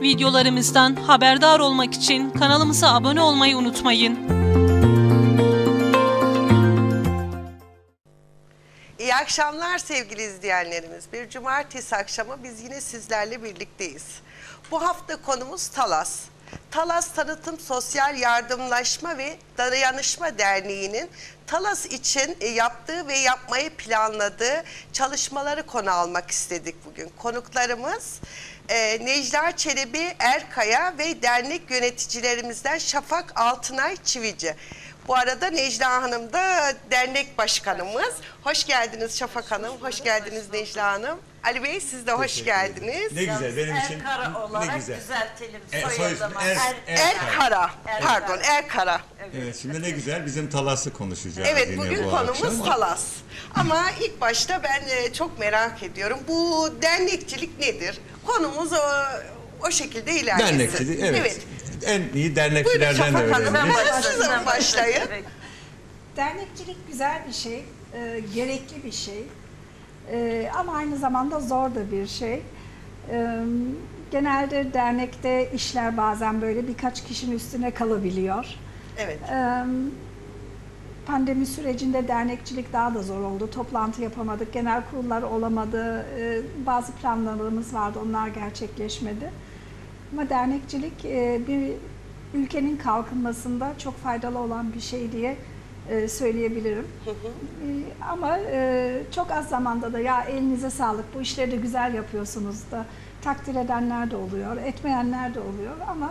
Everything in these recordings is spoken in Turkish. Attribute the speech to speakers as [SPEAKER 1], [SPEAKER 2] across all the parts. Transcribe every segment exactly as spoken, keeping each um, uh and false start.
[SPEAKER 1] Videolarımızdan haberdar olmak için kanalımıza abone olmayı unutmayın.
[SPEAKER 2] İyi akşamlar sevgili izleyenlerimiz. Bir cumartesi akşamı biz yine sizlerle birlikteyiz. Bu hafta konumuz Talas. Talas Tanıtım Sosyal Yardımlaşma ve Dayanışma Derneği'nin Talas için yaptığı ve yapmayı planladığı çalışmaları konu almak istedik bugün. Konuklarımız e, Necla Çelebi Erkaya ve dernek yöneticilerimizden Şafak Altınay Çivici. Bu arada Necla Hanım da dernek başkanımız. Hoş geldiniz Şafak Hanım, hoş geldiniz Necla Hanım. Ali Bey siz de hoş geldiniz.
[SPEAKER 3] Ne güzel benim için.
[SPEAKER 4] Erkara olarak
[SPEAKER 3] ne güzel.
[SPEAKER 4] düzeltelim
[SPEAKER 3] Er,
[SPEAKER 4] soyadımı.
[SPEAKER 3] er, er,
[SPEAKER 2] Erkara, pardon Erkara.
[SPEAKER 3] Evet. evet şimdi ne güzel bizim Talas'ı konuşacağız.
[SPEAKER 2] Evet
[SPEAKER 3] yine
[SPEAKER 2] bugün
[SPEAKER 3] bu
[SPEAKER 2] konumuz
[SPEAKER 3] akşam.
[SPEAKER 2] Talas. Ama ilk başta ben çok merak ediyorum. Bu dernekçilik nedir? Konumuz o, o şekilde ilerlesin.
[SPEAKER 3] Dernekçilik evet. evet. En iyi dernekçilerden
[SPEAKER 2] Buyurun Şafak Hanım,
[SPEAKER 3] öğreniriz.
[SPEAKER 2] siz başlayın.
[SPEAKER 4] Evet.
[SPEAKER 5] Dernekçilik güzel bir şey, e, gerekli bir şey e, ama aynı zamanda zor da bir şey. E, genelde dernekte işler bazen böyle birkaç kişinin üstüne kalabiliyor.
[SPEAKER 2] Evet.
[SPEAKER 5] E, pandemi sürecinde dernekçilik daha da zor oldu. Toplantı yapamadık, genel kurullar olamadı, e, bazı planlarımız vardı, onlar gerçekleşmedi. Ama dernekçilik e, bir ülkenin kalkınmasında çok faydalı olan bir şey diye söyleyebilirim. Hı hı. Ama çok az zamanda da ya elinize sağlık, bu işleri de güzel yapıyorsunuz da takdir edenler de oluyor, etmeyenler de oluyor ama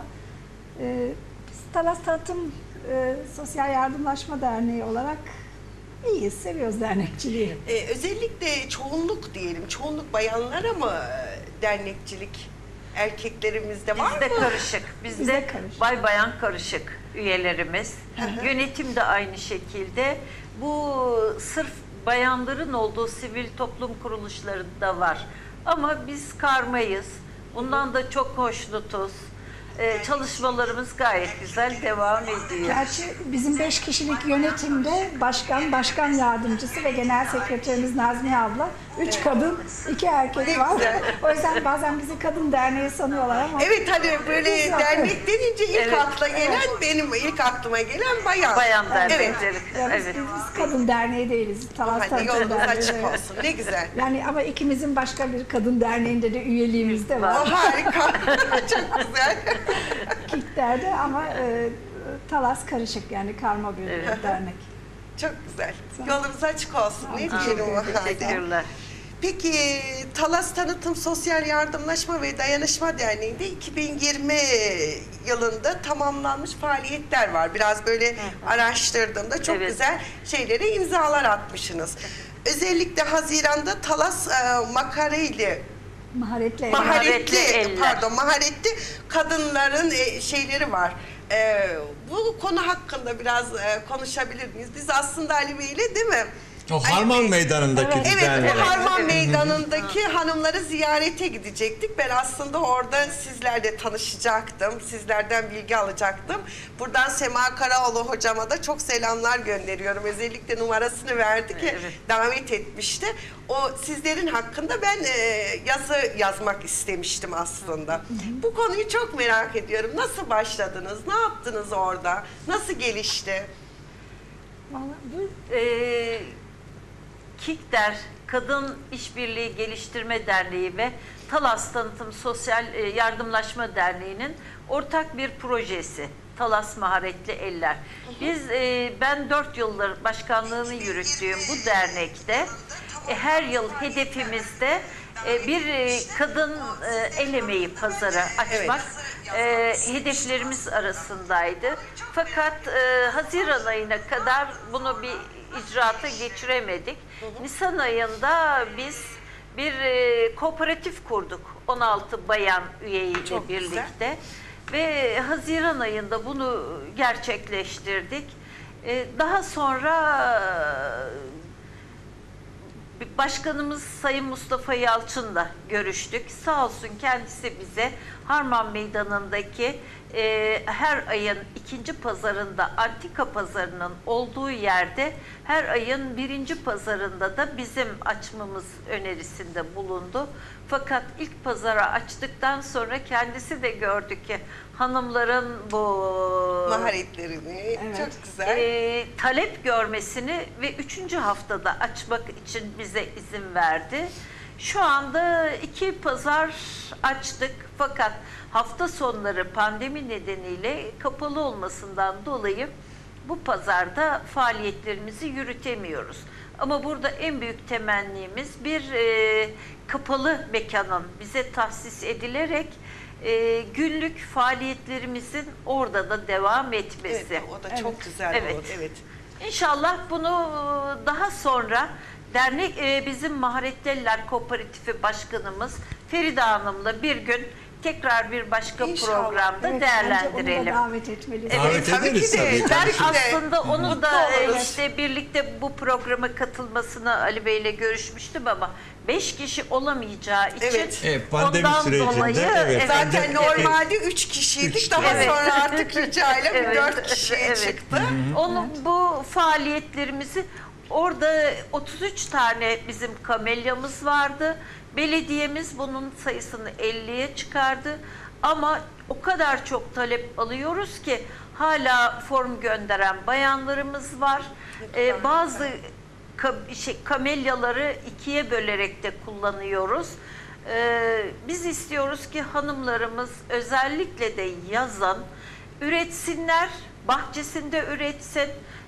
[SPEAKER 5] biz Talas Tanıtım Sosyal Yardımlaşma Derneği olarak iyiyiz, seviyoruz dernekçiliği.
[SPEAKER 2] Ee, özellikle çoğunluk diyelim, çoğunluk bayanlara mı dernekçilik? Erkeklerimizde var
[SPEAKER 4] Bizde
[SPEAKER 2] mı?
[SPEAKER 4] karışık. Bizde,
[SPEAKER 5] Bizde karışık.
[SPEAKER 4] bay bayan karışık üyelerimiz.
[SPEAKER 2] Hı hı.
[SPEAKER 4] Yönetim de aynı şekilde. Bu sırf bayanların olduğu sivil toplum kuruluşlarında var. Ama biz karmayız. Bundan da çok hoşnutuz. Ee, çalışmalarımız gayet güzel devam ediyor.
[SPEAKER 5] Gerçi bizim beş kişilik yönetimde başkan, başkan yardımcısı ve genel sekreterimiz Nazmiye abla, üç kadın, iki erkek var. O yüzden bazen bizi kadın derneği sanıyorlar ama...
[SPEAKER 2] Evet hani böyle
[SPEAKER 5] Biz
[SPEAKER 2] dernek denince ilk
[SPEAKER 4] Evet.
[SPEAKER 2] akla gelen, benim ilk aklıma gelen bayan.
[SPEAKER 4] Bayan
[SPEAKER 2] Evet.
[SPEAKER 4] dernekleri.
[SPEAKER 5] Yani biz,
[SPEAKER 4] Evet.
[SPEAKER 5] biz kadın derneği değiliz. Talas
[SPEAKER 2] Hadi
[SPEAKER 5] Tanıtım
[SPEAKER 2] yolunuz
[SPEAKER 5] Derneği.
[SPEAKER 2] açık olsun. Ne güzel.
[SPEAKER 5] Yani ama ikimizin başka bir kadın derneğinde de üyeliğimiz de
[SPEAKER 2] O
[SPEAKER 5] var.
[SPEAKER 2] harika. Çok güzel.
[SPEAKER 5] Kitlerde ama e, Talas karışık yani karma bir
[SPEAKER 4] Evet.
[SPEAKER 5] dernek.
[SPEAKER 2] Çok güzel. Yolunuz açık olsun. Ne diyelim o halde.
[SPEAKER 4] Teşekkürler.
[SPEAKER 2] Peki Talas Tanıtım Sosyal Yardımlaşma ve Dayanışma Derneği'nde iki bin yirmi yılında tamamlanmış faaliyetler var. Biraz böyle hı hı. araştırdığımda çok
[SPEAKER 4] Evet.
[SPEAKER 2] güzel şeylere imzalar atmışsınız. Özellikle Haziran'da Talas e, makarayla
[SPEAKER 5] Maharetli
[SPEAKER 2] maharetli,
[SPEAKER 4] Maharetli eller.
[SPEAKER 2] pardon maharetli kadınların e, şeyleri var. E, bu konu hakkında biraz e, konuşabilir miyiz? Biz aslında Ali Bey'le değil mi?
[SPEAKER 3] O Harman
[SPEAKER 2] Ali Bey,
[SPEAKER 3] Meydanı'ndaki
[SPEAKER 5] Evet,
[SPEAKER 2] Evet,
[SPEAKER 3] düzenleme.
[SPEAKER 2] bu Harman Meydanı'ndaki hanımları ziyarete gidecektik. Ben aslında orada sizlerle tanışacaktım. Sizlerden bilgi alacaktım. Buradan Sema Karaoğlu hocama da çok selamlar gönderiyorum. Özellikle numarasını verdi ki
[SPEAKER 4] Evet.
[SPEAKER 2] davet etmişti. O sizlerin hakkında ben e, yazı yazmak istemiştim aslında. Hı hı. Bu konuyu çok merak ediyorum. Nasıl başladınız? Ne yaptınız orada? Nasıl gelişti?
[SPEAKER 5] Vallahi bu
[SPEAKER 4] Ee, KİKDER, Kadın İşbirliği Geliştirme Derneği ve Talas Tanıtım Sosyal Yardımlaşma Derneği'nin ortak bir projesi. Talas Maharetli Eller. Biz, e, ben dört yıldır başkanlığını yürüttüğüm bu dernekte e, her yıl hedefimizde e, bir e, kadın e, el emeği pazarı açmak e, hedeflerimiz arasındaydı. Fakat e, Haziran ayına kadar bunu bir icraata geçiremedik. Hı hı. Nisan ayında biz bir e, kooperatif kurduk. on altı bayan üyeyle
[SPEAKER 2] Çok
[SPEAKER 4] birlikte.
[SPEAKER 2] güzel.
[SPEAKER 4] Ve Haziran ayında bunu gerçekleştirdik. E, daha sonra Başkanımız Sayın Mustafa Yalçın'la görüştük. Sağ olsun kendisi bize Harman Meydanı'ndaki e, her ayın ikinci pazarında antika pazarının olduğu yerde her ayın birinci pazarında da bizim açmamız önerisinde bulundu. Fakat ilk pazara açtıktan sonra kendisi de gördü ki hanımların bu
[SPEAKER 2] Maharetlerini
[SPEAKER 5] Evet.
[SPEAKER 2] çok güzel.
[SPEAKER 4] e, talep görmesini ve üçüncü haftada açmak için bize izin verdi. Şu anda iki pazar açtık fakat hafta sonları pandemi nedeniyle kapalı olmasından dolayı bu pazarda faaliyetlerimizi yürütemiyoruz. Ama burada en büyük temennimiz bir e, kapalı mekanın bize tahsis edilerek e, günlük faaliyetlerimizin orada da devam etmesi.
[SPEAKER 2] Evet, o da çok
[SPEAKER 5] Evet.
[SPEAKER 2] güzel
[SPEAKER 4] Evet.
[SPEAKER 2] olur. Evet.
[SPEAKER 4] İnşallah bunu daha sonra dernek e, bizim Maharetlililer Kooperatifi Başkanımız Feride Hanım'la bir gün tekrar bir başka
[SPEAKER 2] İnşallah.
[SPEAKER 4] programda
[SPEAKER 5] Evet, bence
[SPEAKER 4] değerlendirelim.
[SPEAKER 5] onu da davet etmeliyiz.
[SPEAKER 3] Davet
[SPEAKER 2] tabii
[SPEAKER 3] ederiz
[SPEAKER 2] ki de.
[SPEAKER 3] tabii.
[SPEAKER 4] Ben
[SPEAKER 2] Tabii ki de.
[SPEAKER 4] aslında onun
[SPEAKER 2] Mutlu
[SPEAKER 4] da e,
[SPEAKER 2] oluruz.
[SPEAKER 4] işte birlikte bu programa katılmasını Ali Bey ile görüşmüştüm ama beş kişi olamayacağı için
[SPEAKER 2] Evet.
[SPEAKER 3] Evet, pandemi
[SPEAKER 4] ondan
[SPEAKER 3] sürecinde,
[SPEAKER 4] dolayı
[SPEAKER 3] evet,
[SPEAKER 2] Zaten
[SPEAKER 3] Evet.
[SPEAKER 2] normalde üç kişiydik.
[SPEAKER 3] Üç
[SPEAKER 2] Daha
[SPEAKER 4] kişi.
[SPEAKER 2] sonra artık rica ile
[SPEAKER 4] Evet.
[SPEAKER 2] dört kişiye
[SPEAKER 4] Evet.
[SPEAKER 2] çıktı.
[SPEAKER 4] Onun bu faaliyetlerimizi orada otuz üç tane bizim kamelyamız vardı. Belediyemiz bunun sayısını elliye çıkardı. Ama o kadar çok talep alıyoruz ki hala form gönderen bayanlarımız var. Ee, bazı ka- şey, kamelyaları ikiye bölerek de kullanıyoruz. Ee, biz istiyoruz ki hanımlarımız özellikle de yazın üretsinler, bahçesinde üretsin,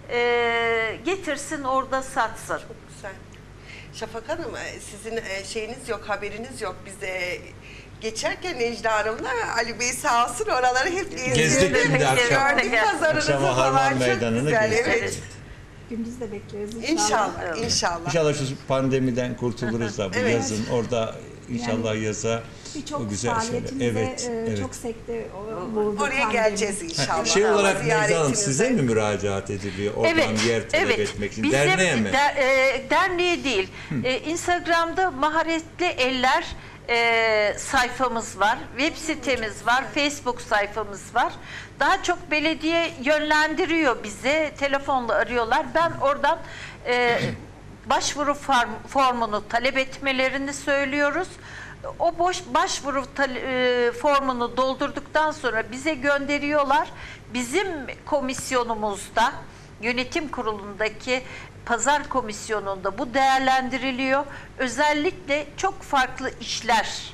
[SPEAKER 4] e, getirsin orada satsın.
[SPEAKER 2] Güzel. Şafak Hanım, sizin e, şeyiniz yok, haberiniz yok. Biz de geçerken Necla Hanım'la Ali Bey sağ olsun oraları hep
[SPEAKER 3] Gezdik
[SPEAKER 2] izledik.
[SPEAKER 3] şimdi akşam.
[SPEAKER 2] Gördük pazarınızı
[SPEAKER 3] Akşama
[SPEAKER 2] falan.
[SPEAKER 3] Harman
[SPEAKER 2] Çok
[SPEAKER 3] Meydanı'nı
[SPEAKER 2] güzel.
[SPEAKER 3] gezdik.
[SPEAKER 2] Evet.
[SPEAKER 5] Gündüz de bekleriz inşallah.
[SPEAKER 2] İnşallah, inşallah.
[SPEAKER 3] İnşallah şu pandemiden kurtuluruz da bu
[SPEAKER 2] Evet.
[SPEAKER 3] yazın orada inşallah yaza o
[SPEAKER 5] Birçok
[SPEAKER 3] güzel şeyler.
[SPEAKER 5] faaliyetimize
[SPEAKER 3] Evet,
[SPEAKER 5] e,
[SPEAKER 3] evet.
[SPEAKER 5] çok sekte o- vurdu.
[SPEAKER 2] Oraya
[SPEAKER 5] pandemi.
[SPEAKER 2] geleceğiz inşallah.
[SPEAKER 3] Şey olarak Necla Hanım
[SPEAKER 2] Ziyaretinize.
[SPEAKER 3] size mi müracaat ediliyor? Oradan
[SPEAKER 4] Evet,
[SPEAKER 3] yer talep
[SPEAKER 4] evet.
[SPEAKER 3] etmek için.
[SPEAKER 4] Bizim
[SPEAKER 3] Derneğe mi?
[SPEAKER 4] de- e, derneğe değil. E, Instagram'da Maharetli Eller e, sayfamız var, web sitemiz var, Facebook sayfamız var. Daha çok belediye yönlendiriyor bizi, telefonla arıyorlar. Ben oradan e, başvuru form- formunu talep etmelerini söylüyoruz. O boş başvuru tal- e, formunu doldurduktan sonra bize gönderiyorlar. Bizim komisyonumuzda, yönetim kurulundaki pazar komisyonunda bu değerlendiriliyor. Özellikle çok farklı işler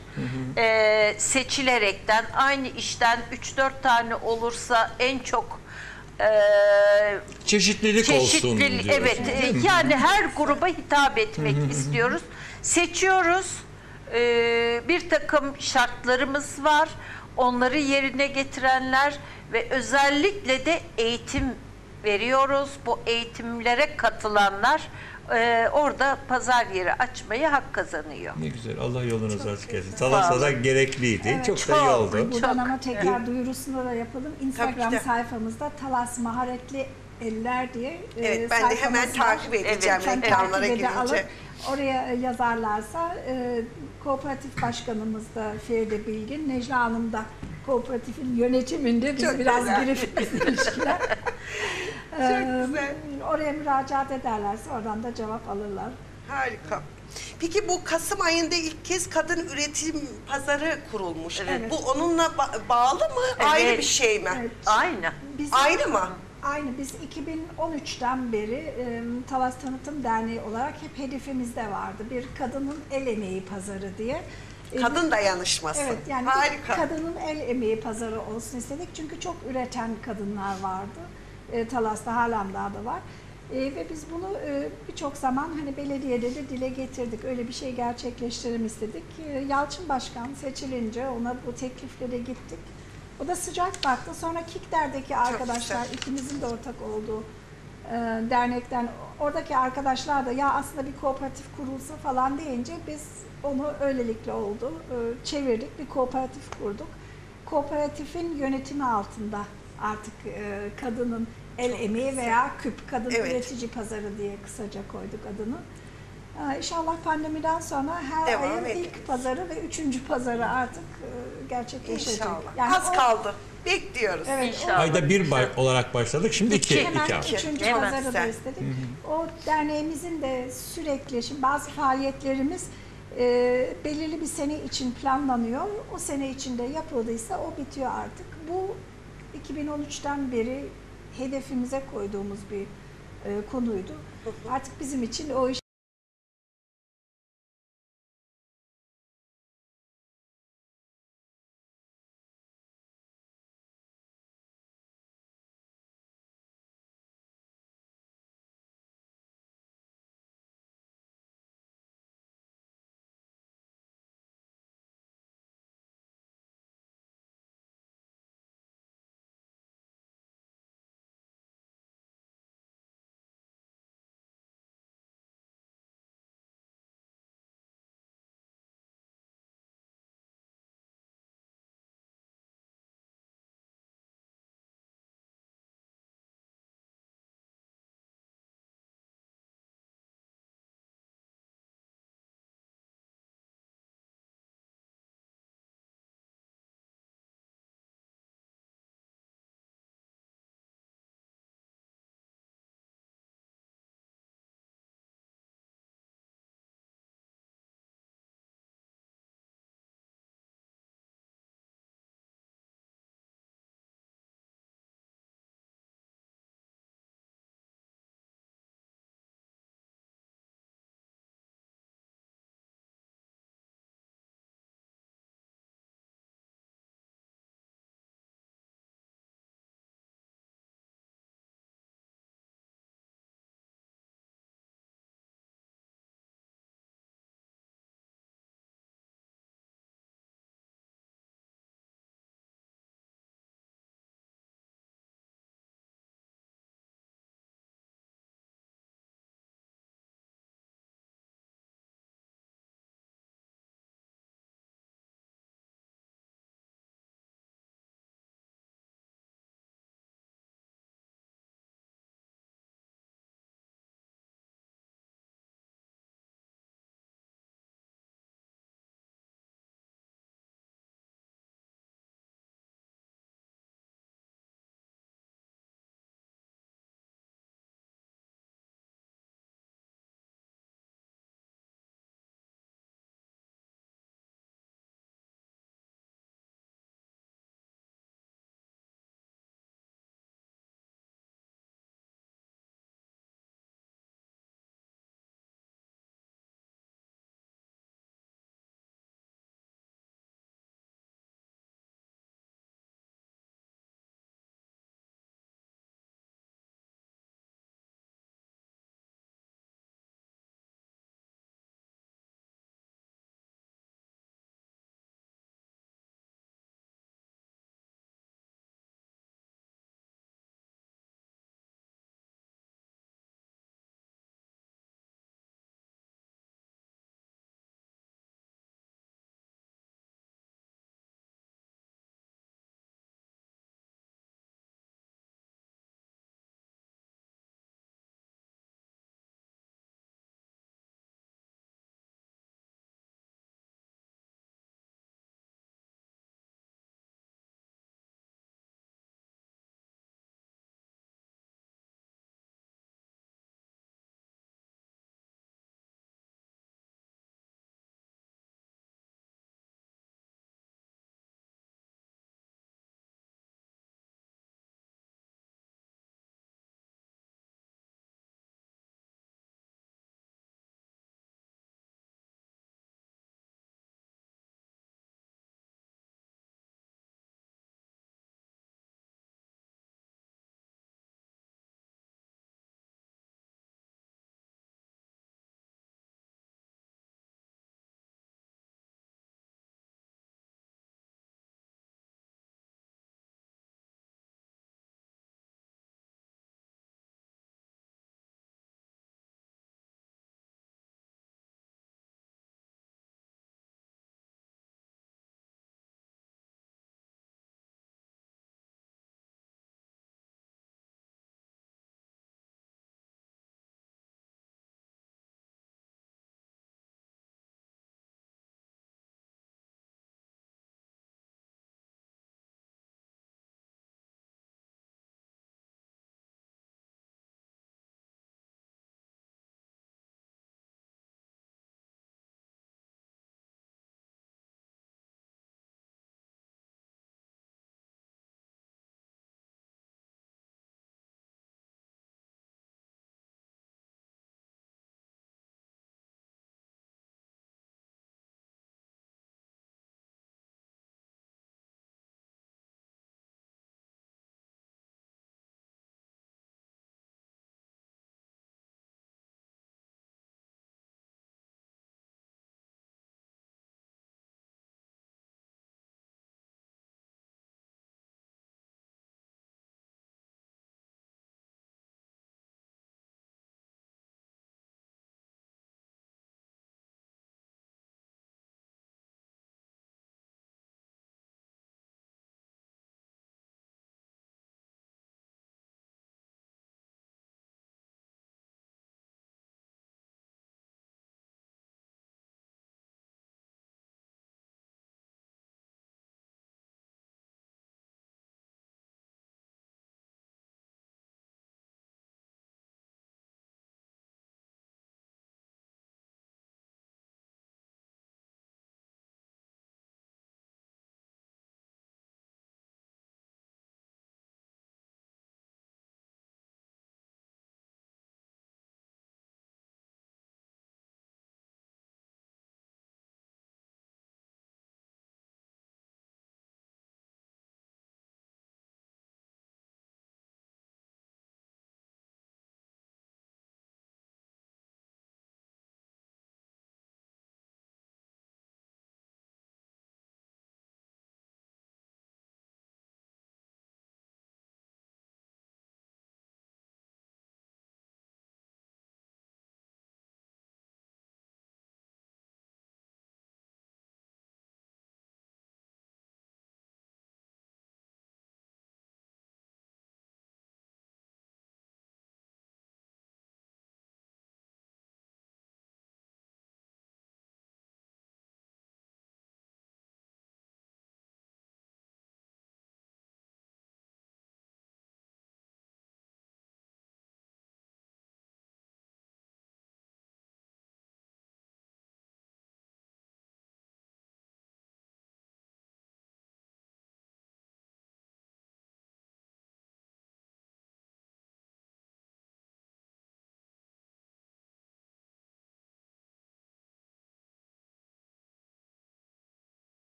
[SPEAKER 4] e, seçilerekten, aynı işten üç dört tane olursa en çok e,
[SPEAKER 3] Çeşitlilik olsun
[SPEAKER 4] çeşitli,
[SPEAKER 3] diyorsunuz,
[SPEAKER 4] evet,
[SPEAKER 3] değil mi?
[SPEAKER 4] e, yani her gruba hitap etmek istiyoruz. Seçiyoruz. Ee, bir takım şartlarımız var. Onları yerine getirenler ve özellikle de eğitim veriyoruz. Bu eğitimlere katılanlar e, orada pazar yeri açmaya hak kazanıyor.
[SPEAKER 3] Ne güzel. Allah yolunuzu açık etsin. Talas'a da gerekliydi.
[SPEAKER 5] Evet,
[SPEAKER 3] çok da iyi
[SPEAKER 4] çok.
[SPEAKER 3] oldu.
[SPEAKER 5] Buradan
[SPEAKER 4] Çok.
[SPEAKER 5] ama tekrar duyurusunu da yapalım. Instagram
[SPEAKER 2] Tabii ki de.
[SPEAKER 5] sayfamızda Talas Maharetli Eller diye e,
[SPEAKER 2] Evet, ben de hemen
[SPEAKER 5] sayfamız var.
[SPEAKER 2] takip edeceğim
[SPEAKER 4] Evet,
[SPEAKER 2] reklamlara
[SPEAKER 5] Takibe de
[SPEAKER 2] girince.
[SPEAKER 5] alıp oraya yazarlarsa e, kooperatif başkanımız da Feride Bilgin, Necla Hanım da kooperatifin yönetiminde biz
[SPEAKER 2] Çok
[SPEAKER 5] biraz
[SPEAKER 2] güzel.
[SPEAKER 5] girişimiz ilişkiler.
[SPEAKER 2] Çok
[SPEAKER 5] E,
[SPEAKER 2] güzel.
[SPEAKER 5] Oraya müracaat ederlerse oradan da cevap alırlar.
[SPEAKER 2] Harika. Peki bu Kasım ayında ilk kez kadın üretim pazarı kurulmuş.
[SPEAKER 4] Evet.
[SPEAKER 2] Bu onunla ba- bağlı mı?
[SPEAKER 4] Evet.
[SPEAKER 2] Ayrı bir şey mi?
[SPEAKER 5] Evet.
[SPEAKER 4] Aynı.
[SPEAKER 5] Biz-
[SPEAKER 2] Aynı mı?
[SPEAKER 5] Aynı. Biz iki bin on üçten beri e, Talas Tanıtım Derneği olarak hep hedefimizde vardı. Bir kadının el emeği pazarı diye. E,
[SPEAKER 2] Kadın dayanışması.
[SPEAKER 5] Evet, yani bir
[SPEAKER 2] Harika.
[SPEAKER 5] kadının el emeği pazarı olsun istedik. Çünkü çok üreten kadınlar vardı. E, Talas'ta, Harlamdağ'da var. E, ve biz bunu e, birçok zaman hani belediyede de dile getirdik. Öyle bir şey gerçekleştirelim istedik. E, Yalçın Başkan seçilince ona bu teklifle de gittik. O da sıcak baktı. Sonra Kikder'deki arkadaşlar,
[SPEAKER 2] güzel.
[SPEAKER 5] ikimizin de ortak olduğu e, dernekten, oradaki arkadaşlar da ya aslında bir kooperatif kurulsa falan deyince biz onu öylelikle oldu. E, çevirdik, bir kooperatif kurduk. Kooperatifin yönetimi altında artık e, kadının el emeği veya küp, kadın
[SPEAKER 2] Evet.
[SPEAKER 5] üretici pazarı diye kısaca koyduk adını. Ee, İnşallah pandemiden sonra her
[SPEAKER 2] Devam
[SPEAKER 5] ayın
[SPEAKER 2] ederiz.
[SPEAKER 5] ilk pazarı ve üçüncü pazarı artık e, gerçekleşecek.
[SPEAKER 2] İnşallah.
[SPEAKER 5] Yani
[SPEAKER 2] Az
[SPEAKER 5] o-
[SPEAKER 2] kaldı. Bekliyoruz.
[SPEAKER 5] Evet,
[SPEAKER 4] İnşallah.
[SPEAKER 3] Ayda bir ba- olarak başladık. Şimdi iki.
[SPEAKER 2] İki.
[SPEAKER 5] Hemen
[SPEAKER 3] iki hafta.
[SPEAKER 5] üçüncü
[SPEAKER 4] Hemen.
[SPEAKER 5] pazarı da
[SPEAKER 2] Güzel.
[SPEAKER 5] istedik. O derneğimizin de sürekli, şimdi bazı faaliyetlerimiz e, belirli bir sene için planlanıyor. O sene içinde yapıldıysa o bitiyor artık. Bu iki bin on üçten beri hedefimize koyduğumuz bir e, konuydu. Artık bizim için o iş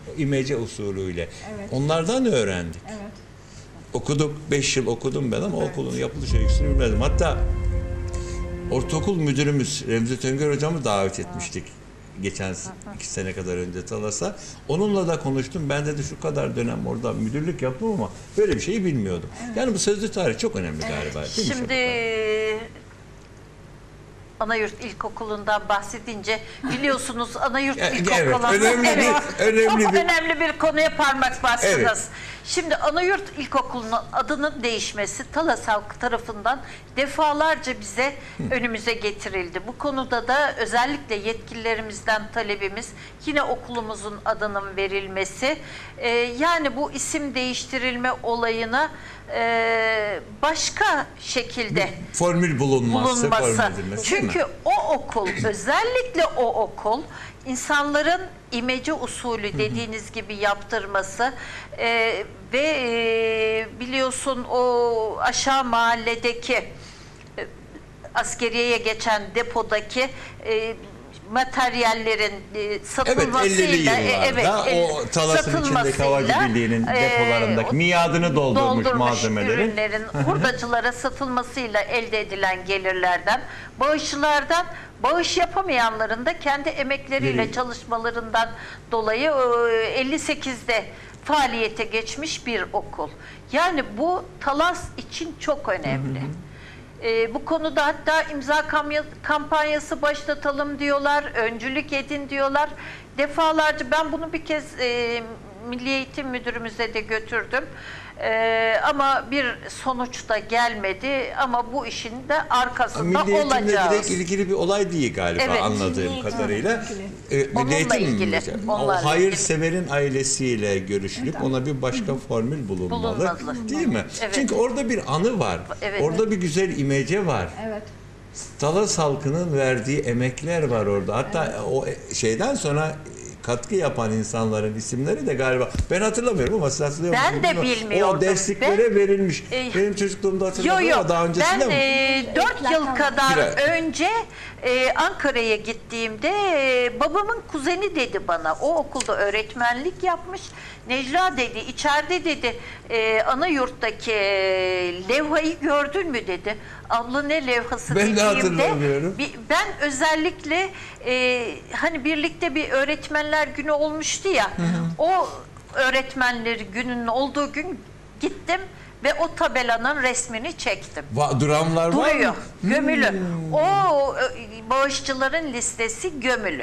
[SPEAKER 3] imece usulüyle.
[SPEAKER 5] Evet.
[SPEAKER 3] Onlardan öğrendik.
[SPEAKER 5] Evet.
[SPEAKER 3] Okuduk, beş yıl okudum ben ama okulun yapılış öyküsünü bilmedim. Hatta ortaokul müdürümüz Remzi Töngör hocamı davet etmiştik. Geçen iki sene kadar önce Talas'a. Onunla da konuştum. Ben dedi şu kadar dönem orada müdürlük yaptım ama böyle bir şeyi bilmiyordum. Yani bu sözlü tarih çok önemli galiba. Değil mi
[SPEAKER 4] Şimdi
[SPEAKER 3] Şefik
[SPEAKER 4] Anayurt İlkokulu'ndan bahsedince biliyorsunuz Anayurt
[SPEAKER 3] Evet,
[SPEAKER 4] İlkokulu'nda
[SPEAKER 3] önemli bir- önemli
[SPEAKER 4] çok
[SPEAKER 3] bir-
[SPEAKER 4] önemli bir konuya parmak bastınız.
[SPEAKER 3] Evet.
[SPEAKER 4] Şimdi Anayurt İlkokulu'nun adının değişmesi Talas halkı tarafından defalarca bize önümüze getirildi. Bu konuda da özellikle yetkililerimizden talebimiz yine okulumuzun adının verilmesi. Ee, yani bu isim değiştirilme olayına e, başka şekilde
[SPEAKER 3] formül bulunması,
[SPEAKER 4] bulunması.
[SPEAKER 3] formül edilmesi, değil mi?
[SPEAKER 4] Çünkü o okul, özellikle o okul insanların imece usulü dediğiniz gibi yaptırması e, ve e, biliyorsun o aşağı mahalledeki e, askeriyeye geçen depodaki e, materyallerin e, satılmasıyla
[SPEAKER 3] evet, ellili yıllarda
[SPEAKER 4] e,
[SPEAKER 3] o Talas'ın içindeki Havacı Birliği'nin depolarındaki miadını doldurmuş,
[SPEAKER 4] doldurmuş
[SPEAKER 3] malzemelerin
[SPEAKER 4] ürünlerin hurdacılara satılmasıyla elde edilen gelirlerden, bağışçılardan, bağış yapamayanların da kendi emekleriyle
[SPEAKER 3] Biri-
[SPEAKER 4] çalışmalarından dolayı e, elli sekizde faaliyete geçmiş bir okul. Yani bu Talas için çok önemli. E, bu konuda hatta imza kamya- kampanyası başlatalım diyorlar, öncülük edin diyorlar. Defalarca ben bunu bir kez e, Milli Eğitim Müdürümüze de götürdüm. E, ama bir sonuç da gelmedi. Ama bu işin de arkasında
[SPEAKER 3] Milli Eğitimle
[SPEAKER 4] olacağız.
[SPEAKER 3] direkt ilgili bir olay değil galiba
[SPEAKER 4] Evet.
[SPEAKER 3] anladığım
[SPEAKER 5] Milli Eğitimle
[SPEAKER 3] kadarıyla.
[SPEAKER 5] ilgili.
[SPEAKER 3] E, Milli
[SPEAKER 4] Onunla
[SPEAKER 3] Eğitim
[SPEAKER 4] ilgili,
[SPEAKER 3] mesela.
[SPEAKER 4] onlarla
[SPEAKER 3] O
[SPEAKER 4] ilgili.
[SPEAKER 3] hayırseverin ailesiyle görüşülüp ona bir başka formül bulunmalı.
[SPEAKER 4] Bulunmalı.
[SPEAKER 3] Değil mi?
[SPEAKER 4] Evet.
[SPEAKER 3] Çünkü orada bir anı var.
[SPEAKER 4] Evet.
[SPEAKER 3] Orada bir güzel imece var.
[SPEAKER 5] Evet.
[SPEAKER 3] Talas halkının verdiği emekler var orada. Hatta o şeyden sonra katkı yapan insanların isimleri de galiba ben hatırlamıyorum ama siz hatırlıyor
[SPEAKER 4] Ben
[SPEAKER 3] musunuz
[SPEAKER 4] de
[SPEAKER 3] bilmiyorum.
[SPEAKER 4] bilmiyordum.
[SPEAKER 3] O desliklere
[SPEAKER 4] Ben-
[SPEAKER 3] verilmiş.
[SPEAKER 4] E,
[SPEAKER 3] Benim çocukluğumda
[SPEAKER 4] Yo
[SPEAKER 3] hatırlamıyorum
[SPEAKER 4] yo
[SPEAKER 3] ama daha öncesinde
[SPEAKER 4] ben
[SPEAKER 3] mi?
[SPEAKER 4] e, dört yıl kadar
[SPEAKER 3] Bir-
[SPEAKER 4] önce e, Ankara'ya gittiğimde e, babamın kuzeni dedi bana, o okulda öğretmenlik yapmış. Necla dedi, içeride dedi e, ana yurttaki e, levhayı gördün mü dedi. Abla ne levhası
[SPEAKER 3] Ben de
[SPEAKER 4] dediğimde
[SPEAKER 3] hatırlamıyorum.
[SPEAKER 4] bir- ben özellikle e, hani birlikte bir öğretmenler günü olmuştu ya, o öğretmenleri gününün olduğu gün gittim ve o tabelanın resmini çektim.
[SPEAKER 3] Va- duranlar var
[SPEAKER 4] Duruyor,
[SPEAKER 3] mı?
[SPEAKER 4] gömülü. O e, bağışçıların listesi gömülü.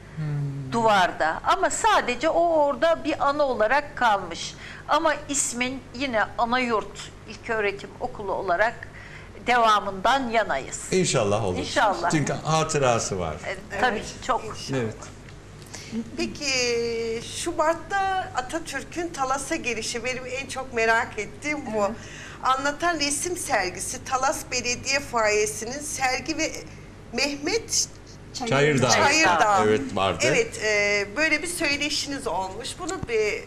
[SPEAKER 4] Duvarda. Ama sadece o orada bir anı olarak kalmış. Ama ismin yine Anayurt İlköğretim Okulu olarak devamından yanayız.
[SPEAKER 3] İnşallah olur.
[SPEAKER 4] İnşallah.
[SPEAKER 3] Çünkü hatırası var.
[SPEAKER 4] E, tabii çok.
[SPEAKER 3] Evet.
[SPEAKER 2] Peki Şubat'ta Atatürk'ün Talas'a gelişi benim en çok merak ettiğim bu. Anlatan resim sergisi Talas Belediye Fuayesi'nin sergi ve Mehmet
[SPEAKER 3] Çayırdağ.
[SPEAKER 2] Çayırdağ.
[SPEAKER 3] Evet vardı.
[SPEAKER 2] Evet, e, böyle bir söyleşiniz olmuş. Bunu bir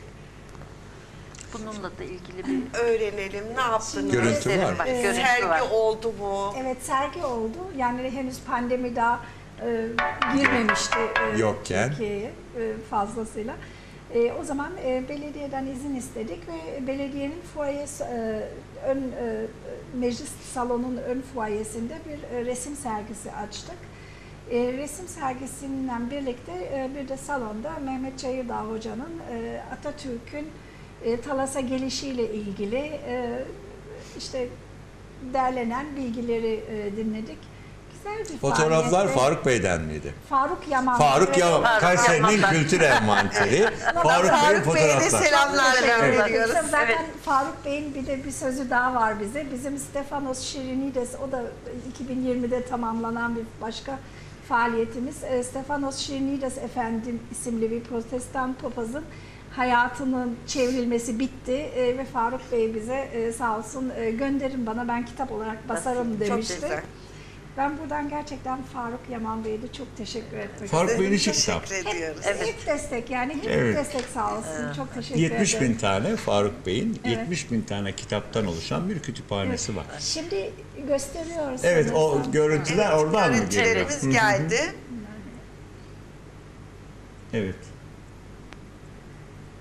[SPEAKER 4] Bununla da ilgili bir
[SPEAKER 2] öğrenelim. Ne yaptınız?
[SPEAKER 3] Görüntü var mı?
[SPEAKER 4] var.
[SPEAKER 5] Ee,
[SPEAKER 4] Görüntü
[SPEAKER 2] Sergi
[SPEAKER 4] var.
[SPEAKER 2] oldu mu?
[SPEAKER 5] Evet, sergi oldu. Yani henüz pandemi daha e, girmemişti e,
[SPEAKER 3] Yokken.
[SPEAKER 5] Türkiye'ye e, fazlasıyla. E, o zaman e, belediyeden izin istedik ve belediyenin fuayesi, e, ön e, meclis salonunun ön fuayesinde bir e, resim sergisi açtık. E, resim sergisinden birlikte e, bir de salonda Mehmet Çayırdağ Hoca'nın e, Atatürk'ün e, Talas'a gelişiyle ilgili e, işte derlenen bilgileri e, dinledik. Güzel bir
[SPEAKER 3] Fotoğraflar
[SPEAKER 5] faaliyetti.
[SPEAKER 3] Faruk Bey'den miydi?
[SPEAKER 5] Faruk Yaman.
[SPEAKER 3] Faruk
[SPEAKER 5] Evet.
[SPEAKER 3] Yaman,
[SPEAKER 4] Faruk
[SPEAKER 3] Kayseri'nin
[SPEAKER 4] Yaman'dan.
[SPEAKER 3] kültür envanteri. Faruk Bey'in
[SPEAKER 2] Faruk Bey'e de
[SPEAKER 3] fotoğraflar.
[SPEAKER 2] selamlar
[SPEAKER 5] Evet.
[SPEAKER 2] veriyoruz.
[SPEAKER 5] Zaten
[SPEAKER 4] Evet.
[SPEAKER 5] Faruk Bey'in bir de bir sözü daha var bize. Bizim Stefanos Şirinides, o da iki bin yirmide tamamlanan bir başka faaliyetimiz. E, Stefanos Şirinides Efendim isimli bir protestan papazın hayatının çevrilmesi bitti e, ve Faruk Bey bize e, sağ olsun e, gönderin bana, ben kitap olarak basarım
[SPEAKER 2] Çok
[SPEAKER 5] demişti.
[SPEAKER 2] güzel.
[SPEAKER 5] Ben buradan gerçekten Faruk Yaman Bey'e de çok teşekkür etmek
[SPEAKER 3] Faruk
[SPEAKER 5] isterim.
[SPEAKER 3] Bey'in işi kitap.
[SPEAKER 2] Teşekkür ediyoruz.
[SPEAKER 4] Evet.
[SPEAKER 5] Hep destek, yani hep
[SPEAKER 3] Evet.
[SPEAKER 5] destek sağ olsun. Çok teşekkür
[SPEAKER 3] yetmiş
[SPEAKER 5] ederim.
[SPEAKER 3] bin tane Faruk Bey'in
[SPEAKER 5] Evet.
[SPEAKER 3] yetmiş bin tane kitaptan oluşan bir kütüphanesi var.
[SPEAKER 5] Şimdi gösteriyoruz.
[SPEAKER 3] Evet, o
[SPEAKER 5] sanırsam.
[SPEAKER 3] görüntüler
[SPEAKER 2] Evet,
[SPEAKER 3] oradan mı geliyor?
[SPEAKER 2] görüntülerimiz geldi.
[SPEAKER 3] Evet.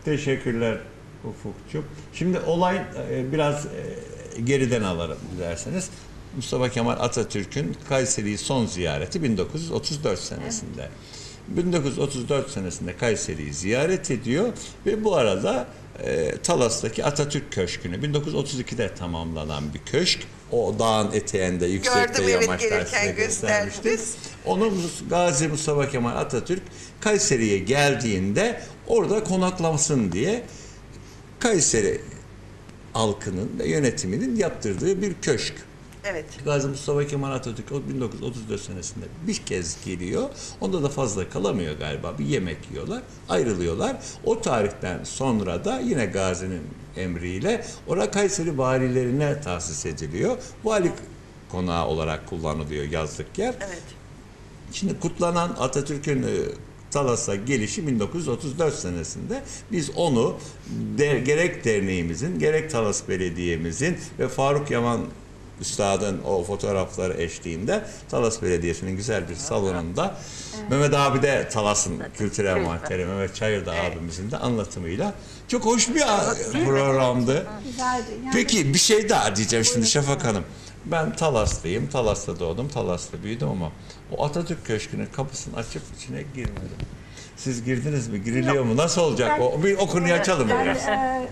[SPEAKER 3] Teşekkürler Ufukcuğum. Şimdi olay e, biraz e, geriden alalım dilerseniz. Mustafa Kemal Atatürk'ün Kayseri'yi son ziyareti bin dokuz yüz otuz dört senesinde. bin dokuz yüz otuz dört senesinde Kayseri'yi ziyaret ediyor ve bu arada e, Talas'taki Atatürk Köşkü'nü bin dokuz yüz otuz ikide tamamlanan bir köşk. O dağın eteğinde, yüksekte,
[SPEAKER 2] Gördüm, evet,
[SPEAKER 3] yamaçlar
[SPEAKER 2] gelirken
[SPEAKER 3] size göstermiştim.
[SPEAKER 2] gösterdiniz.
[SPEAKER 3] Onu Gazi Mustafa Kemal Atatürk Kayseri'ye geldiğinde orada konaklamasın diye Kayseri halkının ve yönetiminin yaptırdığı bir köşk.
[SPEAKER 2] Evet.
[SPEAKER 3] Gazi Mustafa Kemal Atatürk o bin dokuz yüz otuz dört senesinde bir kez geliyor. Onda da fazla kalamıyor galiba. Bir yemek yiyorlar, ayrılıyorlar. O tarihten sonra da yine Gazi'nin emriyle orada Kayseri valilerine tahsis ediliyor. Vali konağı olarak kullanılıyor yazlık yer.
[SPEAKER 2] Evet.
[SPEAKER 3] Şimdi kutlanan Atatürk'ün e, Talas'a gelişi bin dokuz yüz otuz dört senesinde biz onu de, gerek derneğimizin gerek Talas Belediye'mizin ve Faruk Yaman Üstad'ın o fotoğrafları eşliğinde Talas Belediyesi'nin güzel bir salonunda evet. Mehmet abi de Talas'ın kültürel muhatiri Mehmet Çayırdağ evet. abimizin de anlatımıyla çok hoş bir programdı.
[SPEAKER 5] Güzeldi. Yani...
[SPEAKER 3] Peki bir şey daha diyeceğim şimdi Şafak Hanım. Ben Talaslıyım, Talas'ta doğdum, Talas'ta büyüdüm ama o Atatürk Köşkü'nün kapısını açıp içine girmedim. Siz girdiniz mi? Giriliyor Yok. mu? Nasıl olacak? Ben, o, bir o konuyu açalım
[SPEAKER 5] ben,
[SPEAKER 3] biraz.
[SPEAKER 5] E,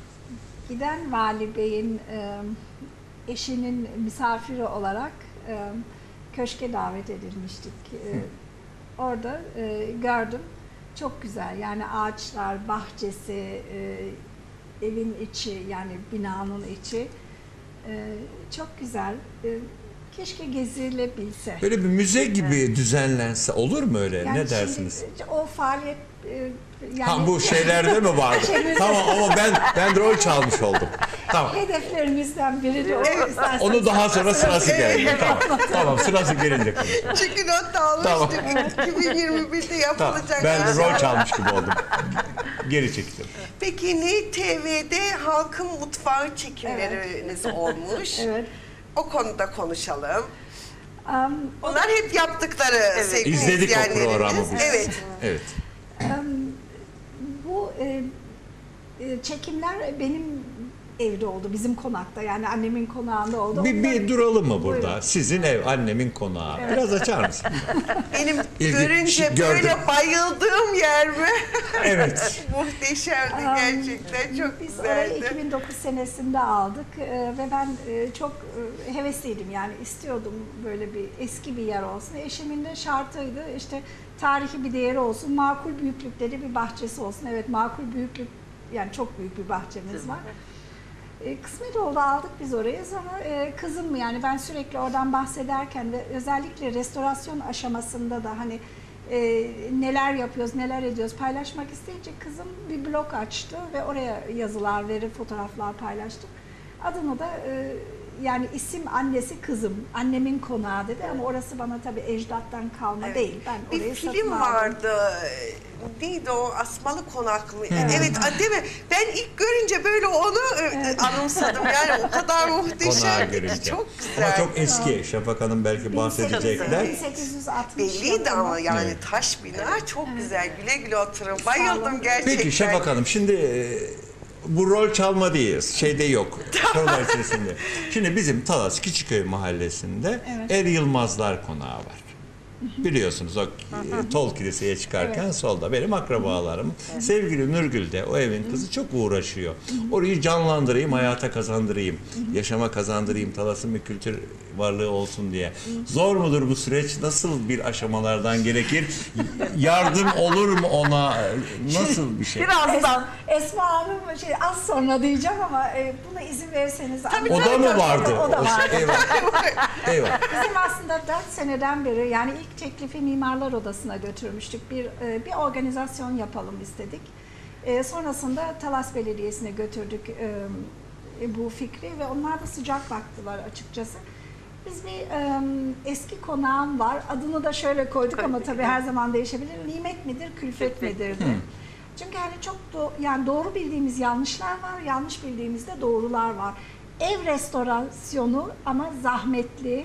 [SPEAKER 5] giden Vali Bey'in e, eşinin misafiri olarak e, köşke davet edilmiştik. E, orada e, gördüm. Çok güzel. Yani ağaçlar, bahçesi, e, evin içi yani binanın içi e, çok güzel. E, keşke gezilebilse.
[SPEAKER 3] Böyle bir müze gibi evet. düzenlense olur mu öyle? Yani ne dersiniz?
[SPEAKER 5] O faaliyet e, yani
[SPEAKER 3] ha, bu şeylerde mi vardı? Tamam ama ben ben rol çalmış oldum. Tamam.
[SPEAKER 5] Hedeflerimizden biri de o.
[SPEAKER 3] Onu daha sonra sırası gelecek. Tamam. Tamam, sırası gelince konuşalım.
[SPEAKER 2] Çünkü not da almıştık. Tamam. iki bin yirmi birde yapılacak.
[SPEAKER 3] Tamam. Ben de rol çalmış gibi oldum. Geri çektim.
[SPEAKER 2] Peki N T V'de Halkın Mutfağı çekimleriniz evet. olmuş. Evet. O konuda konuşalım. Um, Onlar hep yaptıkları evet. sevgili
[SPEAKER 3] İzledik o programı biz.
[SPEAKER 2] Evet.
[SPEAKER 3] Evet.
[SPEAKER 5] Um, bu e, çekimler benim evde oldu, bizim konakta. Yani annemin konağında oldu.
[SPEAKER 3] Bir, bir duralım mı burada? Buyurun. Sizin ev, annemin konağı. Evet. Biraz açar mısın?
[SPEAKER 2] Benim İlgi, görünce böyle bayıldığım yer mi?
[SPEAKER 3] Evet.
[SPEAKER 2] Muhteşemdi gerçekten, çok
[SPEAKER 5] Biz
[SPEAKER 2] güzeldi.
[SPEAKER 5] Biz orayı iki bin dokuz senesinde aldık ee, ve ben e, çok e, hevesliydim. Yani istiyordum böyle bir eski bir yer olsun. Eşimin de şartıydı. İşte tarihi bir değeri olsun, makul büyüklükleri bir bahçesi olsun. Evet, makul büyüklük, yani çok büyük bir bahçemiz var. E, kısmet oldu, aldık biz orayı. Sonra e, kızım, yani ben sürekli oradan bahsederken ve özellikle restorasyon aşamasında da hani e, neler yapıyoruz, neler ediyoruz paylaşmak isteyince kızım bir blog açtı ve oraya yazılar verip fotoğraflar paylaştık. Adını da e, yani isim annesi kızım, annemin konağı dedi ama orası bana tabii ecdattan kalma evet. değil. Ben
[SPEAKER 2] bir film vardı. Neydi o? Asmalı Konak mı? Evet, evet değil mi? Ben ilk görünce böyle onu evet. anımsadım. Yani o kadar muhteşemdi ki. Çok güzel.
[SPEAKER 3] Ama çok eski. Şafak Hanım belki bahsedecekler.
[SPEAKER 5] bin sekiz yüz altmış
[SPEAKER 2] Belliydi ama yani evet. taş bina evet. çok evet. güzel. Güle güle oturun. Bayıldım gerçekten.
[SPEAKER 3] Peki Şafak Hanım, şimdi bu rol çalma değil, şeyde yok. Sorular içerisinde. Şimdi bizim Talas Küçükköy mahallesinde evet. Er Yılmazlar Konağı var. Biliyorsunuz o Tol Kilise'ye çıkarken evet. solda benim akrabalarım. Evet. Sevgili Nurgül de o evin kızı çok uğraşıyor. Orayı canlandırayım, hayata kazandırayım, yaşama kazandırayım, Talas'ın bir kültür varlığı olsun diye. Zor mudur bu süreç? Nasıl bir aşamalardan gerekir? Yardım olur mu ona? Nasıl bir şey?
[SPEAKER 5] Birazdan. Esma Hanım şey, az sonra diyeceğim ama e, buna izin verirseniz.
[SPEAKER 2] Tabii,
[SPEAKER 3] o da mı vardı?
[SPEAKER 5] O da vardı.
[SPEAKER 3] Eyvah. Eyvah.
[SPEAKER 5] Bizim aslında dört seneden beri, yani ilk teklifi Mimarlar Odası'na götürmüştük. Bir e, bir organizasyon yapalım istedik. E, sonrasında Talas Belediyesi'ne götürdük e, e, bu fikri ve onlar da sıcak baktılar açıkçası. Biz bir e, eski konağım var. Adını da şöyle koyduk ama tabii her zaman değişebilir. Nimet midir, külfet midir? Hmm. Çünkü hani çok do yani doğru bildiğimiz yanlışlar var, yanlış bildiğimizde doğrular var. Ev restorasyonu ama zahmetli,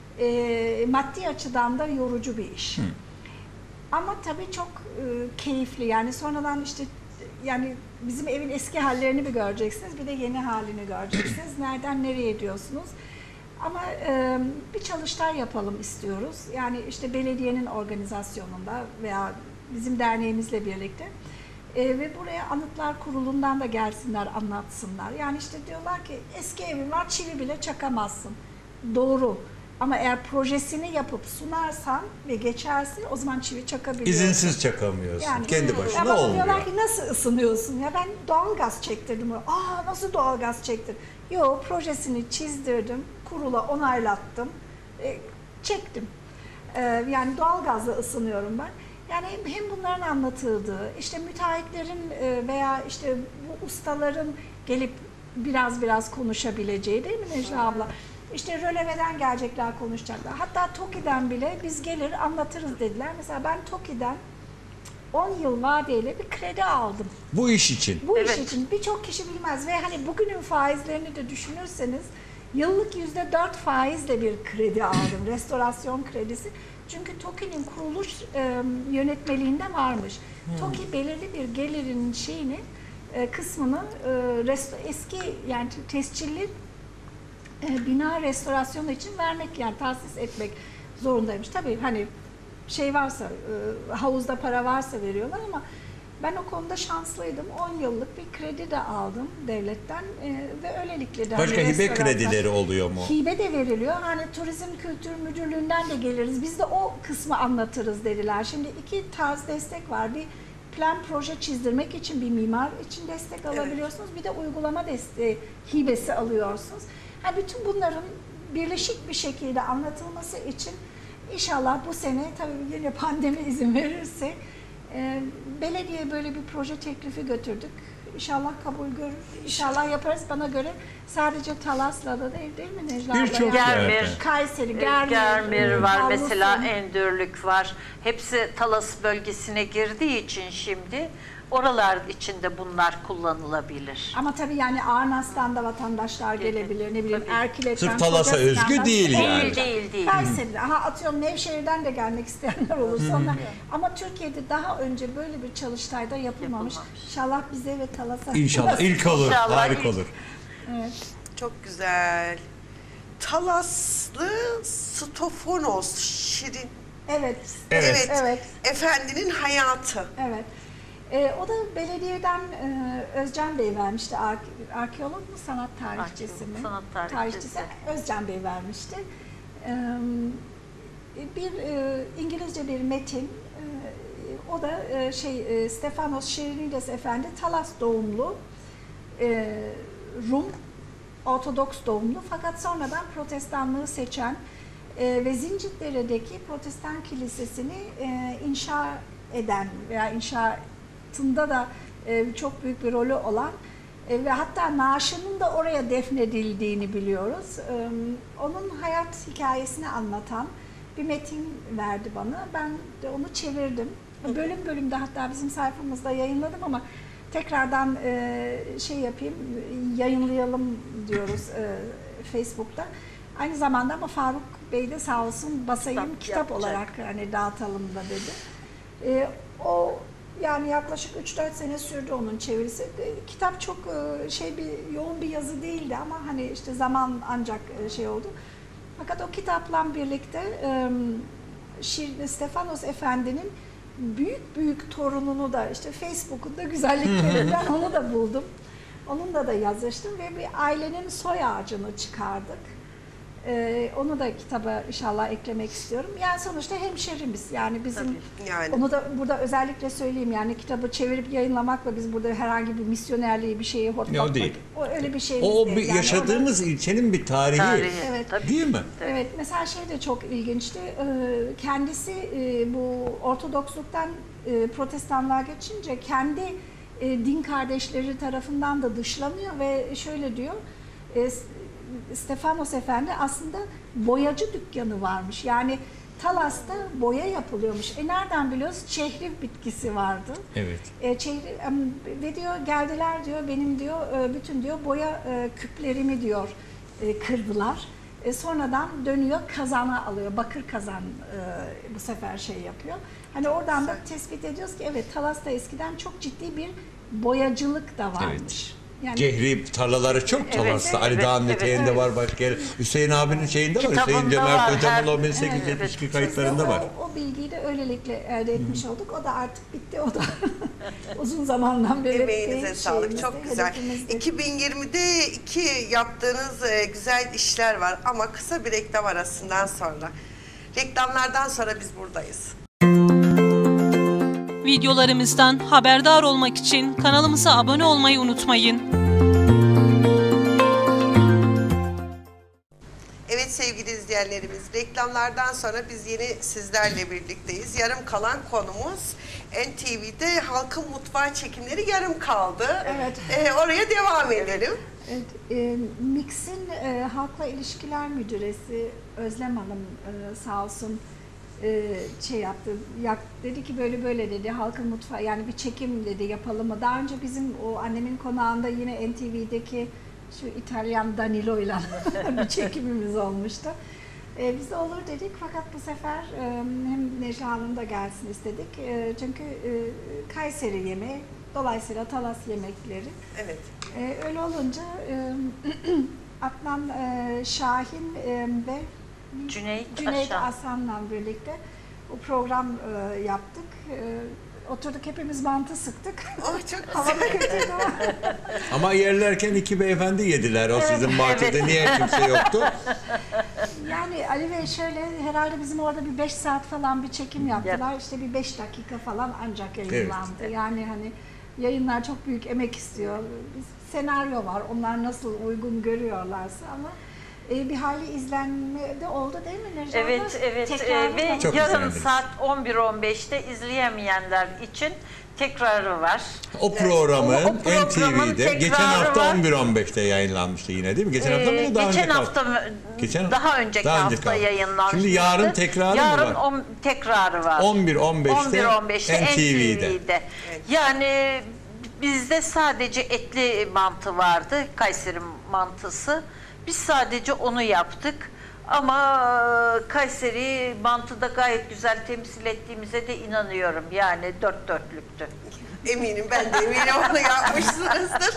[SPEAKER 5] e, maddi açıdan da yorucu bir iş. Hmm. Ama tabii çok e, keyifli. Yani sonradan işte yani bizim evin eski hallerini bir göreceksiniz, bir de yeni halini göreceksiniz. Nereden nereye diyorsunuz? Ama e, bir çalıştay yapalım istiyoruz. Yani işte belediyenin organizasyonunda veya bizim derneğimizle birlikte. E, ve buraya Anıtlar Kurulu'ndan da gelsinler, anlatsınlar. Yani işte diyorlar ki eski evin var, çivi bile çakamazsın. Doğru. Ama eğer projesini yapıp sunarsan ve geçersin, o zaman çivi çakabiliyorsun.
[SPEAKER 3] İzinsiz çakamıyorsun.
[SPEAKER 5] Yani,
[SPEAKER 3] Kendi
[SPEAKER 5] ya
[SPEAKER 3] başına
[SPEAKER 5] bana
[SPEAKER 3] olmuyor.
[SPEAKER 5] diyorlar ki nasıl ısınıyorsun? Ya ben doğalgaz çektirdim. Aa nasıl doğalgaz çektir? Yo, projesini çizdirdim, kurula onaylattım, e, çektim. E, yani doğalgazla ısınıyorum ben. Yani hem, hem bunların anlatıldığı, işte müteahhitlerin e, veya işte bu ustaların gelip biraz biraz konuşabileceği, değil mi Necla abla? İşte röleveden gelecekler, konuşacaklar. Hatta TOKİ'den bile biz gelir anlatırız dediler. Mesela ben TOKİ'den on yıl vadeyle bir kredi aldım.
[SPEAKER 3] Bu iş için.
[SPEAKER 5] Bu
[SPEAKER 4] Evet.
[SPEAKER 5] iş için birçok kişi bilmez ve hani bugünün faizlerini de düşünürseniz yıllık yüzde dört faizle bir kredi aldım. Restorasyon kredisi. Çünkü TOKİ'nin kuruluş e, yönetmeliğinde varmış.
[SPEAKER 3] Hmm.
[SPEAKER 5] TOKİ belirli bir gelirin şeyini e, kısmını e, resto, eski yani tescilli e, bina restorasyonu için vermek, yani tahsis etmek zorundaymış. Tabii hani şey varsa, e, havuzda para varsa veriyorlar ama ben o konuda şanslıydım. on yıllık bir kredi de aldım devletten e, ve öylelikle de
[SPEAKER 3] Başka
[SPEAKER 5] hani
[SPEAKER 3] hibe
[SPEAKER 5] restorasyon-
[SPEAKER 3] kredileri oluyor mu?
[SPEAKER 5] Hibe de veriliyor. Hani Turizm Kültür Müdürlüğü'nden de geliriz. Biz de o kısmı anlatırız dediler. Şimdi iki tarz destek var. Bir plan proje çizdirmek için bir mimar için destek alabiliyorsunuz. Bir de uygulama desteği hibesi alıyorsunuz. Yani bütün bunların birleşik bir şekilde anlatılması için İnşallah bu sene, tabii yine pandemi izin verirse, e, belediye böyle bir proje teklifi götürdük. İnşallah kabul görür. İnşallah yaparız. Bana göre sadece Talas'la da değil, değil mi Necla abla?
[SPEAKER 3] Birçok
[SPEAKER 5] Yani
[SPEAKER 4] Germir,
[SPEAKER 3] yerde.
[SPEAKER 5] Kayseri,
[SPEAKER 4] e,
[SPEAKER 5] Germir,
[SPEAKER 4] Germir var
[SPEAKER 5] Avrupa.
[SPEAKER 4] mesela, Endürlük var. Hepsi Talas bölgesine girdiği için şimdi oralar içinde bunlar kullanılabilir.
[SPEAKER 5] Ama tabii yani Arnas'tan da vatandaşlar gelebilir. Ne bileyim
[SPEAKER 4] Tabii.
[SPEAKER 5] Erkilet'ten,
[SPEAKER 3] Sırf Talas'a
[SPEAKER 5] Kocasistan'dan-
[SPEAKER 3] özgü değil yani.
[SPEAKER 4] Değil, değil, değil.
[SPEAKER 5] Kayseri'de, aha atıyorum Nevşehir'den de gelmek isteyenler olursa onlar. Ama Türkiye'de daha önce böyle bir çalıştayda yapılmamış.
[SPEAKER 4] Yapılmamış.
[SPEAKER 5] İnşallah bize ve Talas'a.
[SPEAKER 3] İnşallah ilk olur.
[SPEAKER 4] İnşallah
[SPEAKER 3] Harika
[SPEAKER 4] ilk.
[SPEAKER 3] olur.
[SPEAKER 5] Evet.
[SPEAKER 2] Çok güzel. Talaslı Stofanos Şirin.
[SPEAKER 5] Evet.
[SPEAKER 3] Evet.
[SPEAKER 5] Evet.
[SPEAKER 2] Efendinin hayatı.
[SPEAKER 5] Evet. Ee, o da belediyeden e, Özcan Bey vermişti. Ar- arkeolog mu, sanat tarihçisi
[SPEAKER 4] Arkeolog,
[SPEAKER 5] mi?
[SPEAKER 4] sanat tarihçisi.
[SPEAKER 5] Özcan Bey vermişti. Ee, bir e, İngilizce bir metin. E, o da e, şey e, Stefanos Şirinides Efendi, Talas doğumlu, e, Rum, Ortodoks doğumlu, fakat sonradan Protestanlığı seçen e, ve Zincirli'deki Protestan Kilisesi'ni e, inşa eden veya inşaatında da e, çok büyük bir rolü olan e, ve hatta naaşının da oraya defnedildiğini biliyoruz. E, onun hayat hikayesini anlatan bir metin verdi bana. Ben de onu çevirdim. Bölüm bölümde hatta bizim sayfamızda yayınladım ama tekrardan e, şey yapayım, yayınlayalım diyoruz e, Facebook'ta. Aynı zamanda ama Faruk Bey de sağ olsun basayım
[SPEAKER 4] Kitap
[SPEAKER 5] kitap
[SPEAKER 4] yapacak.
[SPEAKER 5] olarak hani dağıtalım da dedi. E, o yani yaklaşık üç dört sene sürdü onun çevirisi. E, kitap çok e, şey bir yoğun bir yazı değildi ama hani işte zaman ancak e, şey oldu. Fakat o kitapla birlikte e, Şir, Stefanos Efendi'nin büyük büyük torununu da işte Facebook'un da güzelliklerinden onu da buldum. Onunla da yazıştım ve bir ailenin soy ağacını çıkardık. Ee, onu da kitaba inşallah eklemek istiyorum. Yani sonuçta hemşerimiz. Yani bizim
[SPEAKER 4] Tabii.
[SPEAKER 2] Yani.
[SPEAKER 5] onu da burada özellikle söyleyeyim, yani kitabı çevirip yayınlamakla biz burada herhangi bir misyonerliği, bir şeyi hortlatmak.
[SPEAKER 3] Yok, değil.
[SPEAKER 5] O öyle bir şey
[SPEAKER 3] O
[SPEAKER 5] değil.
[SPEAKER 3] bir
[SPEAKER 5] Yani
[SPEAKER 3] yaşadığımız ilçenin bir tarihi.
[SPEAKER 4] Tarihi.
[SPEAKER 5] Evet.
[SPEAKER 4] Tabii.
[SPEAKER 3] Değil mi?
[SPEAKER 5] Evet, mesela şey de çok ilginçti. Ee, Kendisi e, bu Ortodoksluktan e, Protestanlığa geçince kendi e, din kardeşleri tarafından da dışlanıyor ve şöyle diyor. e, Stefanos Efendi aslında boyacı dükkanı varmış. Yani Talas'ta boya yapılıyormuş. E nereden biliyoruz? Çehriv bitkisi vardı.
[SPEAKER 3] Evet.
[SPEAKER 5] E, çehri, em, ve diyor geldiler diyor benim diyor e, bütün diyor boya e, küplerimi diyor e, kırdılar. E, sonradan dönüyor kazana alıyor. Bakır kazan e, bu sefer şey yapıyor. Hani oradan da tespit ediyoruz ki evet Talas'ta eskiden çok ciddi bir boyacılık da varmış.
[SPEAKER 3] Evet.
[SPEAKER 5] Yani
[SPEAKER 3] Cehri tarlaları çok Talas'ta.
[SPEAKER 4] evet,
[SPEAKER 3] Ali Dağ'ın
[SPEAKER 4] evet,
[SPEAKER 3] eteğinde
[SPEAKER 4] evet.
[SPEAKER 3] var başka yer. Hüseyin abinin şeyinde var.
[SPEAKER 4] Kitabında
[SPEAKER 3] Hüseyin Cemal
[SPEAKER 4] var,
[SPEAKER 3] Hocam'ın
[SPEAKER 4] her-
[SPEAKER 3] o bin sekiz yüz yetmiş iki
[SPEAKER 4] evet.
[SPEAKER 3] kayıtlarında var.
[SPEAKER 5] O, o bilgiyi de öylelikle elde etmiş olduk. O da artık bitti. O da uzun zamandan beri
[SPEAKER 2] Emeğinize
[SPEAKER 5] bir
[SPEAKER 2] sağlık.
[SPEAKER 5] şeyimizde,
[SPEAKER 2] Çok güzel.
[SPEAKER 5] hedefimizde.
[SPEAKER 2] iki bin yirmide iki yaptığınız e, güzel işler var ama kısa bir reklam arasından sonra. Reklamlardan sonra biz buradayız.
[SPEAKER 1] Videolarımızdan haberdar olmak için kanalımıza abone olmayı unutmayın.
[SPEAKER 2] Evet sevgili izleyenlerimiz, reklamlardan sonra biz yine sizlerle birlikteyiz. Yarım kalan konumuz N T V'de Halkın Mutfağı çekimleri yarım kaldı.
[SPEAKER 5] Evet.
[SPEAKER 2] Ee, oraya devam edelim.
[SPEAKER 5] Evet, e, Mix'in e, Halkla İlişkiler Müdüresi Özlem Hanım e, sağ olsun e, şey yaptı, yak, dedi ki böyle böyle dedi, halkın mutfağı yani bir çekim dedi yapalım mı? Daha önce bizim o annemin konağında yine N T V'deki şu İtalyan Danilo'yla bir çekimimiz olmuştu. E, biz de olur dedik fakat bu sefer e, hem Necla Hanım da gelsin istedik. E, çünkü e, Kayseri yemeği, dolayısıyla Talas yemekleri.
[SPEAKER 2] Evet.
[SPEAKER 5] Ee, öyle olunca e, Adnan e, Şahin e, ve
[SPEAKER 4] Cüneyt,
[SPEAKER 5] Cüneyt
[SPEAKER 4] Aşan.
[SPEAKER 5] Aslan'la birlikte o program e, yaptık. E, oturduk hepimiz mantı sıktık.
[SPEAKER 2] Oh çok
[SPEAKER 5] Hava
[SPEAKER 2] güzel.
[SPEAKER 5] da kötüydü ama.
[SPEAKER 3] Ama yerlerken iki beyefendi yediler. O sizin bahçede
[SPEAKER 4] evet.
[SPEAKER 3] niye kimse yoktu?
[SPEAKER 5] Yani Ali Bey şöyle herhalde bizim orada bir beş saat falan bir çekim yaptılar. İşte bir beş dakika falan ancak yayınlandı.
[SPEAKER 3] Evet.
[SPEAKER 5] Yani hani yayınlar çok büyük emek istiyor. Bir senaryo var. Onlar nasıl uygun görüyorlarsa ama e, bir hali izlenme de oldu değil mi Necla?
[SPEAKER 4] Evet, evet.
[SPEAKER 5] Tekrarı
[SPEAKER 4] Ee, ve
[SPEAKER 5] da-
[SPEAKER 3] Çok
[SPEAKER 4] yarın
[SPEAKER 3] izleniriz.
[SPEAKER 4] saat on bir on beşte izleyemeyenler için tekrarı var.
[SPEAKER 3] O programın
[SPEAKER 4] O- o programın
[SPEAKER 3] N T V'de geçen
[SPEAKER 4] tekrarı
[SPEAKER 3] hafta
[SPEAKER 4] var.
[SPEAKER 3] on bir on beşte yayınlanmıştı yine değil mi? Geçen hafta
[SPEAKER 4] Ee,
[SPEAKER 3] mıydı daha
[SPEAKER 4] geçen
[SPEAKER 3] önceki
[SPEAKER 4] hafta mı?
[SPEAKER 3] Geçen-
[SPEAKER 4] daha önceki
[SPEAKER 3] daha
[SPEAKER 4] hafta
[SPEAKER 3] önceki hafta.
[SPEAKER 4] yayınlanmıştı.
[SPEAKER 3] Şimdi yarın tekrarı mı
[SPEAKER 4] yarın
[SPEAKER 3] var?
[SPEAKER 4] on, tekrarı var.
[SPEAKER 3] on bir on beşte
[SPEAKER 4] on bir on beşte
[SPEAKER 3] N
[SPEAKER 4] N
[SPEAKER 3] T
[SPEAKER 4] T
[SPEAKER 3] V'de.
[SPEAKER 4] V'de. Yani bizde sadece etli mantı vardı, Kayseri mantısı. Biz sadece onu yaptık. Ama e, Kayseri mantıda gayet güzel temsil ettiğimize de inanıyorum. Yani dört dörtlüktü.
[SPEAKER 2] Eminim, ben de eminim onu yapmışsınızdır.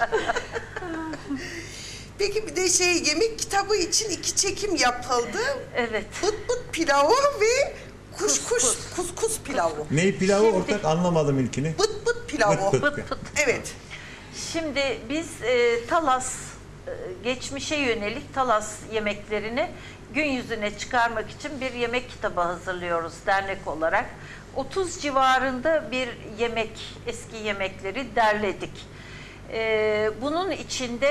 [SPEAKER 2] Peki bir de şey, yemek kitabı için iki çekim yapıldı.
[SPEAKER 4] Evet.
[SPEAKER 2] But but pilavı ve kuşkuş kuskus pilavı.
[SPEAKER 3] Ne pilavı
[SPEAKER 4] Şimdi-
[SPEAKER 3] ortak anlamadım ilkini.
[SPEAKER 2] But but pilavı.
[SPEAKER 3] Bıt bıt.
[SPEAKER 4] Pıt pıt.
[SPEAKER 2] Evet.
[SPEAKER 4] Şimdi biz e, Talas, e, geçmişe yönelik Talas yemeklerini gün yüzüne çıkarmak için bir yemek kitabı hazırlıyoruz dernek olarak. otuz civarında bir yemek, eski yemekleri derledik. E, bunun içinde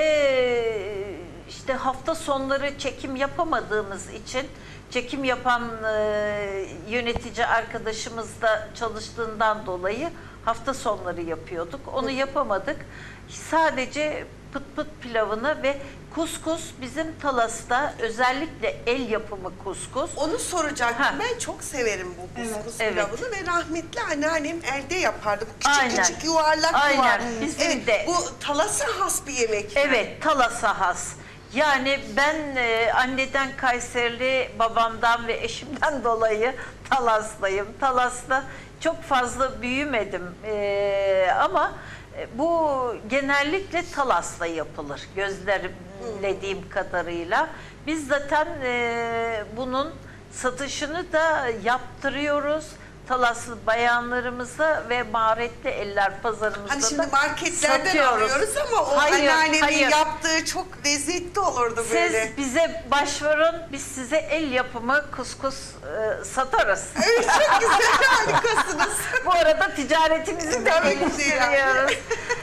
[SPEAKER 4] e, işte hafta sonları çekim yapamadığımız için, çekim yapan e, yönetici arkadaşımız da çalıştığından dolayı hafta sonları yapıyorduk. Onu yapamadık. Sadece pıt pıt pilavını ve kuskus, bizim Talas'ta özellikle el yapımı kuskus.
[SPEAKER 2] Onu soracaktım.
[SPEAKER 4] Ha.
[SPEAKER 2] Ben çok severim bu kuskus
[SPEAKER 4] Evet.
[SPEAKER 2] pilavını ve rahmetli anneannem elde yapardı. Bu küçük
[SPEAKER 4] Aynen.
[SPEAKER 2] küçük yuvarlak
[SPEAKER 4] Aynen.
[SPEAKER 2] yuvarlak.
[SPEAKER 4] Bizim
[SPEAKER 2] Evet,
[SPEAKER 4] de.
[SPEAKER 2] bu Talas'a has bir yemek.
[SPEAKER 4] Evet, Talas'a has. Yani ben e, anneden Kayserili, babamdan ve eşimden dolayı Talas'tayım. Talas'ta çok fazla büyümedim e, ama e, bu genellikle Talas'ta yapılır gözlemlediğim kadarıyla. Biz zaten e, bunun satışını da yaptırıyoruz. Talaslı bayanlarımıza ve maharetli eller pazarımızda
[SPEAKER 2] Hani
[SPEAKER 4] da
[SPEAKER 2] şimdi marketlerden
[SPEAKER 4] satıyoruz.
[SPEAKER 2] alıyoruz ama o
[SPEAKER 4] Hayır,
[SPEAKER 2] anneannemin
[SPEAKER 4] hayır.
[SPEAKER 2] yaptığı çok lezzetli olurdu böyle.
[SPEAKER 4] Siz bize başvurun, biz size el yapımı kuskus e, satarız.
[SPEAKER 2] Evet, çok güzel, harikasınız.
[SPEAKER 4] Bu arada ticaretimizi de
[SPEAKER 2] Tabii ki
[SPEAKER 4] geliştiriyoruz.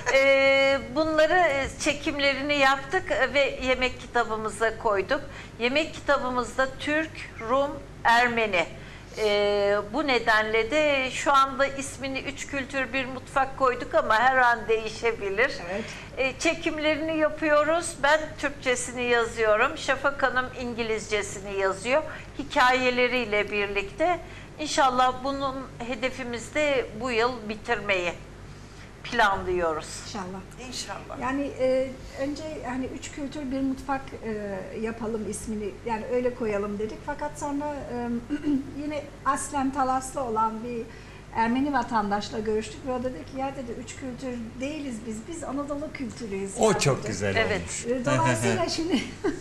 [SPEAKER 4] E, bunları e, çekimlerini yaptık ve yemek kitabımıza koyduk. Yemek kitabımızda Türk, Rum, Ermeni. Ee, bu nedenle de şu anda ismini Üç Kültür Bir Mutfak koyduk ama her an değişebilir.
[SPEAKER 5] Evet.
[SPEAKER 4] Ee, çekimlerini yapıyoruz. Ben Türkçesini yazıyorum. Şafak Hanım İngilizcesini yazıyor. Hikayeleriyle birlikte. İnşallah bunun hedefimiz de bu yıl bitirmeyi planlıyoruz.
[SPEAKER 5] İnşallah.
[SPEAKER 2] İnşallah.
[SPEAKER 5] Yani e, önce hani üç kültür bir mutfak e, yapalım ismini, yani öyle koyalım dedik. Fakat sonra e, yine aslen Talaslı olan bir Ermeni vatandaşla görüştük ve o dedi ki ya dedi üç kültür değiliz biz, biz Anadolu kültürüyüz.
[SPEAKER 3] O
[SPEAKER 5] yani
[SPEAKER 3] çok
[SPEAKER 5] dedi.
[SPEAKER 3] güzel
[SPEAKER 4] Evet.
[SPEAKER 3] olmuş.
[SPEAKER 5] E, Dolayısıyla şimdi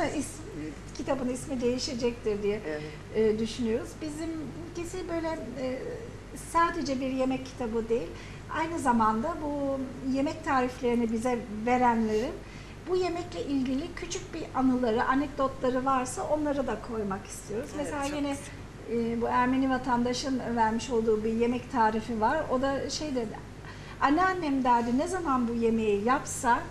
[SPEAKER 5] is- kitabın ismi değişecektir diye e, düşünüyoruz. Bizimkisi böyle e, sadece bir yemek kitabı değil, aynı zamanda bu yemek tariflerini bize verenlerin bu yemekle ilgili küçük bir anıları, anekdotları varsa onları da koymak istiyoruz.
[SPEAKER 2] Evet,
[SPEAKER 5] Mesela
[SPEAKER 2] çok
[SPEAKER 5] yine
[SPEAKER 2] güzel.
[SPEAKER 5] e, bu Ermeni vatandaşın vermiş olduğu bir yemek tarifi var. O da şey dedi, anneannem derdi ne zaman bu yemeği yapsa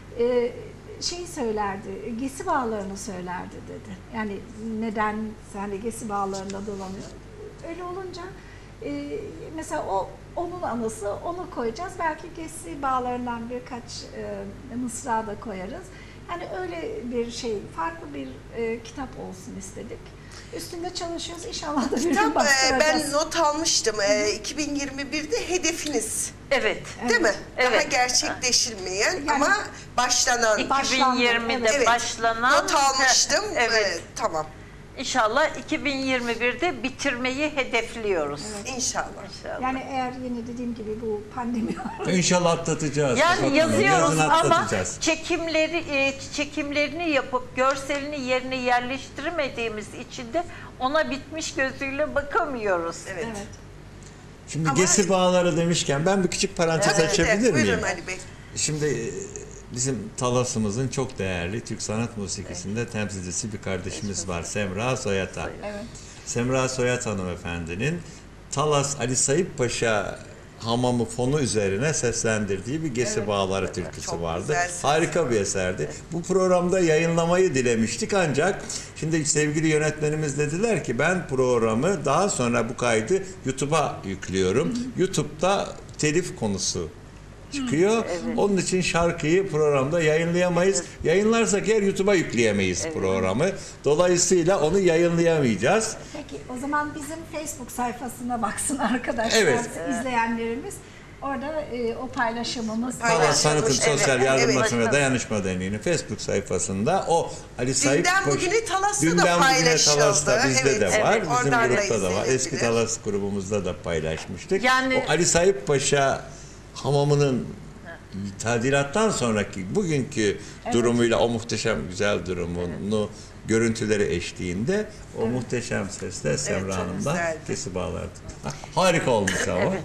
[SPEAKER 5] e, şey söylerdi, gesi bağlarını söylerdi dedi. Yani neden hani gesi bağlarında dolanıyor. Öyle olunca e, mesela o onun anısı, onu koyacağız. Belki gesi bağlarından birkaç e, mısra da koyarız. Yani öyle bir şey, farklı bir e, kitap olsun istedik. Üstünde çalışıyoruz. İnşallah da bir gün
[SPEAKER 2] Kitap e,
[SPEAKER 5] bastıracağız.
[SPEAKER 2] ben not almıştım. E, iki bin yirmi birde hedefiniz.
[SPEAKER 4] Evet.
[SPEAKER 2] Değil mi? Daha
[SPEAKER 4] Evet.
[SPEAKER 2] gerçekleşilmeyen
[SPEAKER 5] Yani-
[SPEAKER 2] ama başlanan.
[SPEAKER 5] Başlandı,
[SPEAKER 4] iki bin yirmide
[SPEAKER 5] evet.
[SPEAKER 4] başlanan.
[SPEAKER 2] Not almıştım.
[SPEAKER 4] Evet.
[SPEAKER 2] Evet, tamam.
[SPEAKER 4] İnşallah iki bin yirmi birde bitirmeyi hedefliyoruz.
[SPEAKER 2] İnşallah.
[SPEAKER 4] İnşallah.
[SPEAKER 5] Yani eğer yine dediğim gibi bu pandemi
[SPEAKER 3] İnşallah atlatacağız.
[SPEAKER 4] Yani
[SPEAKER 3] Bakalım,
[SPEAKER 4] yazıyoruz
[SPEAKER 3] yazın
[SPEAKER 4] ama
[SPEAKER 3] atlatacağız.
[SPEAKER 4] çekimleri e, çekimlerini yapıp görselini yerine yerleştirmediğimiz için de ona bitmiş gözüyle bakamıyoruz.
[SPEAKER 2] Evet.
[SPEAKER 5] evet.
[SPEAKER 3] Şimdi
[SPEAKER 2] Ama-
[SPEAKER 3] gesi bağları demişken ben bir küçük parantez
[SPEAKER 2] Evet,
[SPEAKER 3] açabilir
[SPEAKER 2] evet,
[SPEAKER 3] miyim?
[SPEAKER 2] buyurun Ali Bey.
[SPEAKER 3] Şimdi e, bizim Talas'ımızın çok değerli Türk sanat musikisinde temsilcisi bir kardeşimiz var. Semra Soyatan.
[SPEAKER 5] Evet.
[SPEAKER 3] Semra Soyat hanımefendinin Talas Ali Sayıp Paşa hamamı fonu üzerine seslendirdiği bir Gesi Bağları türküsü
[SPEAKER 2] çok
[SPEAKER 3] vardı.
[SPEAKER 2] güzel ses.
[SPEAKER 3] Harika bir eserdi. Bu programda yayınlamayı dilemiştik ancak şimdi sevgili yönetmenimiz dediler ki ben programı daha sonra bu kaydı YouTube'a yüklüyorum. YouTube'da telif konusu çıkıyor. Onun için şarkıyı programda yayınlayamayız. Yayınlarsak eğer YouTube'a yükleyemeyiz programı. Dolayısıyla onu yayınlayamayacağız.
[SPEAKER 5] Peki o zaman bizim Facebook sayfasına baksın arkadaşlar,
[SPEAKER 3] Evet.
[SPEAKER 5] izleyenlerimiz. Orada e, o paylaşımımız var.
[SPEAKER 2] Paylaş-
[SPEAKER 3] Talas Sanatım
[SPEAKER 2] Evet,
[SPEAKER 3] Sosyal
[SPEAKER 2] evet,
[SPEAKER 3] Yardımlaşma
[SPEAKER 4] evet.
[SPEAKER 3] ve Dayanışma Derneği'nin Facebook sayfasında o Ali Sayıp
[SPEAKER 2] Dünden
[SPEAKER 3] Paşa-
[SPEAKER 2] bugüne Talas'ta da
[SPEAKER 3] Dünden bugüne
[SPEAKER 2] paylaşıldı.
[SPEAKER 3] Talas'ta bizde
[SPEAKER 2] Evet,
[SPEAKER 3] de var.
[SPEAKER 2] evet,
[SPEAKER 3] Bizim
[SPEAKER 2] oradan da
[SPEAKER 3] grupta da var.
[SPEAKER 2] izlenebilir.
[SPEAKER 3] Eski Talas grubumuzda da paylaşmıştık.
[SPEAKER 4] Yani-
[SPEAKER 3] O Ali Sayıp Paşa hamamının tadilattan sonraki bugünkü durumuyla o muhteşem güzel durumunu görüntüleri eşliğinde o muhteşem sesle Semra
[SPEAKER 2] çok
[SPEAKER 3] Hanım'dan
[SPEAKER 2] güzeldi.
[SPEAKER 3] kesi bağlardı. Harika olmuş ama.
[SPEAKER 4] Evet.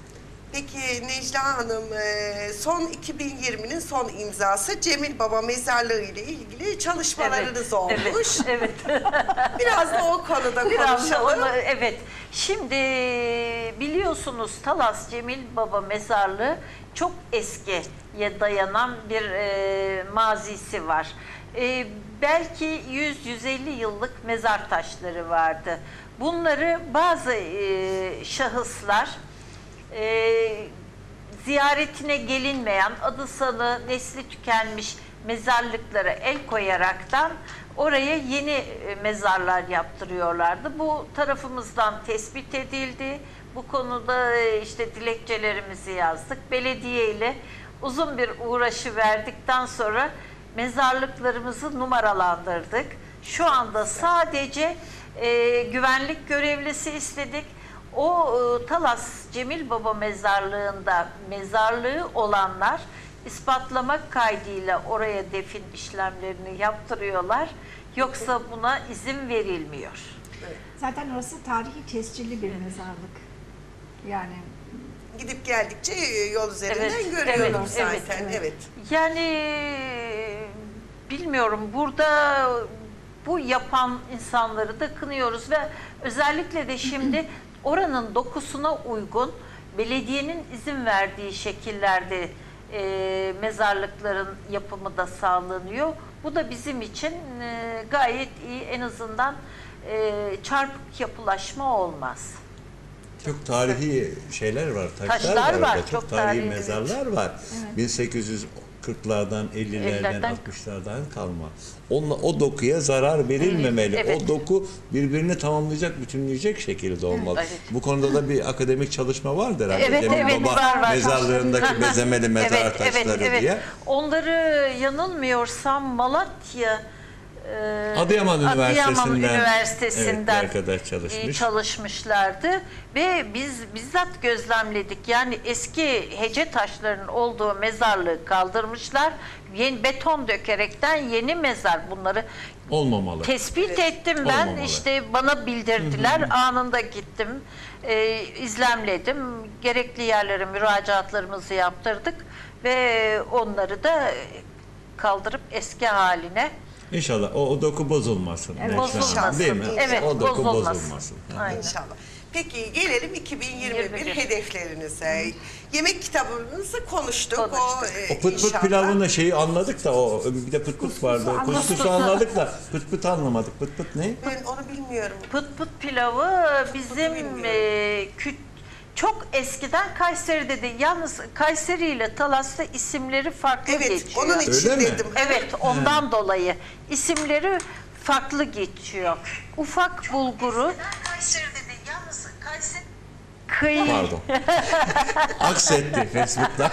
[SPEAKER 2] Peki Necla Hanım, e, son iki bin yirminin son imzası Cemil Baba Mezarlığı ile ilgili çalışmalarınız olmuş.
[SPEAKER 4] Evet. Evet.
[SPEAKER 2] Biraz da o konuda
[SPEAKER 4] Biraz da
[SPEAKER 2] konuşalım.
[SPEAKER 4] onu- evet. Şimdi biliyorsunuz Talas Cemil Baba Mezarlığı çok eskiye dayanan bir e, mazisi var. E, belki yüz yüz elli yıllık mezar taşları vardı. Bunları bazı e, şahıslar e, ziyaretine gelinmeyen, adı sanı, nesli tükenmiş mezarlıklara el koyaraktan oraya yeni e, mezarlar yaptırıyorlardı. Bu tarafımızdan tespit edildi. Bu konuda e, işte dilekçelerimizi yazdık. Belediye ile uzun bir uğraşı verdikten sonra mezarlıklarımızı numaralandırdık. Şu anda sadece e, güvenlik görevlisi istedik. O e, Talas Cemil Baba Mezarlığı'nda mezarlığı olanlar ispatlamak kaydıyla oraya defin işlemlerini yaptırıyorlar. Yoksa buna izin verilmiyor.
[SPEAKER 5] Zaten orası tarihi tescilli bir mezarlık. Yani
[SPEAKER 2] Gidip geldikçe yol üzerinden
[SPEAKER 4] Evet,
[SPEAKER 2] görüyorum
[SPEAKER 4] evet,
[SPEAKER 2] zaten.
[SPEAKER 4] evet,
[SPEAKER 2] Evet.
[SPEAKER 4] Yani bilmiyorum, burada bu yapan insanları da kınıyoruz ve özellikle de şimdi oranın dokusuna uygun belediyenin izin verdiği şekillerde e, mezarlıkların yapımı da sağlanıyor. Bu da bizim için e, gayet iyi, en azından e, çarpık yapılaşma olmaz.
[SPEAKER 3] Çok tarihi şeyler var, taşlar,
[SPEAKER 4] Taşlar
[SPEAKER 3] var,
[SPEAKER 4] var,
[SPEAKER 3] orada.
[SPEAKER 4] çok
[SPEAKER 3] çok tarihi
[SPEAKER 4] tarihi,
[SPEAKER 3] mezarlar var. bin sekiz yüz kırklardan, ellilerden,
[SPEAKER 4] Ellerden.
[SPEAKER 3] altmışlardan kalma. Onunla, o dokuya zarar verilmemeli.
[SPEAKER 4] Evet.
[SPEAKER 3] O doku birbirini tamamlayacak, bütünleyecek şekilde olmalı.
[SPEAKER 4] Evet.
[SPEAKER 3] Bu konuda da bir akademik çalışma vardır herhalde.
[SPEAKER 4] Evet,
[SPEAKER 3] Cemil
[SPEAKER 4] evet,
[SPEAKER 3] Baba
[SPEAKER 4] var, var.
[SPEAKER 3] mezarlığındaki bezemeli mezar
[SPEAKER 4] Evet, evet,
[SPEAKER 3] taşları
[SPEAKER 4] evet.
[SPEAKER 3] diye.
[SPEAKER 4] Onları yanılmıyorsam Malatya e,
[SPEAKER 3] Adıyaman Üniversitesi'nden
[SPEAKER 4] Adıyaman
[SPEAKER 3] evet,
[SPEAKER 4] Üniversitesi'nden
[SPEAKER 3] bir arkadaş çalışmış.
[SPEAKER 4] e, çalışmışlardı ve biz bizzat gözlemledik. Yani eski hece taşlarının olduğu mezarlığı kaldırmışlar. Yeni beton dökerekten yeni mezar, bunları
[SPEAKER 3] Olmamalı.
[SPEAKER 4] tespit ettim ben.
[SPEAKER 3] Olmamalı.
[SPEAKER 4] İşte bana bildirdiler. Anında gittim. E, izlemledim. Gerekli yerlere müracaatlarımızı yaptırdık ve onları da kaldırıp eski haline
[SPEAKER 3] İnşallah o, o doku bozulmasın.
[SPEAKER 5] Evet,
[SPEAKER 3] Necla Hanım,
[SPEAKER 4] bozulmasın.
[SPEAKER 3] Değil mi?
[SPEAKER 4] Evet,
[SPEAKER 3] o doku
[SPEAKER 4] bozulmasın.
[SPEAKER 3] bozulmasın.
[SPEAKER 4] Aynen.
[SPEAKER 2] İnşallah. Peki gelelim iki bin yirmi bir
[SPEAKER 4] yirmi bir.
[SPEAKER 2] hedeflerinize. Yemek kitabınızı konuştuk.
[SPEAKER 4] Konuştuk.
[SPEAKER 2] O, e,
[SPEAKER 3] O pıt pıt
[SPEAKER 2] inşallah.
[SPEAKER 3] pilavının şeyi anladık da o bir de pıt pıt vardı.
[SPEAKER 5] anladık.
[SPEAKER 3] Kuskusu anladık da pıt pıt anlamadık. Pıt pıt ne?
[SPEAKER 2] Ben onu bilmiyorum.
[SPEAKER 4] Pıt pıt pilavı bizim
[SPEAKER 2] bilmiyorum.
[SPEAKER 4] e, kü- çok eskiden Kayseri'de de, yalnız Kayseri ile Talas'ta isimleri farklı
[SPEAKER 2] Evet,
[SPEAKER 4] geçiyor.
[SPEAKER 2] onun için
[SPEAKER 3] Öyle mi?
[SPEAKER 2] dedim.
[SPEAKER 4] Evet, ondan dolayı isimleri farklı geçiyor. Ufak bulguru Kayseri'de de, yalnız Kayseri kıy
[SPEAKER 3] Pardon. Aksetti Facebook'ta.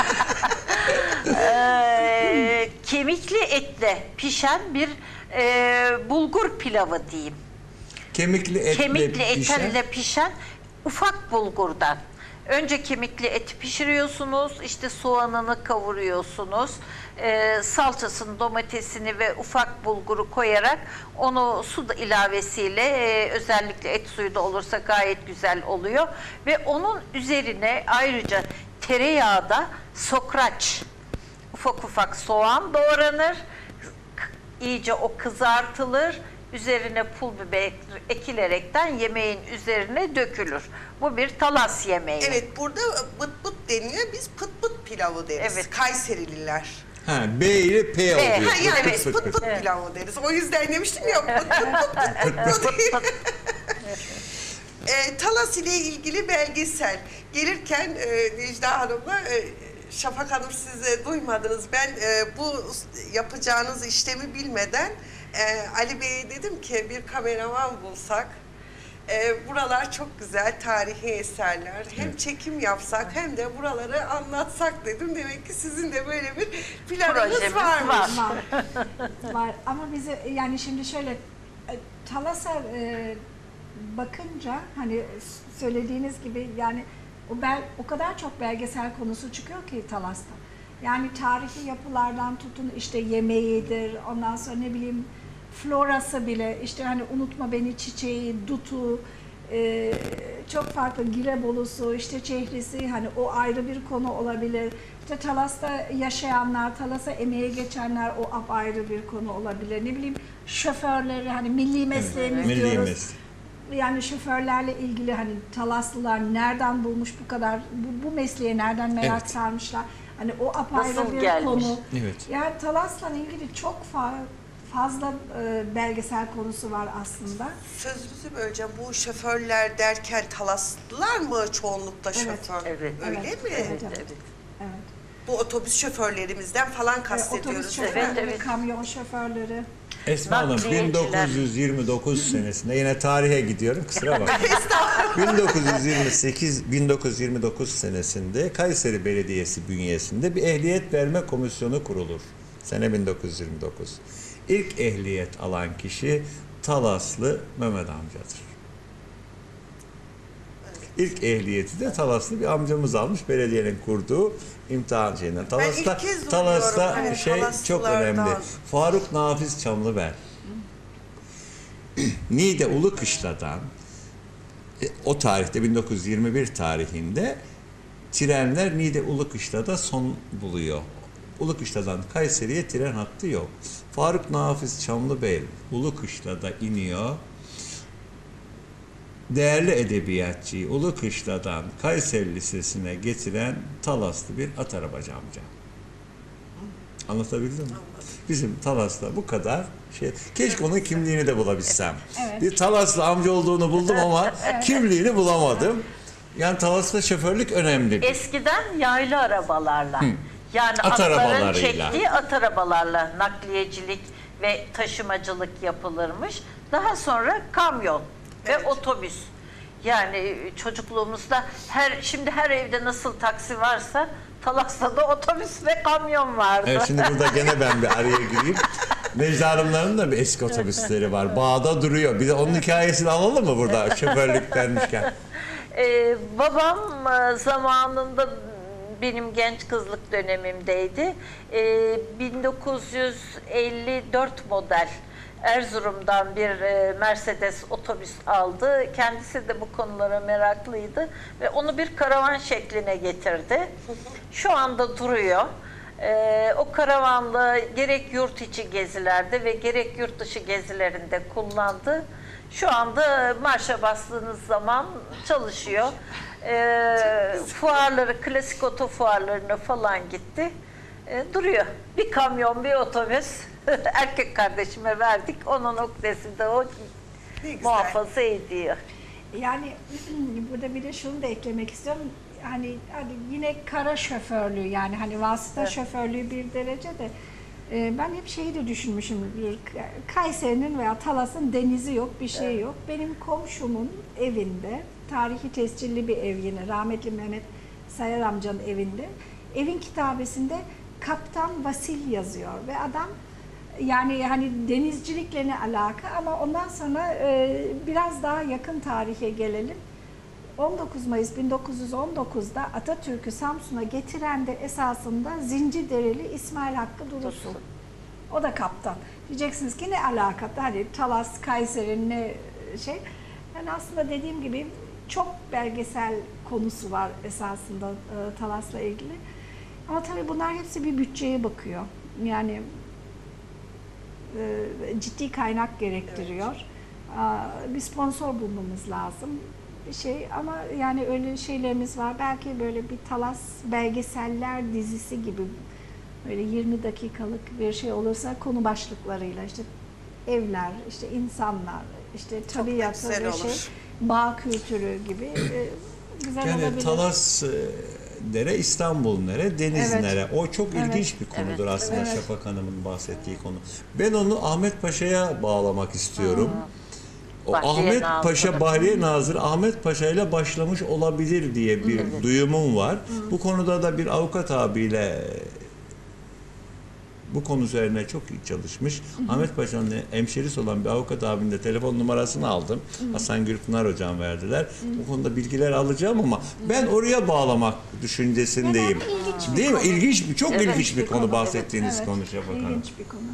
[SPEAKER 4] e, kemikli etle pişen bir e, bulgur pilavı diyeyim.
[SPEAKER 3] Kemikli etle
[SPEAKER 4] Kemikli
[SPEAKER 3] pişen.
[SPEAKER 4] etle pişen ufak bulgurdan. Önce kemikli eti pişiriyorsunuz, işte soğanını kavuruyorsunuz, e, salçasını, domatesini ve ufak bulguru koyarak onu su da ilavesiyle, e, özellikle et suyu da olursa gayet güzel oluyor. Ve onun üzerine ayrıca tereyağda sokraç, ufak ufak soğan doğranır, iyice o kızartılır. Üzerine pul biber ekilerekten yemeğin üzerine dökülür. Bu bir Talas yemeği.
[SPEAKER 2] Evet, burada bıt bıt deniyor. Biz pıt pıt pilavı deriz.
[SPEAKER 4] Evet.
[SPEAKER 2] Kayserililer.
[SPEAKER 3] Ha, B ile P oluyor.
[SPEAKER 2] Ha, yani
[SPEAKER 3] Pıt
[SPEAKER 2] biz
[SPEAKER 3] pıt
[SPEAKER 2] pıt
[SPEAKER 3] pıt
[SPEAKER 2] pıt
[SPEAKER 3] pıt.
[SPEAKER 2] pilavı deriz. O yüzden demiştim ya pıt pıt pıt pıt pıt. E, Talas ile ilgili belgesel. Gelirken e, Necla Hanım'la e, Şafak Hanım, siz de duymadınız. Ben e, bu yapacağınız işlemi bilmeden e, Ali Bey'e dedim ki bir kameraman bulsak. E, buralar çok güzel tarihi eserler. Hem
[SPEAKER 3] Evet.
[SPEAKER 2] çekim yapsak hem de buraları anlatsak dedim. Demek ki sizin de böyle bir planınız
[SPEAKER 4] Projemiz
[SPEAKER 2] varmış.
[SPEAKER 4] var.
[SPEAKER 5] Var. Var. Ama bize yani şimdi şöyle e, Talas'a e, bakınca hani s- söylediğiniz gibi yani o bel, o kadar çok belgesel konusu çıkıyor ki Talas'ta. Yani tarihi yapılardan tutun işte yemeğidir, ondan sonra ne bileyim florası bile, işte hani unutma beni çiçeği, dutu, e, çok farklı Girebolusu, işte Çehresi, hani o ayrı bir konu olabilir. İşte Talas'ta yaşayanlar, Talas'a emeğe geçenler o apayrı bir konu olabilir. Ne bileyim şoförleri, hani milli mesleğimiz
[SPEAKER 3] Milli
[SPEAKER 5] diyoruz.
[SPEAKER 3] meslek.
[SPEAKER 5] Yani şoförlerle ilgili hani Talaslılar nereden bulmuş bu kadar, bu, bu mesleğe nereden merak
[SPEAKER 3] Evet.
[SPEAKER 5] sarmışlar. Hani o apayrı
[SPEAKER 4] Nasıl
[SPEAKER 5] bir
[SPEAKER 4] gelmiş?
[SPEAKER 5] konu.
[SPEAKER 3] Evet.
[SPEAKER 5] Yani Talas'la ilgili çok fa- fazla e, belgesel konusu var aslında.
[SPEAKER 2] Sözünüzü böleceğim. Bu şoförler derken Talaslılar mı çoğunlukla
[SPEAKER 5] Evet.
[SPEAKER 2] şoför?
[SPEAKER 4] Evet.
[SPEAKER 2] Öyle
[SPEAKER 5] Evet,
[SPEAKER 2] mi?
[SPEAKER 5] evet.
[SPEAKER 4] Evet.
[SPEAKER 5] Evet.
[SPEAKER 2] Bu otobüs şoförlerimizden falan
[SPEAKER 5] E,
[SPEAKER 2] kastediyoruz.
[SPEAKER 5] otobüs
[SPEAKER 2] değil mi?
[SPEAKER 5] şoförleri,
[SPEAKER 4] Evet, evet.
[SPEAKER 5] kamyon şoförleri.
[SPEAKER 3] Esma Hanım
[SPEAKER 4] Nakliyeciler.
[SPEAKER 3] bin dokuz yüz yirmi dokuz senesinde yine tarihe gidiyorum kusura bakmayın. bin dokuz yüz yirmi sekiz bin dokuz yüz yirmi dokuz senesinde Kayseri Belediyesi bünyesinde bir ehliyet verme komisyonu kurulur. Sene bin dokuz yüz yirmi dokuz. İlk ehliyet alan kişi Talaslı Mehmet amcadır. İlk ehliyeti de Talaslı bir amcamız almış belediyenin kurduğu imtihan şeyinden. Talas'ta,
[SPEAKER 2] ilk kez
[SPEAKER 3] Talas'ta
[SPEAKER 2] duyuyorum, hani
[SPEAKER 3] şey çok
[SPEAKER 2] Talaslılardan.
[SPEAKER 3] önemli. Faruk Nafiz Çamlıbel. Niğde Ulukışla'dan e, o tarihte bin dokuz yüz yirmi bir tarihinde trenler Niğde Ulukışla'da son buluyor. Ulukışla'dan Kayseri'ye tren hattı yok. Faruk Nafiz Çamlıbel Ulukışla'da iniyor. Değerli edebiyatçıyı Ulukışla'dan Kayseri Lisesi'ne getiren Talaslı bir at arabacı amca. Anlatabildim mi? Bizim Talas'ta bu kadar şey. Keşke onun kimliğini de bulabilsem.
[SPEAKER 5] Evet.
[SPEAKER 3] Bir Talaslı amca olduğunu buldum ama kimliğini bulamadım. Yani Talas'ta şoförlük önemli.
[SPEAKER 4] Eskiden yaylı arabalarla, yani
[SPEAKER 3] At
[SPEAKER 4] atların
[SPEAKER 3] arabalarıyla.
[SPEAKER 4] çektiği at arabalarla nakliyecilik ve taşımacılık yapılırmış. Daha sonra kamyon ve otobüs. Yani çocukluğumuzda her şimdi her evde nasıl taksi varsa Talas'ta da otobüs ve kamyon vardı.
[SPEAKER 3] Evet, şimdi burada gene ben bir araya gireyim. Necla Hanımların da bir eski otobüsleri var. Bağda duruyor. Bir de onun hikayesini alalım mı burada şoförlük denmişken?
[SPEAKER 4] Ee, babam e, zamanında benim genç kızlık dönemimdeydi. Ee, bin dokuz yüz elli dört model Erzurum'dan bir e, Mercedes otobüs aldı. Kendisi de bu konulara meraklıydı ve onu bir karavan şekline getirdi. Şu anda duruyor. Ee, o karavanla gerek yurt içi gezilerde ve gerek yurt dışı gezilerinde kullandı. Şu anda marşa bastığınız zaman çalışıyor. Ee, fuarları, klasik oto fuarlarına falan gitti. Ee, duruyor. Bir kamyon, bir otobüs erkek kardeşime verdik. Onun oktesi de o muhafaza ediyor.
[SPEAKER 5] Yani burada bir de şunu da eklemek istiyorum. Hani, hani yine kara şoförlüğü, yani hani vasıta
[SPEAKER 4] Evet.
[SPEAKER 5] şoförlüğü bir derece de e, ben hep şeyi de düşünmüşümdür. Kayseri'nin veya Talas'ın denizi yok, bir şey
[SPEAKER 4] Evet.
[SPEAKER 5] yok. Benim komşumun evinde, tarihi tescilli bir ev yine, rahmetli Mehmet Sayar amcanın evinde, evin kitabesinde Kaptan Vasil yazıyor ve adam, yani hani denizcilikle ne alaka, ama ondan sonra e, biraz daha yakın tarihe gelelim. on dokuz Mayıs bin dokuz yüz on dokuz'da Atatürk'ü Samsun'a getiren de esasında Zincirdereli İsmail Hakkı Dursun. O da kaptan. Diyeceksiniz ki ne alaka? Hani Talas, Kayseri'nin ne şey. Yani aslında dediğim gibi çok belgesel konusu var esasında e, Talas'la ilgili. Ama tabii bunlar hepsi bir bütçeye bakıyor. Yani e, ciddi kaynak gerektiriyor. Evet. Bir sponsor bulmamız lazım. Bir şey, ama yani öyle şeylerimiz var. Belki böyle bir Talas belgeseller dizisi gibi böyle yirmi dakikalık bir şey olursa, konu başlıklarıyla işte evler, işte insanlar, işte tabiatı
[SPEAKER 2] güzel
[SPEAKER 5] ve
[SPEAKER 2] olur.
[SPEAKER 5] şey, bağ kültürü gibi e, güzel
[SPEAKER 3] Yani
[SPEAKER 5] olabilir.
[SPEAKER 3] Talas e, nere, İstanbul nere, deniz
[SPEAKER 5] Evet.
[SPEAKER 3] nere? O çok
[SPEAKER 5] Evet.
[SPEAKER 3] ilginç bir konudur
[SPEAKER 4] Evet.
[SPEAKER 3] aslında,
[SPEAKER 5] Evet.
[SPEAKER 3] Şafak Hanım'ın bahsettiği konu. Ben onu Ahmet Paşa'ya bağlamak istiyorum. O
[SPEAKER 4] Bahriye
[SPEAKER 3] Ahmet
[SPEAKER 4] Nazırı.
[SPEAKER 3] Paşa, Bahriye Nazırı Ahmet Paşa ile başlamış olabilir diye bir
[SPEAKER 4] Evet.
[SPEAKER 3] duyumum var. Bu konuda da bir avukat abiyle bu konu üzerine çok iyi çalışmış. Ahmet Paşa'nın hemşerisi olan bir avukat abinin de telefon numarasını aldım. Hasan Gürpınar hocam verdiler. Bu konuda bilgiler alacağım ama ben oraya bağlamak düşüncesindeyim.
[SPEAKER 5] Neden? İlginç bir
[SPEAKER 3] Değil mi?
[SPEAKER 5] konu.
[SPEAKER 3] İlginç bir, çok
[SPEAKER 4] Evet.
[SPEAKER 3] ilginç bir konu
[SPEAKER 5] Evet.
[SPEAKER 3] bahsettiğiniz
[SPEAKER 5] Evet.
[SPEAKER 3] konu Şafak Hanım.
[SPEAKER 5] İlginç bir konu.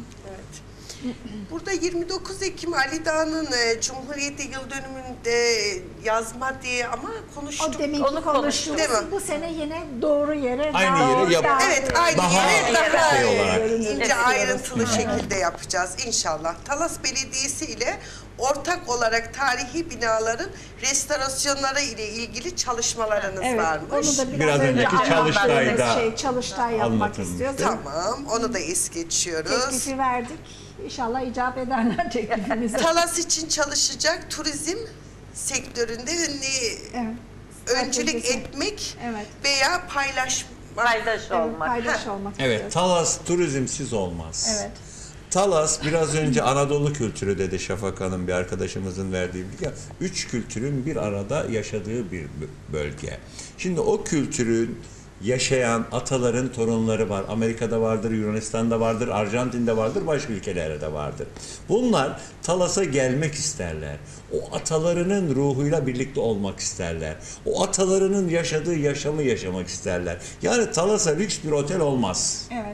[SPEAKER 2] Burada yirmi dokuz Ekim Ali Dağ'ın e, Cumhuriyeti yıl dönümünde yazma diye ama konuştuk.
[SPEAKER 5] O deminki
[SPEAKER 4] Onu konuştuk.
[SPEAKER 5] konuştuğumuz
[SPEAKER 2] Değil mi?
[SPEAKER 5] bu sene yine doğru yere,
[SPEAKER 3] Aynı
[SPEAKER 5] daha-
[SPEAKER 3] yere yap-
[SPEAKER 5] daha-
[SPEAKER 2] Evet, aynı
[SPEAKER 3] Daha
[SPEAKER 2] yere daha
[SPEAKER 3] şey olarak.
[SPEAKER 2] ince
[SPEAKER 5] Yapıyoruz.
[SPEAKER 2] ayrıntılı şekilde yapacağız inşallah. Talas Belediyesi ile ortak olarak tarihi binaların restorasyonları ile ilgili çalışmalarınız
[SPEAKER 5] Evet,
[SPEAKER 2] varmış.
[SPEAKER 5] onu da biraz,
[SPEAKER 3] Biraz
[SPEAKER 5] önce
[SPEAKER 3] önceki
[SPEAKER 5] anlattığımız
[SPEAKER 3] Çalıştay'da
[SPEAKER 5] şey, Çalıştay yapmak
[SPEAKER 3] anlatılmıştı.
[SPEAKER 5] istiyoruz.
[SPEAKER 2] Tamam, onu da es geçiyoruz.
[SPEAKER 5] Teklifi verdik. İnşallah icap ederler teklifimize.
[SPEAKER 2] Talas için çalışacak turizm sektöründe ünlü
[SPEAKER 5] Evet.
[SPEAKER 2] öncülük
[SPEAKER 5] Stratejisi.
[SPEAKER 2] etmek
[SPEAKER 5] Evet.
[SPEAKER 2] veya paylaşmak.
[SPEAKER 4] Paydaş
[SPEAKER 5] Evet,
[SPEAKER 4] olmak.
[SPEAKER 5] paydaş olmak
[SPEAKER 3] Evet,
[SPEAKER 5] istiyoruz.
[SPEAKER 3] Talas turizmsiz olmaz.
[SPEAKER 5] Evet.
[SPEAKER 3] Talas biraz önce Anadolu kültürü dedi Şafak Hanım, bir arkadaşımızın verdiği bilgi. Üç kültürün bir arada yaşadığı bir bölge. Şimdi o kültürün yaşayan ataların torunları var. Amerika'da vardır, Yunanistan'da vardır, Arjantin'de vardır, başka ülkelerde de vardır. Bunlar Talas'a gelmek isterler. O atalarının ruhuyla birlikte olmak isterler. O atalarının yaşadığı yaşamı yaşamak isterler. Yani Talas'a lüks bir otel olmaz.
[SPEAKER 5] Evet.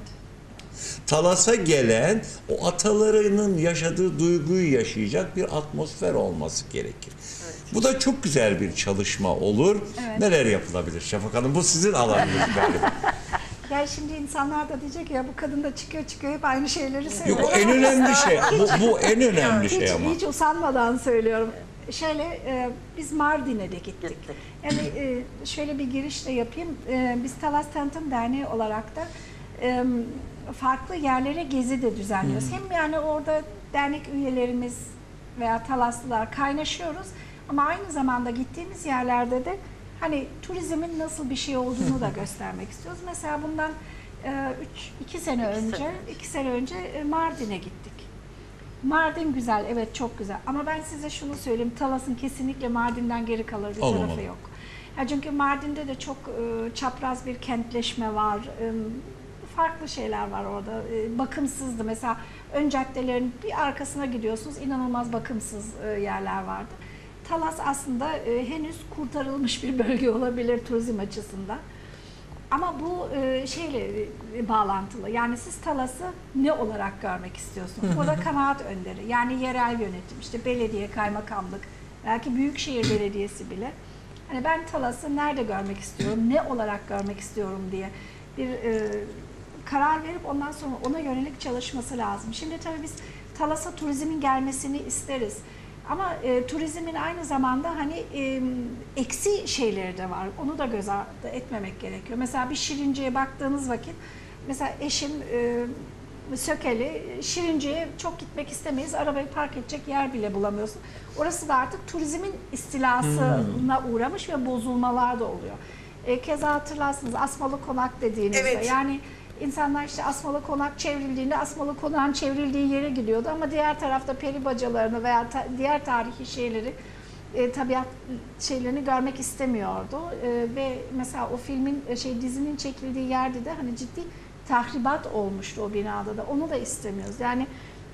[SPEAKER 3] Talas'a gelen o atalarının yaşadığı duyguyu yaşayacak bir atmosfer olması gerekir. Bu da çok güzel bir çalışma olur.
[SPEAKER 5] Evet.
[SPEAKER 3] Neler yapılabilir Şafak Hanım? Bu sizin alanınız galiba.
[SPEAKER 5] Yani şimdi insanlar da diyecek ya, bu kadın da çıkıyor çıkıyor hep aynı şeyleri söylüyor.
[SPEAKER 3] Yok, o en önemli şey. Bu, bu en önemli
[SPEAKER 5] hiç,
[SPEAKER 3] şey ama.
[SPEAKER 5] hiç usanmadan söylüyorum. Şöyle e, biz Mardin'e de gittik.
[SPEAKER 4] Gittik.
[SPEAKER 5] Yani e, şöyle bir giriş de yapayım. E, biz Talas Tanıtım Derneği olarak da e, farklı yerlere gezi de düzenliyoruz. Hem yani orada dernek üyelerimiz veya Talaslılar kaynaşıyoruz. Ama aynı zamanda gittiğimiz yerlerde de hani turizmin nasıl bir şey olduğunu da göstermek istiyoruz. Mesela bundan e, üç, iki sene
[SPEAKER 4] İki
[SPEAKER 5] önce,
[SPEAKER 4] sene.
[SPEAKER 5] iki sene önce e, Mardin'e gittik. Mardin güzel, evet çok güzel. Ama ben size şunu söyleyeyim, Talas'ın kesinlikle Mardin'den geri kalır bir
[SPEAKER 3] Olmamalı.
[SPEAKER 5] tarafı yok. Ya çünkü Mardin'de de çok e, çapraz bir kentleşme var. E, farklı şeyler var orada. E, bakımsızdı. Mesela ön caddelerin bir arkasına gidiyorsunuz, inanılmaz bakımsız e, yerler vardı. Talas aslında e, henüz kurtarılmış bir bölge olabilir turizm açısından. Ama bu e, şeyle e, bağlantılı. Yani siz Talas'ı ne olarak görmek istiyorsunuz? Burada kanaat önderi. Yani yerel yönetim, işte belediye, kaymakamlık, belki büyükşehir belediyesi bile. Hani ben Talas'ı nerede görmek istiyorum, ne olarak görmek istiyorum diye bir e, karar verip ondan sonra ona yönelik çalışması lazım. Şimdi tabii biz Talas'a turizmin gelmesini isteriz. Ama e, turizmin aynı zamanda hani e, eksi şeyleri de var. Onu da göz ardı etmemek gerekiyor. Mesela bir Şirince'ye baktığınız vakit, mesela eşim e, Sökeli, Şirince'ye çok gitmek istemeyiz. Arabayı park edecek yer bile bulamıyorsun. Orası da artık turizmin istilasına hmm. uğramış ve bozulmalar da oluyor. E, keza hatırlarsınız Asmalı Konak dediğinizde.
[SPEAKER 2] Evet.
[SPEAKER 5] Yani İnsanlar işte Asmalı Konak çevrildiğinde Asmalı Konak'ın çevrildiği yere gidiyordu ama diğer tarafta peri bacalarını veya ta, diğer tarihi şeyleri, e, tabiat şeylerini görmek istemiyordu. E, ve mesela o filmin şey dizinin çekildiği yerde de hani ciddi tahribat olmuştu o binada da. Onu da istemiyoruz. Yani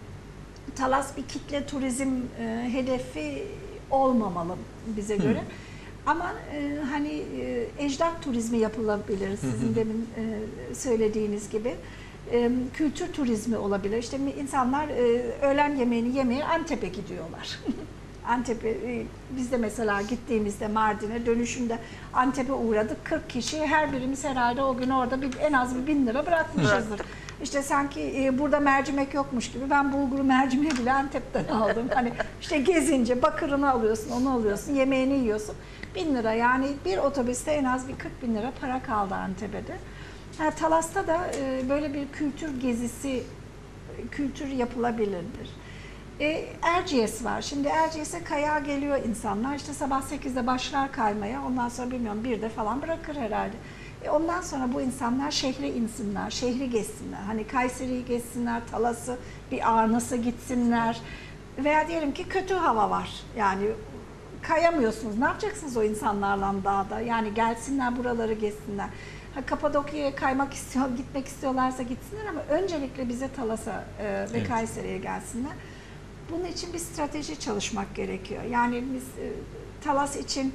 [SPEAKER 5] Talas bir kitle turizm e, hedefi olmamalı bize göre. Hmm. Ama e, hani e, ecdat turizmi yapılabilir sizin demin e, söylediğiniz gibi. E, kültür turizmi olabilir. İşte insanlar e, öğlen yemeğini yemeye Antep'e gidiyorlar. Antep'e e, biz de mesela gittiğimizde Mardin'e dönüşünde Antep'e uğradık. kırk kişi, her birimiz herhalde o gün orada bir, en az bir bin lira bırakmışızdır. Bıraktık. İşte sanki e, burada mercimek yokmuş gibi ben bulguru mercimeği bile Antep'ten aldım. Hani işte gezince bakırını alıyorsun, onu alıyorsun, yemeğini yiyorsun. bin lira, yani bir otobüste en az bir kırk bin lira para kaldı Antep'de. Yani Talas'ta da e, böyle bir kültür gezisi, kültür yapılabilirdir. E, Erciyes var. Şimdi Erciyes'e kayağa geliyor insanlar. İşte sabah sekizde başlar kaymaya. Ondan sonra bilmiyorum birde falan bırakır herhalde. E, ondan sonra bu insanlar şehre insinler, şehri gezsinler. Hani Kayseri'yi gezsinler, Talas'ı, bir Arnas'a gitsinler. Veya diyelim ki kötü hava var. Yani kayamıyorsunuz. Ne yapacaksınız o insanlarla dağda? Yani gelsinler buraları gezsinler. Ha, Kapadokya'ya kaymak istiyor, gitmek istiyorlarsa gitsinler ama öncelikle bize Talas'a e, ve evet. Kayseri'ye gelsinler. Bunun için bir strateji çalışmak gerekiyor. Yani biz e, Talas için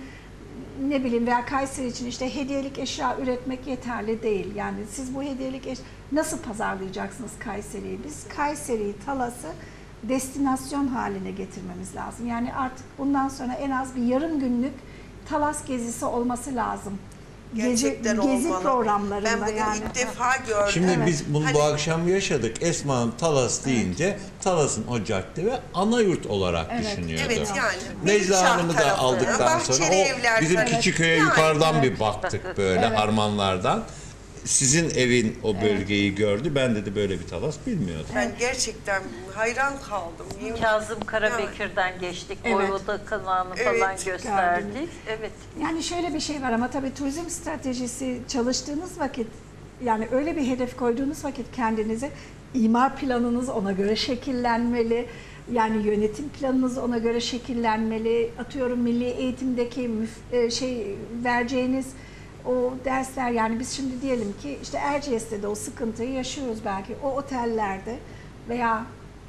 [SPEAKER 5] ne bileyim veya Kayseri için işte hediyelik eşya üretmek yeterli değil. Yani siz bu hediyelik eşya nasıl pazarlayacaksınız Kayseri'yi? Biz Kayseri'yi, Talas'ı destinasyon haline getirmemiz lazım. Yani artık bundan sonra en az bir yarım günlük Talas gezisi olması lazım.
[SPEAKER 2] Gerçekten
[SPEAKER 5] Gezi, gezi programlarında
[SPEAKER 2] ben bugün
[SPEAKER 5] yani.
[SPEAKER 2] ilk defa gördüm.
[SPEAKER 3] Şimdi
[SPEAKER 5] Evet.
[SPEAKER 3] biz bunu
[SPEAKER 2] Hani-
[SPEAKER 3] bu akşam yaşadık. Esma Hanım Talas deyince evet. Talas'ın o cadde ve ana yurt olarak
[SPEAKER 5] evet.
[SPEAKER 3] düşünüyordu.
[SPEAKER 2] Evet yani.
[SPEAKER 3] Necla Hanım'ı da
[SPEAKER 2] tarafı,
[SPEAKER 3] aldıktan sonra o bizim
[SPEAKER 2] tarafı.
[SPEAKER 3] Küçükköy'e
[SPEAKER 2] Yani,
[SPEAKER 3] yukarıdan
[SPEAKER 5] evet.
[SPEAKER 3] bir baktık böyle
[SPEAKER 5] Evet.
[SPEAKER 3] harmanlardan. Sizin evin o bölgeyi evet. gördü. Ben dedi böyle bir Talas bilmiyordum.
[SPEAKER 2] Ben gerçekten hayran kaldım. Yemin-
[SPEAKER 4] Kazım Karabekir'den geçtik.
[SPEAKER 5] Evet.
[SPEAKER 4] Voyvoda kanalını
[SPEAKER 2] Evet,
[SPEAKER 4] falan gösterdik.
[SPEAKER 5] gördüm.
[SPEAKER 4] Evet.
[SPEAKER 5] Yani şöyle bir şey var ama tabii turizm stratejisi çalıştığınız vakit, yani öyle bir hedef koyduğunuz vakit kendinize imar planınız ona göre şekillenmeli. Yani yönetim planınız ona göre şekillenmeli. Atıyorum milli eğitimdeki müf- şey vereceğiniz o dersler, yani biz şimdi diyelim ki işte Erciyes'te de o sıkıntıyı yaşıyoruz belki. O otellerde veya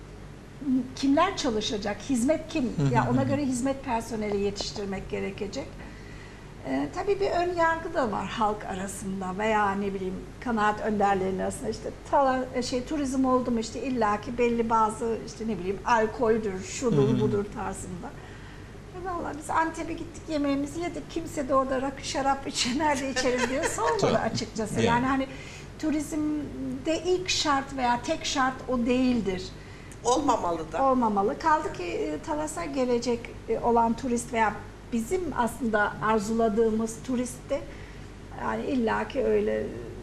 [SPEAKER 5] kimler çalışacak, hizmet kim? Ya ona göre hizmet personeli yetiştirmek gerekecek. Ee, tabii bir ön yargı da var halk arasında veya ne bileyim kanaat önderlerinin arasında, işte tala, şey turizm oldu mu işte illaki belli bazı işte ne bileyim alkoldür, şudur budur tarzında. Valla biz Antep'e gittik, yemeğimizi yedik. Kimse de orada rakı şarap içe nerede içeriz diye sormadı açıkçası. Yani hani turizmde ilk şart veya tek şart o değildir.
[SPEAKER 2] Olmamalı da.
[SPEAKER 5] Olmamalı. Kaldı ki Talas'a gelecek olan turist veya bizim aslında arzuladığımız turist de yani illaki öyle,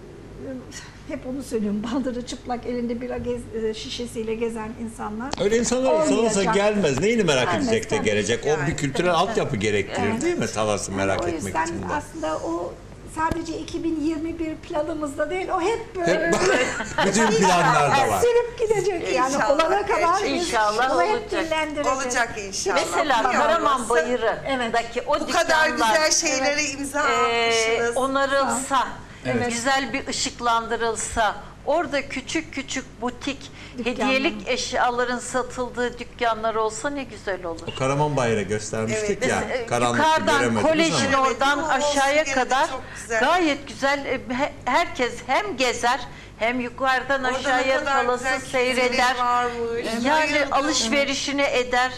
[SPEAKER 5] hep onu söylüyorum, baldırı çıplak elinde bira gez, şişesiyle gezen insanlar.
[SPEAKER 3] Öyle insanlar Talas'a gelmez. Neyini merak
[SPEAKER 5] Gelmez,
[SPEAKER 3] edecek de
[SPEAKER 5] tabii.
[SPEAKER 3] gelecek.
[SPEAKER 2] Yani.
[SPEAKER 3] O bir kültürel altyapı gerektirir
[SPEAKER 5] Evet.
[SPEAKER 3] değil mi Talas'ı merak
[SPEAKER 5] Yani o
[SPEAKER 3] etmek
[SPEAKER 5] yüzden
[SPEAKER 3] için de.
[SPEAKER 5] aslında o sadece iki bin yirmi bir planımızda değil, o hep böyle
[SPEAKER 3] Hep, bütün planlarda var.
[SPEAKER 5] sürüp gidecek. Yani
[SPEAKER 2] İnşallah,
[SPEAKER 5] olana kadar biz
[SPEAKER 4] İnşallah
[SPEAKER 5] onu hep
[SPEAKER 4] olacak.
[SPEAKER 5] dillendireceğiz.
[SPEAKER 2] Olacak inşallah.
[SPEAKER 4] Mesela
[SPEAKER 2] Bilmiyorum.
[SPEAKER 4] Karaman Bayırı'daki
[SPEAKER 5] Evet.
[SPEAKER 4] o
[SPEAKER 2] Bu kadar
[SPEAKER 4] dükkanlar,
[SPEAKER 2] güzel şeylere imza
[SPEAKER 4] e,
[SPEAKER 2] atmışsınız.
[SPEAKER 4] onarılsa,
[SPEAKER 5] Evet.
[SPEAKER 4] güzel bir ışıklandırılsa, Orada küçük küçük butik,
[SPEAKER 5] Dükkanlar.
[SPEAKER 4] hediyelik eşyaların satıldığı dükkanlar olsa ne güzel olur.
[SPEAKER 3] O Karaman Bayır'a göstermiştik
[SPEAKER 2] Evet.
[SPEAKER 3] ya.
[SPEAKER 4] Mesela,
[SPEAKER 3] Karanlıkta
[SPEAKER 4] yukarıdan
[SPEAKER 3] göremedik
[SPEAKER 4] kolejin
[SPEAKER 3] ama.
[SPEAKER 4] oradan
[SPEAKER 2] Evet, ama
[SPEAKER 4] aşağıya
[SPEAKER 2] olsun gene de
[SPEAKER 4] kadar
[SPEAKER 2] çok güzel.
[SPEAKER 4] gayet güzel. E, he- Herkes hem gezer hem yukarıdan
[SPEAKER 2] Orada ne
[SPEAKER 4] aşağıya
[SPEAKER 2] kadar
[SPEAKER 4] talası
[SPEAKER 2] güzel
[SPEAKER 4] seyreder.
[SPEAKER 2] kitleleri varmış.
[SPEAKER 4] Yani
[SPEAKER 2] Bayıldım.
[SPEAKER 4] alışverişini eder.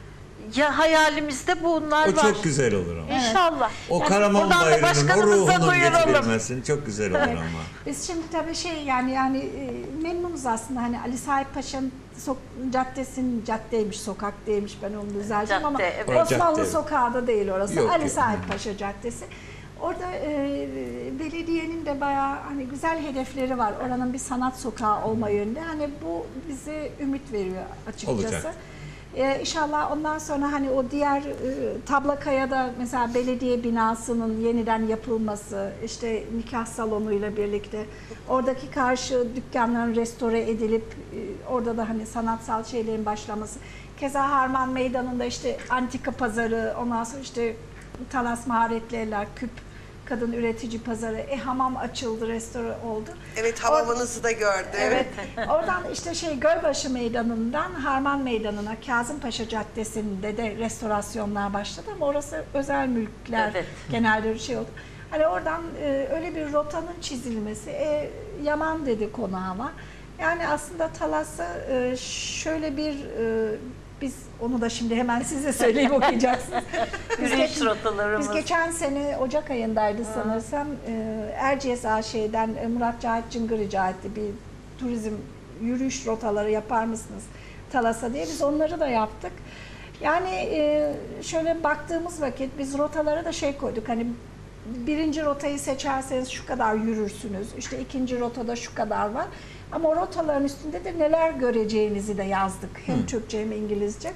[SPEAKER 4] Ya hayalimizde bunlar
[SPEAKER 3] O
[SPEAKER 4] var.
[SPEAKER 3] çok güzel olur ama.
[SPEAKER 4] İnşallah.
[SPEAKER 3] O
[SPEAKER 4] Yani
[SPEAKER 3] Karaman
[SPEAKER 4] buradan da
[SPEAKER 3] Bayırı'nın o
[SPEAKER 4] başkanımıza
[SPEAKER 3] ruhunu
[SPEAKER 4] duyuralım.
[SPEAKER 3] getirilmesin. Çok güzel olur ama.
[SPEAKER 5] Biz şimdi tabii şey yani yani e, memnunuz aslında hani Ali Sahip Paşa'nın sok- caddesinin caddeymiş, sokak değilmiş, ben onu düzelteceğim ama
[SPEAKER 4] Cadde, evet.
[SPEAKER 5] Osmanlı
[SPEAKER 3] Cadde.
[SPEAKER 5] Sokağı da değil orası.
[SPEAKER 3] Yok,
[SPEAKER 5] Ali
[SPEAKER 3] yok.
[SPEAKER 5] Sahip Paşa Caddesi. Orada e, belediyenin de bayağı hani güzel hedefleri var. Oranın bir sanat sokağı olma yönünde. Hani bu bize ümit veriyor açıkçası.
[SPEAKER 3] Olacak.
[SPEAKER 5] Ee, İnşallah ondan sonra hani o diğer e, Tablakaya'da mesela belediye binasının yeniden yapılması, işte nikah salonuyla birlikte oradaki karşı dükkanların restore edilip e, orada da hani sanatsal şeylerin başlaması. Keza Harman Meydanı'nda işte antika pazarı, ondan sonra işte Talas Maharetli Eller, Küp Kadın Üretici Pazarı, e hamam açıldı, restore oldu.
[SPEAKER 2] Evet, hamamınızı da gördüm.
[SPEAKER 5] Evet. Oradan işte şey Gölbaşı Meydanı'ndan Harman Meydanı'na, Kazımpaşa Caddesi'nde de restorasyonlar başladı ama orası özel mülkler
[SPEAKER 4] Evet.
[SPEAKER 5] genelde bir şey oldu. Hani oradan e, öyle bir rotanın çizilmesi, e, Yaman dedi konağı var. Yani aslında Talas'a e, şöyle bir e, biz onu da şimdi hemen size söyleyeyim okuyacaksınız. Biz
[SPEAKER 4] Yürüyüş
[SPEAKER 5] geç-
[SPEAKER 4] rotalarımız.
[SPEAKER 5] Biz geçen sene Ocak ayındaydı sanırsam e, Erciyes A Ş'den e, Murat Cahit Cıngır rica etti, bir turizm yürüyüş rotaları yapar mısınız Talas'a diye, biz onları da yaptık. Yani e, şöyle baktığımız vakit biz rotalara da şey koyduk, hani birinci rotayı seçerseniz şu kadar yürürsünüz, işte ikinci rotada şu kadar var. Ama o rotaların üstünde de neler göreceğinizi de yazdık. Hem Türkçe hem İngilizce.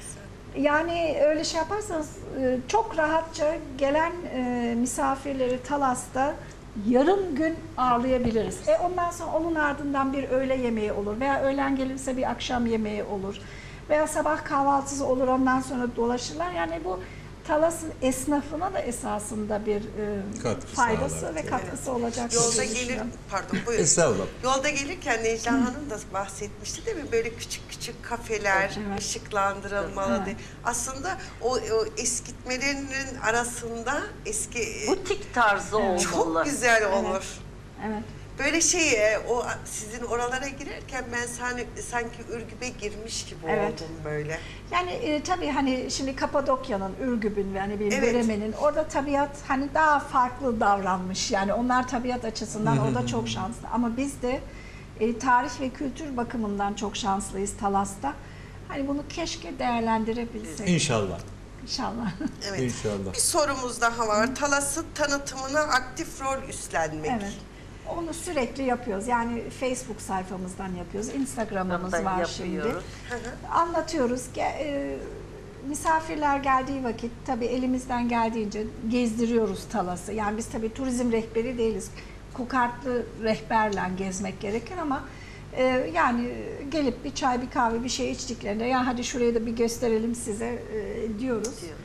[SPEAKER 5] Yani öyle şey yaparsanız e, çok rahatça gelen e, misafirleri Talas'ta yarım gün ağırlayabiliriz. E ondan sonra onun ardından bir öğle yemeği olur veya öğlen gelirse bir akşam yemeği olur veya sabah kahvaltısı olur, ondan sonra dolaşırlar. Yani bu Talas'ın esnafına da esasında bir e,
[SPEAKER 3] Katkı
[SPEAKER 5] faydası
[SPEAKER 3] sağlar,
[SPEAKER 5] ve
[SPEAKER 3] tabii.
[SPEAKER 5] katkısı olacak.
[SPEAKER 2] Yolda
[SPEAKER 5] diye
[SPEAKER 2] gelir,
[SPEAKER 5] düşünüyorum.
[SPEAKER 2] pardon buyurun.
[SPEAKER 3] Estağfurullah.
[SPEAKER 2] Yolda gelirken Necla Hanım da bahsetmişti değil mi? Böyle küçük küçük kafeler,
[SPEAKER 5] Evet.
[SPEAKER 2] ışıklandırılmalı
[SPEAKER 5] Evet.
[SPEAKER 2] diye. Aslında o, o eskitmelerinin arasında eski
[SPEAKER 4] Butik tarzı olmalı.
[SPEAKER 2] çok güzel olur.
[SPEAKER 5] Evet.
[SPEAKER 2] Böyle şey, e, o sizin oralara girerken ben sanki, sanki Ürgüp'e girmiş gibi
[SPEAKER 5] Evet.
[SPEAKER 2] oldum böyle.
[SPEAKER 5] Yani e, tabii hani şimdi Kapadokya'nın, Ürgüp'ün ve hani bir
[SPEAKER 2] Evet.
[SPEAKER 5] Göreme'nin orada tabiat hani daha farklı davranmış. Yani onlar tabiat açısından orada çok şanslı. Ama biz de e, tarih ve kültür bakımından çok şanslıyız Talas'ta. Hani bunu keşke değerlendirebilsek.
[SPEAKER 3] İnşallah.
[SPEAKER 5] İnşallah.
[SPEAKER 2] Evet.
[SPEAKER 3] İnşallah.
[SPEAKER 2] Bir sorumuz daha var. Talas'ın tanıtımına aktif rol üstlenmek.
[SPEAKER 5] Evet. Onu sürekli yapıyoruz. Yani Facebook sayfamızdan yapıyoruz. Instagram'ımız
[SPEAKER 4] Ondan
[SPEAKER 5] var şimdi.
[SPEAKER 4] yapıyoruz.
[SPEAKER 5] Anlatıyoruz. Ge- e, misafirler geldiği vakit tabii elimizden geldiğince gezdiriyoruz Talas'ı. Yani biz tabii turizm rehberi değiliz. Kokartlı rehberle gezmek gerekir ama e, yani gelip bir çay, bir kahve, bir şey içtiklerinde ya hadi şurayı da bir gösterelim size e, diyoruz.
[SPEAKER 4] Diyor.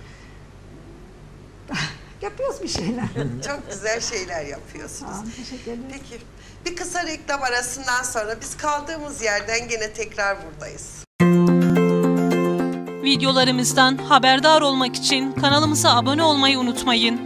[SPEAKER 5] Yapıyoruz bir şeyler.
[SPEAKER 2] Çok güzel şeyler yapıyorsunuz.
[SPEAKER 5] Tamam, teşekkür ederim.
[SPEAKER 2] Peki, bir kısa reklam arasından sonra biz kaldığımız yerden gene tekrar buradayız.
[SPEAKER 1] Videolarımızdan haberdar olmak için kanalımıza abone olmayı unutmayın.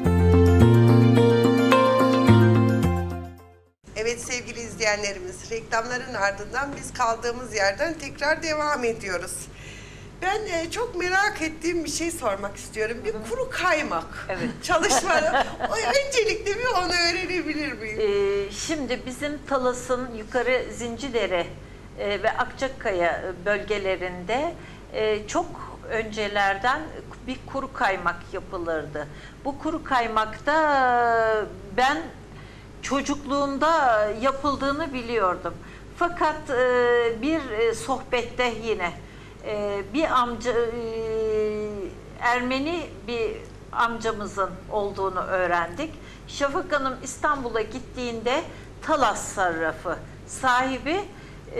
[SPEAKER 2] Evet sevgili izleyenlerimiz, reklamların ardından biz kaldığımız yerden tekrar devam ediyoruz. Ben e, çok merak ettiğim bir şey sormak istiyorum. Bir kuru kaymak
[SPEAKER 4] Evet.
[SPEAKER 2] çalışmaları. O, öncelikle bir onu öğrenebilir miyim?
[SPEAKER 4] Ee, şimdi bizim Talas'ın yukarı Zincidere e, ve Akçakaya bölgelerinde e, çok öncelerden bir kuru kaymak yapılırdı. Bu kuru kaymakta e, ben çocukluğumda yapıldığını biliyordum. Fakat e, bir e, sohbette yine e, bir amca e, Ermeni bir amcamızın olduğunu öğrendik. Şafak Hanım İstanbul'a gittiğinde Talas Sarrafı sahibi e,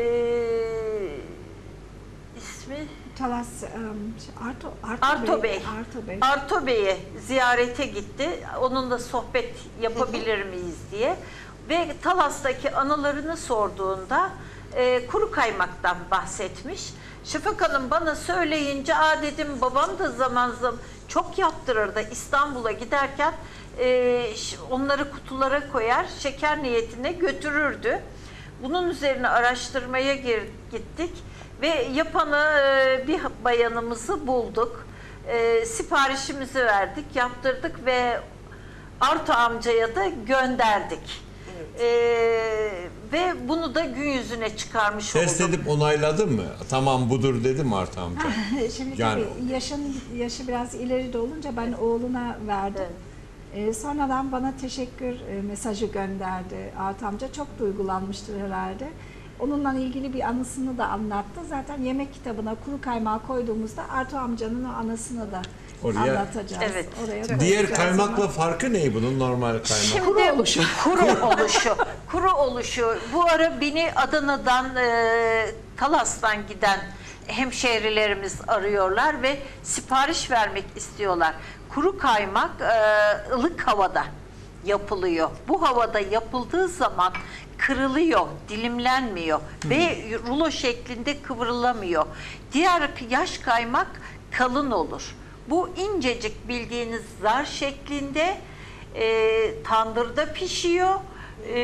[SPEAKER 4] ismi
[SPEAKER 5] Talas, um, Arto, Arto,
[SPEAKER 4] Arto Bey.
[SPEAKER 5] Arto Bey.
[SPEAKER 4] Arto Bey'e ziyarete gitti. Onunla sohbet yapabilir miyiz diye. Ve Talas'taki anılarını sorduğunda e, kuru kaymaktan bahsetmiş. Şafak Hanım bana söyleyince, aa dedim, babam da zaman zaman çok yaptırırdı. İstanbul'a giderken e, onları kutulara koyar, şeker niyetine götürürdü. Bunun üzerine araştırmaya gir, gittik ve yapanı e, bir bayanımızı bulduk. E, siparişimizi verdik, yaptırdık ve Arto amcaya da gönderdik. Evet. E, ve bunu da gün yüzüne çıkarmış
[SPEAKER 3] Test
[SPEAKER 4] olduk.
[SPEAKER 3] edip onayladın mı? Tamam budur dedi mi Arto amca?
[SPEAKER 5] Şimdi
[SPEAKER 3] Yani-
[SPEAKER 5] tabii yaşın, yaşı biraz ileride olunca ben oğluna verdim. Ee, sonradan bana teşekkür e, mesajı gönderdi Arto amca. Çok duygulanmıştır herhalde. Onunla ilgili bir anısını da anlattı. Zaten yemek kitabına kuru kaymağı koyduğumuzda Arto amcanın o anısını da
[SPEAKER 3] Oraya-
[SPEAKER 5] anlatacağız.
[SPEAKER 4] Evet.
[SPEAKER 5] Oraya
[SPEAKER 3] Diğer
[SPEAKER 5] koyacağız
[SPEAKER 3] kaymakla
[SPEAKER 5] onu.
[SPEAKER 3] farkı ne bunun normal kaymak?
[SPEAKER 4] Şimdi
[SPEAKER 5] Kuru oluşu.
[SPEAKER 4] Kuru oluşu. Kuru oluşu. Bu ara beni Adana'dan, e, Talas'tan giden hemşehrilerimiz arıyorlar ve sipariş vermek istiyorlar. Kuru kaymak e, ılık havada yapılıyor. Bu havada yapıldığı zaman kırılıyor, dilimlenmiyor ve rulo şeklinde kıvrılamıyor. Diğer yaş kaymak kalın olur. Bu incecik bildiğiniz zar şeklinde e, tandırda pişiyor e,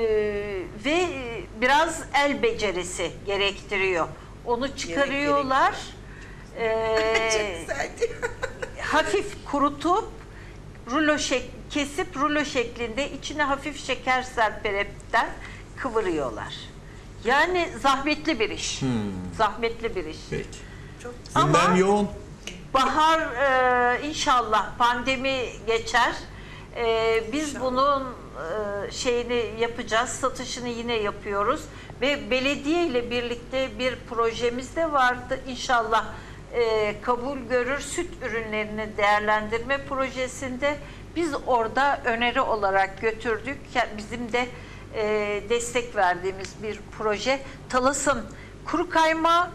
[SPEAKER 4] ve biraz el becerisi gerektiriyor. Onu çıkarıyorlar. E,
[SPEAKER 2] Çok güzeldi.
[SPEAKER 4] hafif kurutup rulo şek kesip rulo şeklinde içine hafif şeker serperekten kıvırıyorlar. Yani zahmetli bir iş. Zahmetli bir iş.
[SPEAKER 3] Peki.
[SPEAKER 2] Çok
[SPEAKER 4] Ama-
[SPEAKER 3] Gündem yoğun.
[SPEAKER 4] Bahar e, inşallah pandemi geçer. E, biz bunun e, şeyini yapacağız, satışını yine yapıyoruz ve belediye ile birlikte bir projemiz de vardı. İnşallah e, kabul görür. Süt ürünlerini değerlendirme projesinde biz orada öneri olarak götürdük. Bizim de e, destek verdiğimiz bir proje. Talas'ın kuru kaymağı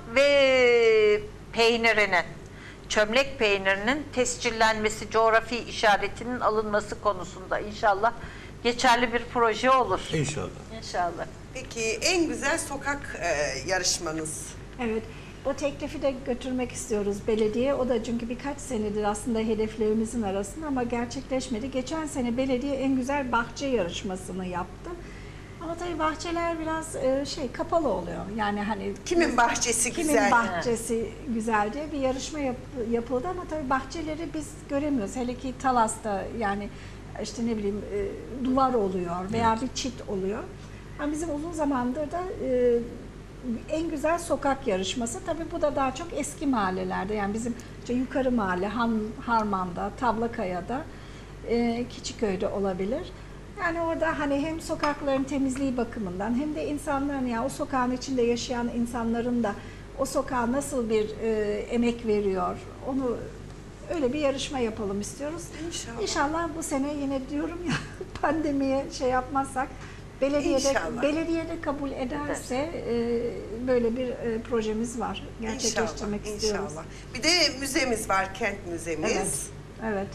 [SPEAKER 4] ve peynirinin, çömlek peynirinin tescillenmesi, coğrafi işaretinin alınması konusunda inşallah geçerli bir proje olur.
[SPEAKER 3] İnşallah.
[SPEAKER 4] İnşallah.
[SPEAKER 2] Peki en güzel sokak e, yarışmanız?
[SPEAKER 5] Evet. O teklifi de götürmek istiyoruz belediye. O da çünkü birkaç senedir aslında hedeflerimizin arasında ama gerçekleşmedi. Geçen sene belediye en güzel bahçe yarışmasını yaptı. Ama tabii bahçeler biraz e, şey kapalı oluyor. Yani hani
[SPEAKER 2] Kimin bahçesi
[SPEAKER 5] kimin
[SPEAKER 2] güzel?
[SPEAKER 5] bahçesi güzel diye bir yarışma yap, yapıldı ama tabii bahçeleri biz göremiyoruz. Hele ki Talas'ta yani işte ne bileyim e, duvar oluyor veya bir çit oluyor. Ama bizim uzun zamandır da e, en güzel sokak yarışması. Tabii bu da daha çok eski mahallelerde. Yani bizim işte yukarı mahalle, Han, Harman'da, Tavlakaya'da, e, Keçiköy'de olabilir. Yani orada hani hem sokakların temizliği bakımından hem de insanların ya o sokağın içinde yaşayan insanların da o sokağa nasıl bir e, emek veriyor onu öyle bir yarışma yapalım istiyoruz.
[SPEAKER 2] İnşallah.
[SPEAKER 5] İnşallah bu sene yine diyorum ya pandemiye şey yapmazsak belediyede
[SPEAKER 2] İnşallah.
[SPEAKER 5] belediyede kabul ederse e, böyle bir e, projemiz var. Gerçekleştirmek
[SPEAKER 2] İnşallah,
[SPEAKER 5] istiyoruz.
[SPEAKER 2] inşallah. Bir de müzemiz var, kent müzemiz.
[SPEAKER 5] Evet. Evet.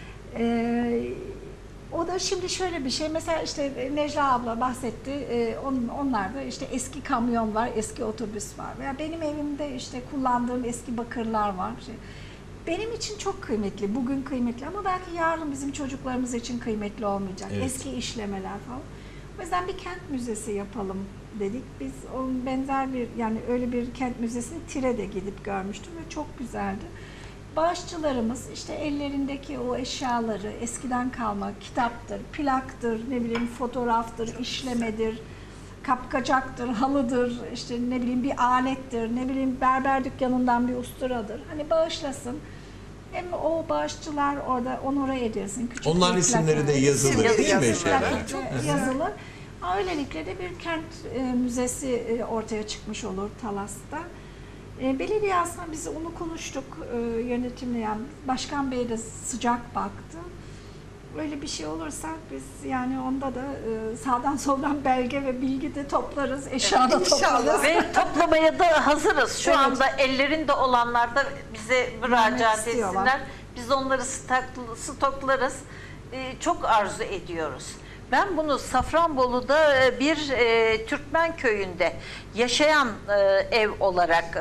[SPEAKER 5] Ee, o da şimdi şöyle bir şey. Mesela işte Necla abla bahsetti. Ee, on, onlarda işte eski kamyon var, eski otobüs var. Veya benim evimde işte kullandığım eski bakırlar var. İşte benim için çok kıymetli, bugün kıymetli ama belki yarın bizim çocuklarımız için kıymetli olmayacak.
[SPEAKER 3] Evet.
[SPEAKER 5] Eski işlemeler falan. O yüzden bir kent müzesi yapalım dedik. Biz onun benzer bir yani öyle bir kent müzesini Tire'de gidip görmüştüm ve çok güzeldi. Bağışçılarımız işte ellerindeki o eşyaları eskiden kalma kitaptır, plaktır, ne bileyim fotoğraftır, işlemedir, kapkacaktır, halıdır, işte ne bileyim bir alettir, ne bileyim berber dükkanından bir usturadır. Hani bağışlasın. Hem o bağışçılar orada onore edilsin. Küçük
[SPEAKER 3] Onların
[SPEAKER 5] bir
[SPEAKER 3] isimleri de
[SPEAKER 5] plaket-
[SPEAKER 3] yazılı
[SPEAKER 2] İsimleri
[SPEAKER 3] değil mi
[SPEAKER 2] yazılı.
[SPEAKER 3] şeyler?
[SPEAKER 5] plaketle yazılır. Öylelikle de bir kent e, müzesi e, ortaya çıkmış olur Talas'ta. E, belediye aslında biz onu konuştuk e, yönetimle, yani Başkan Bey de sıcak baktı. Öyle bir şey olursa biz yani onda da e, sağdan soldan belge ve bilgi de toplarız, eşya da
[SPEAKER 2] İnşallah.
[SPEAKER 5] toplarız.
[SPEAKER 4] Ve toplamaya da hazırız. Şu
[SPEAKER 5] Evet.
[SPEAKER 4] anda ellerinde olanlar da bize müracaat
[SPEAKER 5] istiyorlar.
[SPEAKER 4] etsinler. Biz onları stok- stoklarız. Ee, çok arzu ediyoruz. Ben bunu Safranbolu'da e, bir e, Türkmen köyünde yaşayan e, ev olarak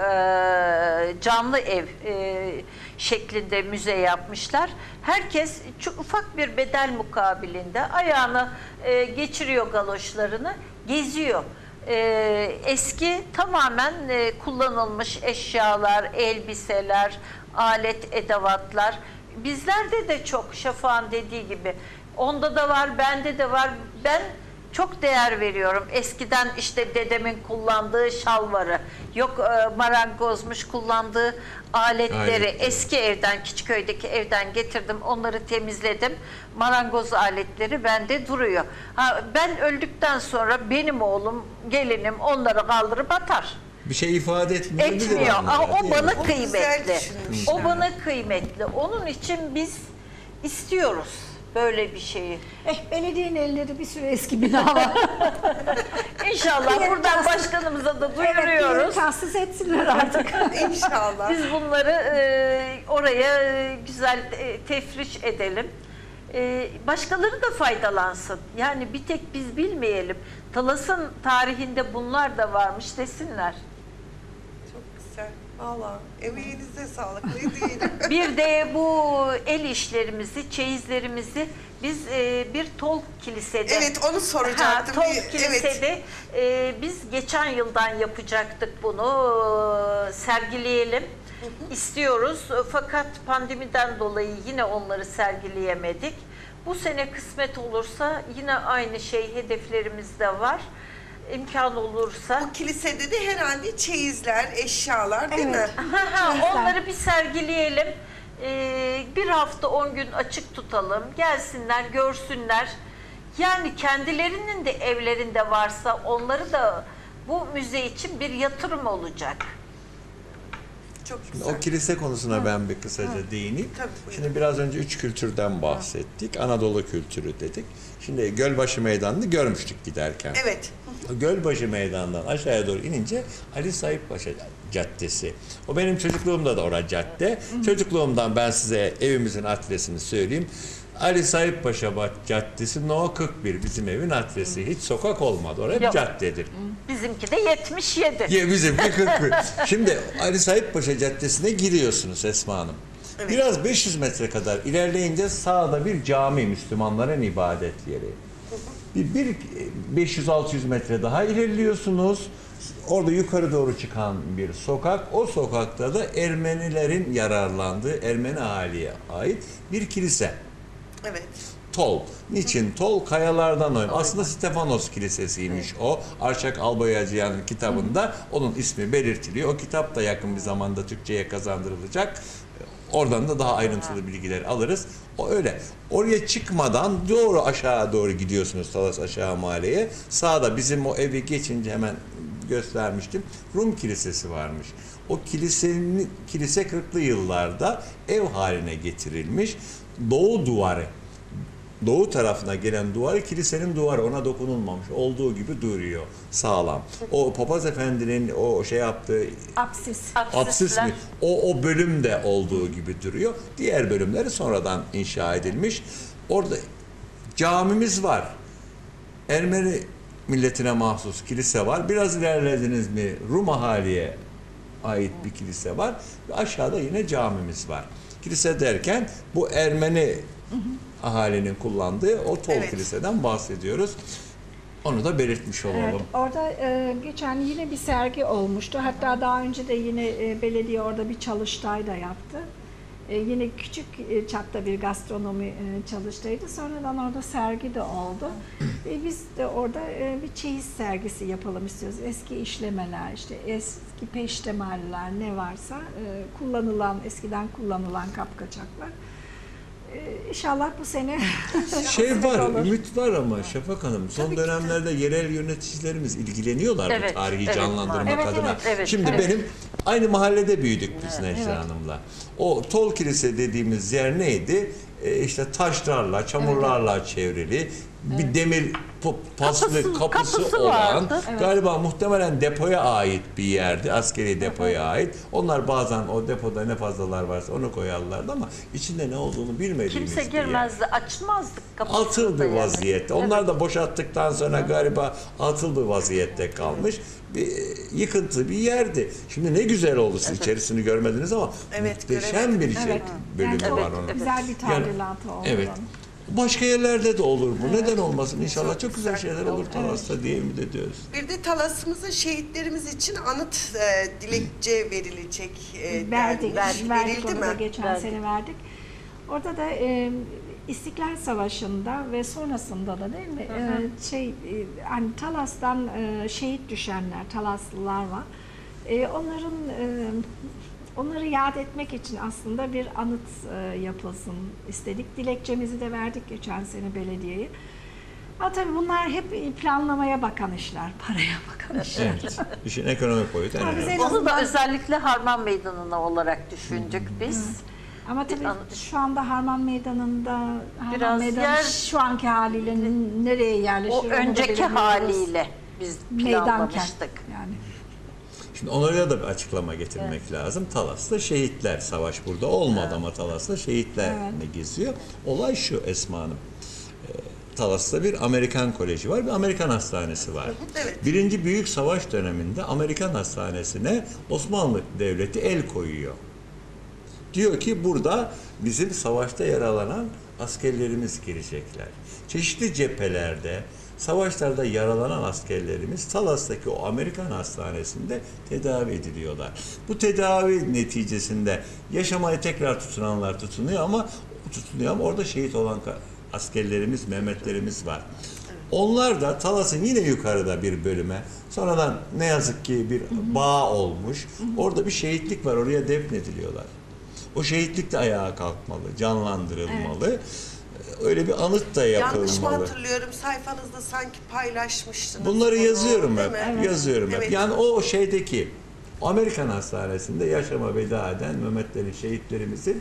[SPEAKER 4] e, canlı ev e, şeklinde müze yapmışlar. Herkes çok ufak bir bedel mukabilinde ayağını e, geçiriyor, galoşlarını geziyor. E, eski tamamen e, kullanılmış eşyalar, elbiseler, alet edevatlar. Bizlerde de çok, Şafak'ın dediği gibi. Onda da var, bende de var. Ben çok değer veriyorum. Eskiden işte dedemin kullandığı şalvarı, yok e, marangozmuş kullandığı aletleri,
[SPEAKER 3] Aletleri.
[SPEAKER 4] eski evden, Küçüköy'deki evden getirdim. Onları temizledim. Marangoz aletleri bende duruyor. Ha, ben öldükten sonra benim oğlum, gelinim onları kaldırıp atar.
[SPEAKER 3] Bir şey ifade etmiyor.
[SPEAKER 4] Etmiyor. Ama o bana
[SPEAKER 2] O güzel
[SPEAKER 4] kıymetli.
[SPEAKER 2] düşünmüşler.
[SPEAKER 4] O bana kıymetli. Onun için biz istiyoruz böyle bir şeyi.
[SPEAKER 5] Eh, belediyenin elleri bir sürü eski bina var.
[SPEAKER 4] İnşallah
[SPEAKER 5] Kıymet
[SPEAKER 4] buradan
[SPEAKER 5] tahsis-
[SPEAKER 4] başkanımıza da
[SPEAKER 5] Evet,
[SPEAKER 4] duyuruyoruz.
[SPEAKER 5] tahsis etsinler artık.
[SPEAKER 2] İnşallah.
[SPEAKER 4] Biz bunları e, oraya e, güzel e, tefriş edelim. E, başkaları da faydalansın. Yani bir tek biz bilmeyelim. Talas'ın tarihinde bunlar da varmış desinler.
[SPEAKER 2] Çok güzel. Valla emeğinize sağlık. Ne diyelim.
[SPEAKER 4] Bir de bu el işlerimizi, çeyizlerimizi biz e, bir Tol Kilise'de...
[SPEAKER 2] Evet, onu soracaktım.
[SPEAKER 4] Ha, Tol
[SPEAKER 2] Bir-
[SPEAKER 4] Kilise'de e, biz geçen yıldan yapacaktık bunu, e, sergileyelim istiyoruz. Fakat pandemiden dolayı yine onları sergileyemedik. Bu sene kısmet olursa yine aynı şey, hedeflerimiz de var. İmkan olursa...
[SPEAKER 2] Bu kilisede de herhalde çeyizler, eşyalar değil
[SPEAKER 5] Evet.
[SPEAKER 2] mi?
[SPEAKER 4] Ha, onları bir sergileyelim. Ee, bir hafta on gün açık tutalım. Gelsinler, görsünler. Yani kendilerinin de evlerinde varsa onları da bu müze için bir yatırım olacak.
[SPEAKER 2] Çok güzel.
[SPEAKER 3] O kilise konusuna ben bir kısaca değineyim.
[SPEAKER 2] Tabii, buyurun.
[SPEAKER 3] Şimdi biraz önce üç kültürden bahsettik. Anadolu kültürü dedik. Şimdi Gölbaşı Meydanı'nı görmüştük giderken.
[SPEAKER 2] Evet.
[SPEAKER 3] Gölbaşı Meydanı'ndan aşağıya doğru inince Ali Sahip Paşa Caddesi. O benim çocukluğumda da orada cadde. Çocukluğumdan ben size evimizin adresini söyleyeyim. Ali Sahip Paşa Caddesi No kırk bir bizim evin adresi. Hiç sokak olmadı. Orada
[SPEAKER 4] Yok.
[SPEAKER 3] caddedir.
[SPEAKER 4] Bizimki de yetmiş yedi.
[SPEAKER 3] Ya bizim bir kırk bir. Şimdi Ali Sahip Paşa Caddesi'ne giriyorsunuz Esma Hanım.
[SPEAKER 2] Evet.
[SPEAKER 3] Biraz beş yüz metre kadar ilerleyince sağda bir cami, Müslümanların ibadet yeri. Bir, bir beş yüz altı yüz metre daha ilerliyorsunuz. Orada yukarı doğru çıkan bir sokak. O sokakta da Ermenilerin yararlandığı, Ermeni ahaliye ait bir kilise.
[SPEAKER 2] Evet.
[SPEAKER 3] Tol. Niçin Tol? Kayalardan oyun. Aslında Stefanos Kilisesi'ymiş o. Arşak Albayacıyan'ın kitabında onun ismi belirtiliyor. O kitap da yakın bir zamanda Türkçe'ye kazandırılacak. Oradan da daha ayrıntılı bilgiler alırız. O öyle. Oraya çıkmadan doğru aşağı doğru gidiyorsunuz, Talas Aşağı Mahalle'ye. Sağda bizim o evi geçince hemen göstermiştim. Rum Kilisesi varmış. O kilisenin kilise kırklı yıllarda ev haline getirilmiş. Doğu duvarı, doğu tarafına gelen duvarı kilisenin duvarı, ona dokunulmamış. Olduğu gibi duruyor. Sağlam. O Papaz Efendi'nin o şey yaptığı
[SPEAKER 5] Apsis.
[SPEAKER 3] apsis mi? O, o bölüm de olduğu gibi duruyor. Diğer bölümleri sonradan inşa edilmiş. Orada camimiz var. Ermeni milletine mahsus kilise var. Biraz ilerlediniz mi Rum ahaliye ait bir kilise var. Ve aşağıda yine camimiz var. Kilise derken bu Ermeni ahalinin kullandığı o Tol
[SPEAKER 2] Evet.
[SPEAKER 3] Kilise'den bahsediyoruz. Onu da belirtmiş olalım.
[SPEAKER 5] Evet, orada e, geçen yine bir sergi olmuştu. Hatta daha önce de yine e, belediye orada bir çalıştay da yaptı. E, yine küçük e, çapta bir gastronomi e, çalıştaydı. Sonradan orada sergi de oldu. Ve biz de orada e, bir çeyiz sergisi yapalım istiyoruz. Eski işlemeler, işte eski peştemaller ne varsa e, kullanılan, eskiden kullanılan kapkaçaklar. E, İnşallah bu sene
[SPEAKER 3] Şey var,
[SPEAKER 5] olur.
[SPEAKER 3] ümit var ama Şafak Hanım, son dönemlerde yerel yöneticilerimiz ilgileniyorlar
[SPEAKER 4] Evet,
[SPEAKER 3] bu tarihi
[SPEAKER 4] evet,
[SPEAKER 3] canlandırmak
[SPEAKER 5] evet,
[SPEAKER 3] adına.
[SPEAKER 5] evet,
[SPEAKER 4] evet,
[SPEAKER 3] Şimdi
[SPEAKER 4] evet.
[SPEAKER 3] benim aynı mahallede büyüdük biz Necla
[SPEAKER 5] evet.
[SPEAKER 3] Hanım'la. O Tol Kilise dediğimiz yer neydi? E işte taşlarla, çamurlarla çevrili bir demir pu- paslı
[SPEAKER 4] Kapısı-
[SPEAKER 3] kapısı,
[SPEAKER 4] kapısı
[SPEAKER 3] olan
[SPEAKER 4] vardı.
[SPEAKER 3] galiba muhtemelen depoya ait bir yerdi. Askeri depoya ait. Onlar bazen o depoda ne fazlalar varsa onu koyarlardı ama içinde ne olduğunu bilmediğimiz
[SPEAKER 4] Kimse
[SPEAKER 3] bir yer.
[SPEAKER 4] girmezdi, açmazdık kapısını.
[SPEAKER 3] Atıl
[SPEAKER 4] da
[SPEAKER 3] bir
[SPEAKER 4] yani.
[SPEAKER 3] vaziyette. Onlar da boşalttıktan sonra galiba atıl bir vaziyette kalmış. Bir yıkıntı bir yerdi. Şimdi ne güzel oldu, siz içerisini görmediniz ama
[SPEAKER 2] Evet,
[SPEAKER 3] muhteşem bir
[SPEAKER 2] göremedim.
[SPEAKER 3] şey
[SPEAKER 5] Evet.
[SPEAKER 3] bölümü
[SPEAKER 5] Yani
[SPEAKER 3] var
[SPEAKER 4] evet,
[SPEAKER 3] onun.
[SPEAKER 4] evet.
[SPEAKER 5] Güzel bir tadilatı oldu.
[SPEAKER 3] Evet.
[SPEAKER 5] onun.
[SPEAKER 3] Başka yerlerde de olur bu. Neden olmasın? İnşallah çok,
[SPEAKER 2] Çok
[SPEAKER 3] güzel
[SPEAKER 2] güzel.
[SPEAKER 3] şeyler olur Talas'ta diye ümit ediyoruz.
[SPEAKER 2] Bir de Talas'ımızın şehitlerimiz için anıt e, dilekçe verilecek. E,
[SPEAKER 5] Verdik,
[SPEAKER 2] denmiş.
[SPEAKER 5] verdik
[SPEAKER 2] Verildi
[SPEAKER 5] onu da
[SPEAKER 2] mi?
[SPEAKER 5] geçen
[SPEAKER 4] Verdik.
[SPEAKER 5] sene verdik. Orada da e, İstiklal Savaşı'nda ve sonrasında da değil mi? E, şey, e, hani Talas'tan e, şehit düşenler, Talaslılar var. E, onların e, onları yad etmek için aslında bir anıt e, yapılsın istedik. Dilekçemizi de verdik geçen sene belediyeye. Ama tabii bunlar hep planlamaya bakan işler, paraya bakan işler.
[SPEAKER 3] Evet. İşin ekonomik boyutu en
[SPEAKER 5] Ama biz
[SPEAKER 3] önemli.
[SPEAKER 5] en
[SPEAKER 4] Onu da
[SPEAKER 5] azından-
[SPEAKER 4] özellikle Harman Meydanı'na olarak düşündük biz.
[SPEAKER 5] Ama
[SPEAKER 4] Bir
[SPEAKER 5] tabii
[SPEAKER 4] anı-
[SPEAKER 5] şu anda Harman Meydanı'nda Harman
[SPEAKER 4] Biraz
[SPEAKER 5] Meydanı
[SPEAKER 4] yer-
[SPEAKER 5] şu anki haliyle n- nereye yerleşir?
[SPEAKER 4] O
[SPEAKER 5] onu da
[SPEAKER 4] önceki
[SPEAKER 5] bilemiyoruz.
[SPEAKER 4] haliyle biz
[SPEAKER 5] Meydanken
[SPEAKER 4] planlamıştık.
[SPEAKER 5] yani.
[SPEAKER 3] Şimdi onlara da bir açıklama getirmek lazım. Talas'ta şehitler, savaş burada olmadı ama Talas'ta şehitler ne geziyor. Olay şu Esma Hanım. Ee, Talas'ta bir Amerikan Koleji var, bir Amerikan Hastanesi var.
[SPEAKER 2] Evet.
[SPEAKER 3] Birinci Büyük Savaş döneminde Amerikan Hastanesi'ne Osmanlı Devleti el koyuyor. Diyor ki burada bizim savaşta yaralanan askerlerimiz girecekler. Çeşitli cephelerde, savaşlarda yaralanan askerlerimiz Talas'taki o Amerikan hastanesinde tedavi ediliyorlar. Bu tedavi neticesinde yaşamaya tekrar tutunanlar tutunuyor ama tutunuyor ama orada şehit olan askerlerimiz, Mehmetlerimiz var. Onlar da Talas'ın yine yukarıda bir bölüme, sonradan ne yazık ki bir bağ olmuş. Orada bir şehitlik var, oraya defnediliyorlar. O şehitlik de ayağa kalkmalı, canlandırılmalı. Öyle bir anıt da yapılmalı.
[SPEAKER 2] Yanlış mı hatırlıyorum? Sayfanızda sanki paylaşmıştınız.
[SPEAKER 3] Bunları
[SPEAKER 2] bunu,
[SPEAKER 3] yazıyorum
[SPEAKER 2] değil
[SPEAKER 3] hep.
[SPEAKER 2] mi?
[SPEAKER 5] Evet.
[SPEAKER 3] Yazıyorum hep.
[SPEAKER 2] Evet.
[SPEAKER 3] Yani o şeydeki Amerikan Hastanesi'nde yaşama veda eden Mehmetlerin, şehitlerimizin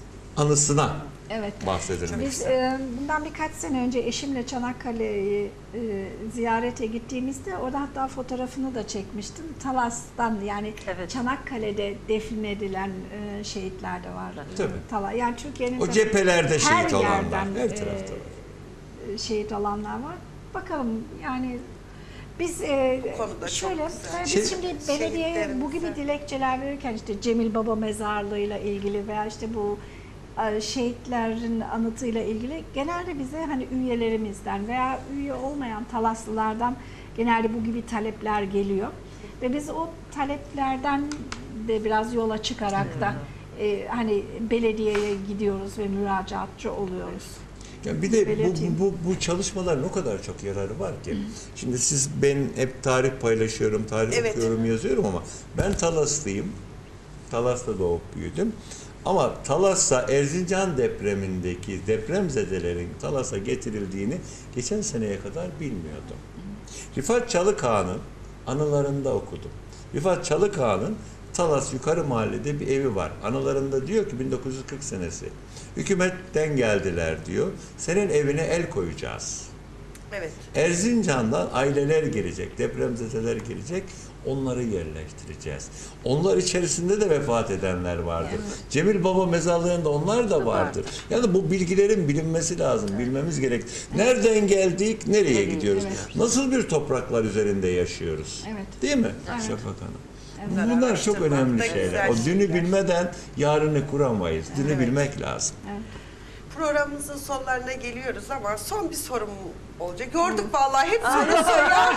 [SPEAKER 3] anısına
[SPEAKER 5] Evet.
[SPEAKER 3] bahsedilmek.
[SPEAKER 5] Biz e, bundan birkaç sene önce eşimle Çanakkale'yi e, ziyarete gittiğimizde orada hatta fotoğrafını da çekmiştim. Talas'tan yani
[SPEAKER 4] Evet.
[SPEAKER 5] Çanakkale'de defnedilen e, şehitler de var.
[SPEAKER 3] Tabii.
[SPEAKER 5] Tala, yani Türkiye'nin
[SPEAKER 3] O
[SPEAKER 5] de
[SPEAKER 3] cephelerde
[SPEAKER 5] her
[SPEAKER 3] şehit olanlar,
[SPEAKER 5] yerden,
[SPEAKER 3] her
[SPEAKER 5] e,
[SPEAKER 3] tarafta var.
[SPEAKER 5] şehit olanlar var. Bakalım yani biz e,
[SPEAKER 2] Bu konuda çok
[SPEAKER 5] şöyle
[SPEAKER 2] güzel.
[SPEAKER 5] biz
[SPEAKER 3] Şey-
[SPEAKER 5] şimdi belediyeye bu
[SPEAKER 2] Şehitlerimize.
[SPEAKER 5] gibi dilekçeler verirken işte Cemil Baba mezarlığıyla ilgili veya işte bu e, şehitlerin anıtıyla ilgili genelde bize hani üyelerimizden veya üye olmayan Talaslılardan genelde bu gibi talepler geliyor. Ve biz o taleplerden de biraz yola çıkarak da e, hani belediyeye gidiyoruz ve müracaatçı oluyoruz.
[SPEAKER 3] Ya bir de bu,
[SPEAKER 5] Belirteyim.
[SPEAKER 3] bu, bu çalışmaların o kadar çok yararı var ki. Şimdi siz, ben hep tarih paylaşıyorum, tarih
[SPEAKER 2] Evet.
[SPEAKER 3] okuyorum, yazıyorum ama ben Talaslıyım. Talas'ta doğup büyüdüm. Ama Talas'ta Erzincan depremindeki depremzedelerin Talas'a getirildiğini geçen seneye kadar bilmiyordum. Rifat Çalıkağan'ın anılarında okudum. Rifat Çalıkağan'ın Talas Yukarı Mahalle'de bir evi var. Anılarında diyor ki bin dokuz yüz kırk senesi. Hükümetten geldiler diyor. Senin evine el koyacağız.
[SPEAKER 2] Evet.
[SPEAKER 3] Erzincan'dan aileler gelecek, depremzedeler gelecek. Onları yerleştireceğiz. Onlar içerisinde de vefat edenler vardır. Cemil Baba mezarlığında onlar da vardır. Yani bu bilgilerin bilinmesi lazım, bilmemiz gerek. Nereden geldik, nereye gidiyoruz?
[SPEAKER 5] evet.
[SPEAKER 3] Nasıl bir topraklar üzerinde yaşıyoruz?
[SPEAKER 5] Evet.
[SPEAKER 3] Değil mi
[SPEAKER 5] Evet.
[SPEAKER 3] Şafak Hanım?
[SPEAKER 2] Bunları
[SPEAKER 3] Bunlar çok
[SPEAKER 2] araştırmak
[SPEAKER 3] önemli
[SPEAKER 2] da
[SPEAKER 3] şeyler.
[SPEAKER 2] güzel
[SPEAKER 3] O dünü
[SPEAKER 2] şeyler.
[SPEAKER 3] bilmeden yarını kuramayız. Dünü
[SPEAKER 2] Evet.
[SPEAKER 3] bilmek lazım.
[SPEAKER 2] Programımızın sonlarına geliyoruz ama son bir sorum olacak. Gördük vallahi hep soru soruyor.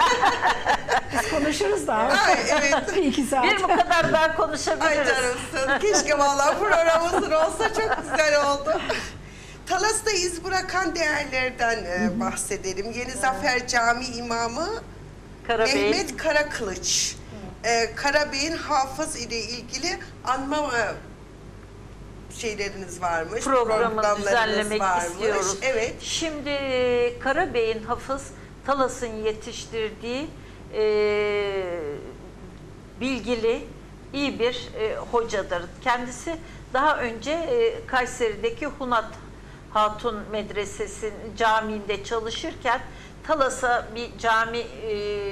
[SPEAKER 5] Biz konuşuruz da.
[SPEAKER 2] Ay, evet.
[SPEAKER 5] Bir iki saat.
[SPEAKER 4] Bir bu kadar daha
[SPEAKER 2] Ay
[SPEAKER 4] konuşabiliriz.
[SPEAKER 2] canımsın. Keşke vallahi programımızın olsa çok güzel oldu. Talas'ta iz bırakan değerlerden e, bahsedelim. Yeni Zafer Camii imamı
[SPEAKER 4] Karabey.
[SPEAKER 2] Mehmet Karakılıç. E, Karabey'in hafız ile ilgili anma e, şeyleriniz varmış.
[SPEAKER 4] Programı
[SPEAKER 2] programlarınız
[SPEAKER 4] düzenlemek
[SPEAKER 2] varmış.
[SPEAKER 4] istiyoruz.
[SPEAKER 2] Evet.
[SPEAKER 4] Şimdi e, Karabey'in Hafız Talas'ın yetiştirdiği e, bilgili, iyi bir e, hocadır. Kendisi daha önce e, Kayseri'deki Hunat Hatun Medresesi'nin camiinde çalışırken Talas'a bir cami, e,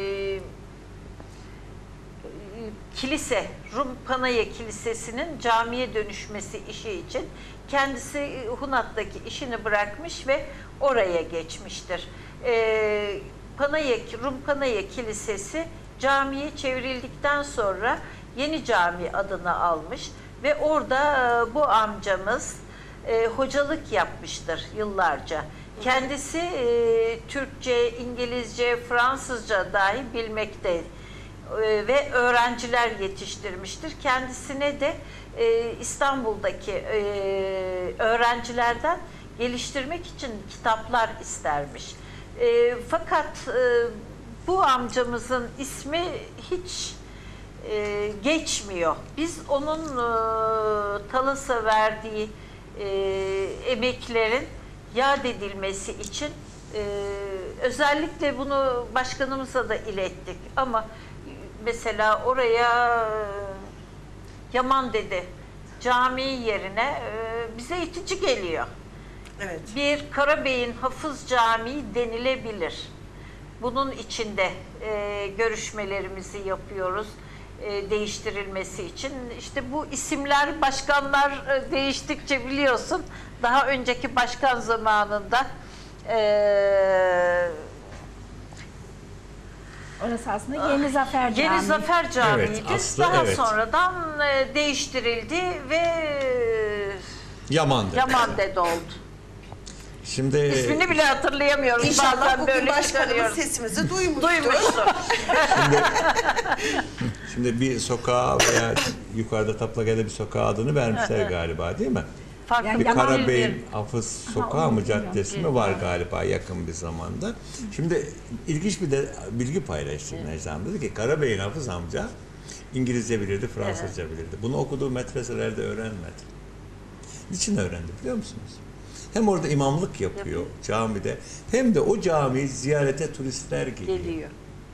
[SPEAKER 4] kilise, Rum Panaya Kilisesi'nin camiye dönüşmesi işi için kendisi Hunat'taki işini bırakmış ve oraya geçmiştir. E, Panaya, Rum Panaya Kilisesi camiye çevrildikten sonra Yeni Cami adını almış ve orada e, bu amcamız e, hocalık yapmıştır yıllarca. Kendisi e, Türkçe, İngilizce, Fransızca dahi bilmekte e, ve öğrenciler yetiştirmiştir. Kendisine de e, İstanbul'daki e, öğrencilerden geliştirmek için kitaplar istermiş. E, fakat e, bu amcamızın ismi hiç e, geçmiyor. Biz onun e, Talas'a verdiği e, emeklerin yad edilmesi için e, özellikle bunu başkanımıza da ilettik. Ama mesela oraya e, Yaman Dede Camii yerine e, bize itici geliyor.
[SPEAKER 2] Evet.
[SPEAKER 4] Bir Karabey'in Hafız Camii denilebilir. Bunun içinde e, görüşmelerimizi yapıyoruz e, değiştirilmesi için. İşte bu isimler, başkanlar e, değiştikçe biliyorsun, daha önceki başkan zamanında e,
[SPEAKER 5] Orası aslında Yeni Zafer Camii.
[SPEAKER 4] Yeni Zafer Camii'ydi.
[SPEAKER 3] Evet, aslı,
[SPEAKER 4] daha
[SPEAKER 3] evet.
[SPEAKER 4] sonradan e, değiştirildi ve
[SPEAKER 3] Yaman Dede.
[SPEAKER 4] Yaman Dede oldu.
[SPEAKER 3] Şimdi
[SPEAKER 4] İsmini bile hatırlayamıyoruz.
[SPEAKER 2] İnşallah
[SPEAKER 4] Bazen
[SPEAKER 2] bugün
[SPEAKER 4] böyle
[SPEAKER 2] başkanımız
[SPEAKER 4] çıkarıyoruz.
[SPEAKER 2] sesimizi duymuştur.
[SPEAKER 4] Duymuştur.
[SPEAKER 3] şimdi bir sokağa veya yukarıda Taplaka'da bir sokağa adını vermişler galiba, değil mi?
[SPEAKER 4] Farklı
[SPEAKER 5] Yani
[SPEAKER 3] Bir
[SPEAKER 5] Yaman
[SPEAKER 3] Karabey'in Hafız Sokağı
[SPEAKER 5] onu
[SPEAKER 3] mı,
[SPEAKER 5] bilmiyorum.
[SPEAKER 3] caddesi mi var galiba yakın bir zamanda. Şimdi ilginç bir de bilgi paylaştı Necla. Dedi ki Karabey'in Hafız amca İngilizce bilirdi, Fransızca bilirdi. Bunu okuduğu medreselerde öğrenmedi. Niçin öğrendi biliyor musunuz? Hem orada imamlık yapıyor camide, hem de o camiyi ziyarete turistler geliyor.
[SPEAKER 4] geliyor.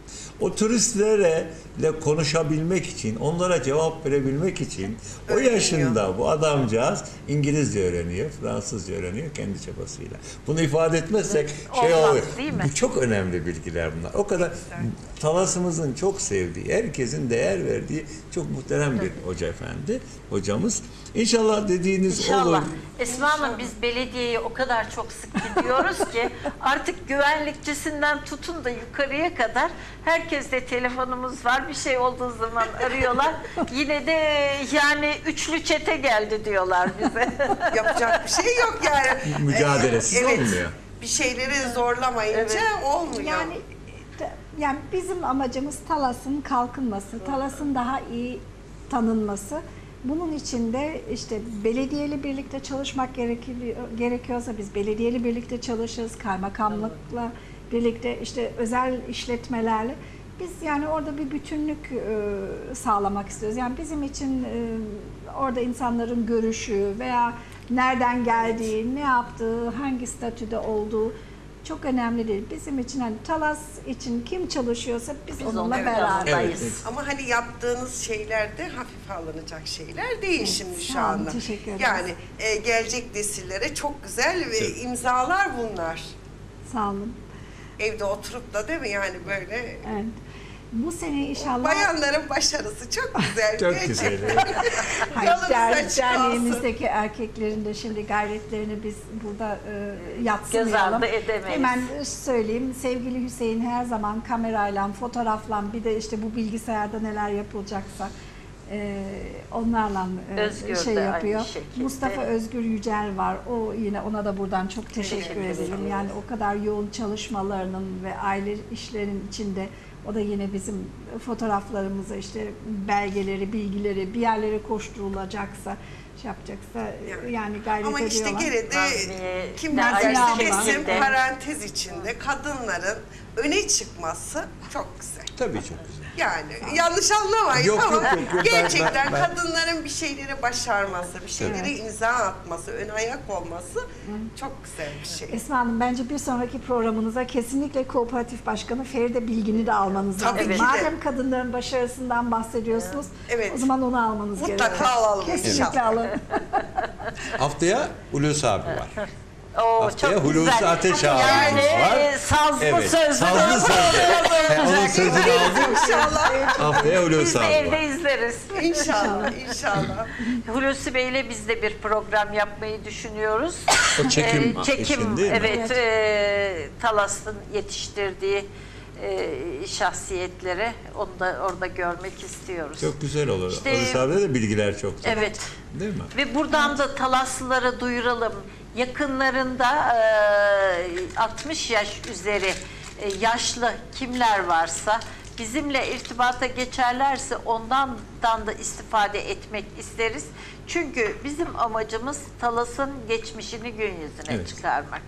[SPEAKER 3] O turistlerle konuşabilmek için, onlara cevap verebilmek için o yaşında bu adamcağız İngilizce öğreniyor, Fransızca öğreniyor kendi çabasıyla. Bunu ifade etmezsek şey
[SPEAKER 4] Olmaz,
[SPEAKER 3] oluyor.
[SPEAKER 4] değil mi?
[SPEAKER 3] Bu çok önemli bilgiler bunlar. O kadar Talas'ımızın çok sevdiği, herkesin değer verdiği çok muhterem bir hoca efendi, hocamız. İnşallah dediğiniz
[SPEAKER 4] İnşallah.
[SPEAKER 3] olur.
[SPEAKER 4] Esma Hanım, biz belediyeye o kadar çok sık gidiyoruz ki artık güvenlikçisinden tutun da yukarıya kadar herkeste telefonumuz var. Bir şey olduğu zaman arıyorlar. Yine de yani üçlü çete geldi diyorlar bize.
[SPEAKER 2] Yapacak bir şey yok yani.
[SPEAKER 3] Mücadelesiz
[SPEAKER 2] Ee, evet.
[SPEAKER 3] olmuyor.
[SPEAKER 2] Bir şeyleri zorlamayınca olmuyor.
[SPEAKER 5] Yani yani bizim amacımız Talas'ın kalkınması, Talas'ın daha iyi tanınması. Bunun için de işte belediyeli birlikte çalışmak gerekiyor, gerekiyorsa biz belediyeli birlikte çalışırız, kaymakamlıkla birlikte, işte özel işletmelerle. Biz yani orada bir bütünlük e, sağlamak istiyoruz. Yani bizim için e, orada insanların görüşü veya nereden geldiği, ne yaptığı, hangi statüde olduğu çok önemli değil. Bizim için hani Talas için kim çalışıyorsa biz,
[SPEAKER 4] Biz
[SPEAKER 5] onunla
[SPEAKER 4] onların
[SPEAKER 5] beraberiz.
[SPEAKER 4] yanındayız.
[SPEAKER 3] Evet.
[SPEAKER 2] Ama hani yaptığınız şeyler de hafife alınacak şeyler değil şimdi şu
[SPEAKER 5] sağ olun,
[SPEAKER 2] anda.
[SPEAKER 5] teşekkür ederiz.
[SPEAKER 2] Yani e, gelecek nesillere çok güzel ve
[SPEAKER 3] Evet.
[SPEAKER 2] imzalar bunlar.
[SPEAKER 5] Sağ olun.
[SPEAKER 2] Evde oturup da değil mi yani böyle
[SPEAKER 5] Evet. Bu sene inşallah
[SPEAKER 2] bayanların başarısı çok güzel.
[SPEAKER 3] Çok güzel.
[SPEAKER 5] Hayır,
[SPEAKER 2] Yolunuz
[SPEAKER 5] der-
[SPEAKER 2] açık olsun.
[SPEAKER 5] derneğimizdeki erkeklerin de şimdi gayretlerini biz burada e, yatsımayalım.
[SPEAKER 4] Göz ardı edemeyiz.
[SPEAKER 5] Hemen söyleyeyim, sevgili Hüseyin her zaman kamerayla, fotoğrafla, bir de işte bu bilgisayarda neler yapılacaksa e, onlarla e,
[SPEAKER 4] Özgür
[SPEAKER 5] şey
[SPEAKER 4] de aynı
[SPEAKER 5] yapıyor.
[SPEAKER 4] şekilde.
[SPEAKER 5] Mustafa Özgür Yücel var. O yine ona da buradan çok teşekkür,
[SPEAKER 4] Teşekkür
[SPEAKER 5] ederim.
[SPEAKER 4] ediyoruz.
[SPEAKER 5] Yani o kadar yoğun çalışmalarının ve aile işlerinin içinde o da yine bizim fotoğraflarımıza işte belgeleri, bilgileri bir yerlere koşturulacaksa şey yapacaksa
[SPEAKER 2] Yani.
[SPEAKER 5] yani gayret
[SPEAKER 2] Ama işte
[SPEAKER 5] ediyorlar.
[SPEAKER 2] gene de
[SPEAKER 4] Nazmiye,
[SPEAKER 2] kim
[SPEAKER 5] Nazmiye
[SPEAKER 2] derse
[SPEAKER 5] abla.
[SPEAKER 2] desin
[SPEAKER 4] De.
[SPEAKER 2] parantez içinde kadınların öne çıkması çok güzel.
[SPEAKER 3] Tabii çok güzel.
[SPEAKER 2] Yani yanlış anlamayın
[SPEAKER 3] Yok,
[SPEAKER 2] ama
[SPEAKER 3] yok, yok, yok. Ben-
[SPEAKER 2] gerçekten
[SPEAKER 3] ben- ben-
[SPEAKER 2] kadınların bir şeyleri başarması, bir şeylere imza atması, ön ayak olması çok güzel bir şey.
[SPEAKER 5] Esma Hanım, bence bir sonraki programınıza kesinlikle Kooperatif Başkanı Feride Bilgin'i de almanız
[SPEAKER 2] Tabii
[SPEAKER 5] lazım.
[SPEAKER 2] ki de.
[SPEAKER 5] Madem kadınların başarısından bahsediyorsunuz,
[SPEAKER 2] Evet.
[SPEAKER 5] o zaman onu almanız
[SPEAKER 2] Mutlaka
[SPEAKER 5] gerekiyor.
[SPEAKER 2] alalım
[SPEAKER 5] Kesinlikle
[SPEAKER 2] inşallah.
[SPEAKER 5] alın.
[SPEAKER 3] Haftaya Hulusi abi var.
[SPEAKER 4] Oo,
[SPEAKER 3] Haftaya
[SPEAKER 4] çok
[SPEAKER 3] Hulusi
[SPEAKER 4] güzel.
[SPEAKER 3] Ateş
[SPEAKER 4] Yani
[SPEAKER 3] ağabeyimiz var.
[SPEAKER 4] e, sazlı
[SPEAKER 3] Evet,
[SPEAKER 4] sözlü.
[SPEAKER 3] sazlı sözlü. Onun sözünü aldık.
[SPEAKER 2] İnşallah.
[SPEAKER 3] Haftaya
[SPEAKER 4] Biz
[SPEAKER 3] Hulusi
[SPEAKER 4] de
[SPEAKER 3] abi
[SPEAKER 4] evde
[SPEAKER 3] var.
[SPEAKER 4] izleriz.
[SPEAKER 2] İnşallah. İnşallah.
[SPEAKER 4] Hulusi Bey'le biz de bir program yapmayı düşünüyoruz.
[SPEAKER 3] O çekim
[SPEAKER 4] Ee, çekim
[SPEAKER 3] için değil mi?
[SPEAKER 4] evet, e, Talas'ın yetiştirdiği e, şahsiyetleri onu da orada görmek istiyoruz.
[SPEAKER 3] Çok güzel olur.
[SPEAKER 4] İşte-
[SPEAKER 3] Hulusi abide de bilgiler çok.
[SPEAKER 4] Evet.
[SPEAKER 3] Değil mi?
[SPEAKER 4] Ve buradan da Talaslılara duyuralım. Yakınlarında e, altmış yaş üzeri e, yaşlı kimler varsa bizimle irtibata geçerlerse ondan da istifade etmek isteriz. Çünkü bizim amacımız Talas'ın geçmişini gün yüzüne
[SPEAKER 3] Evet.
[SPEAKER 4] çıkarmak.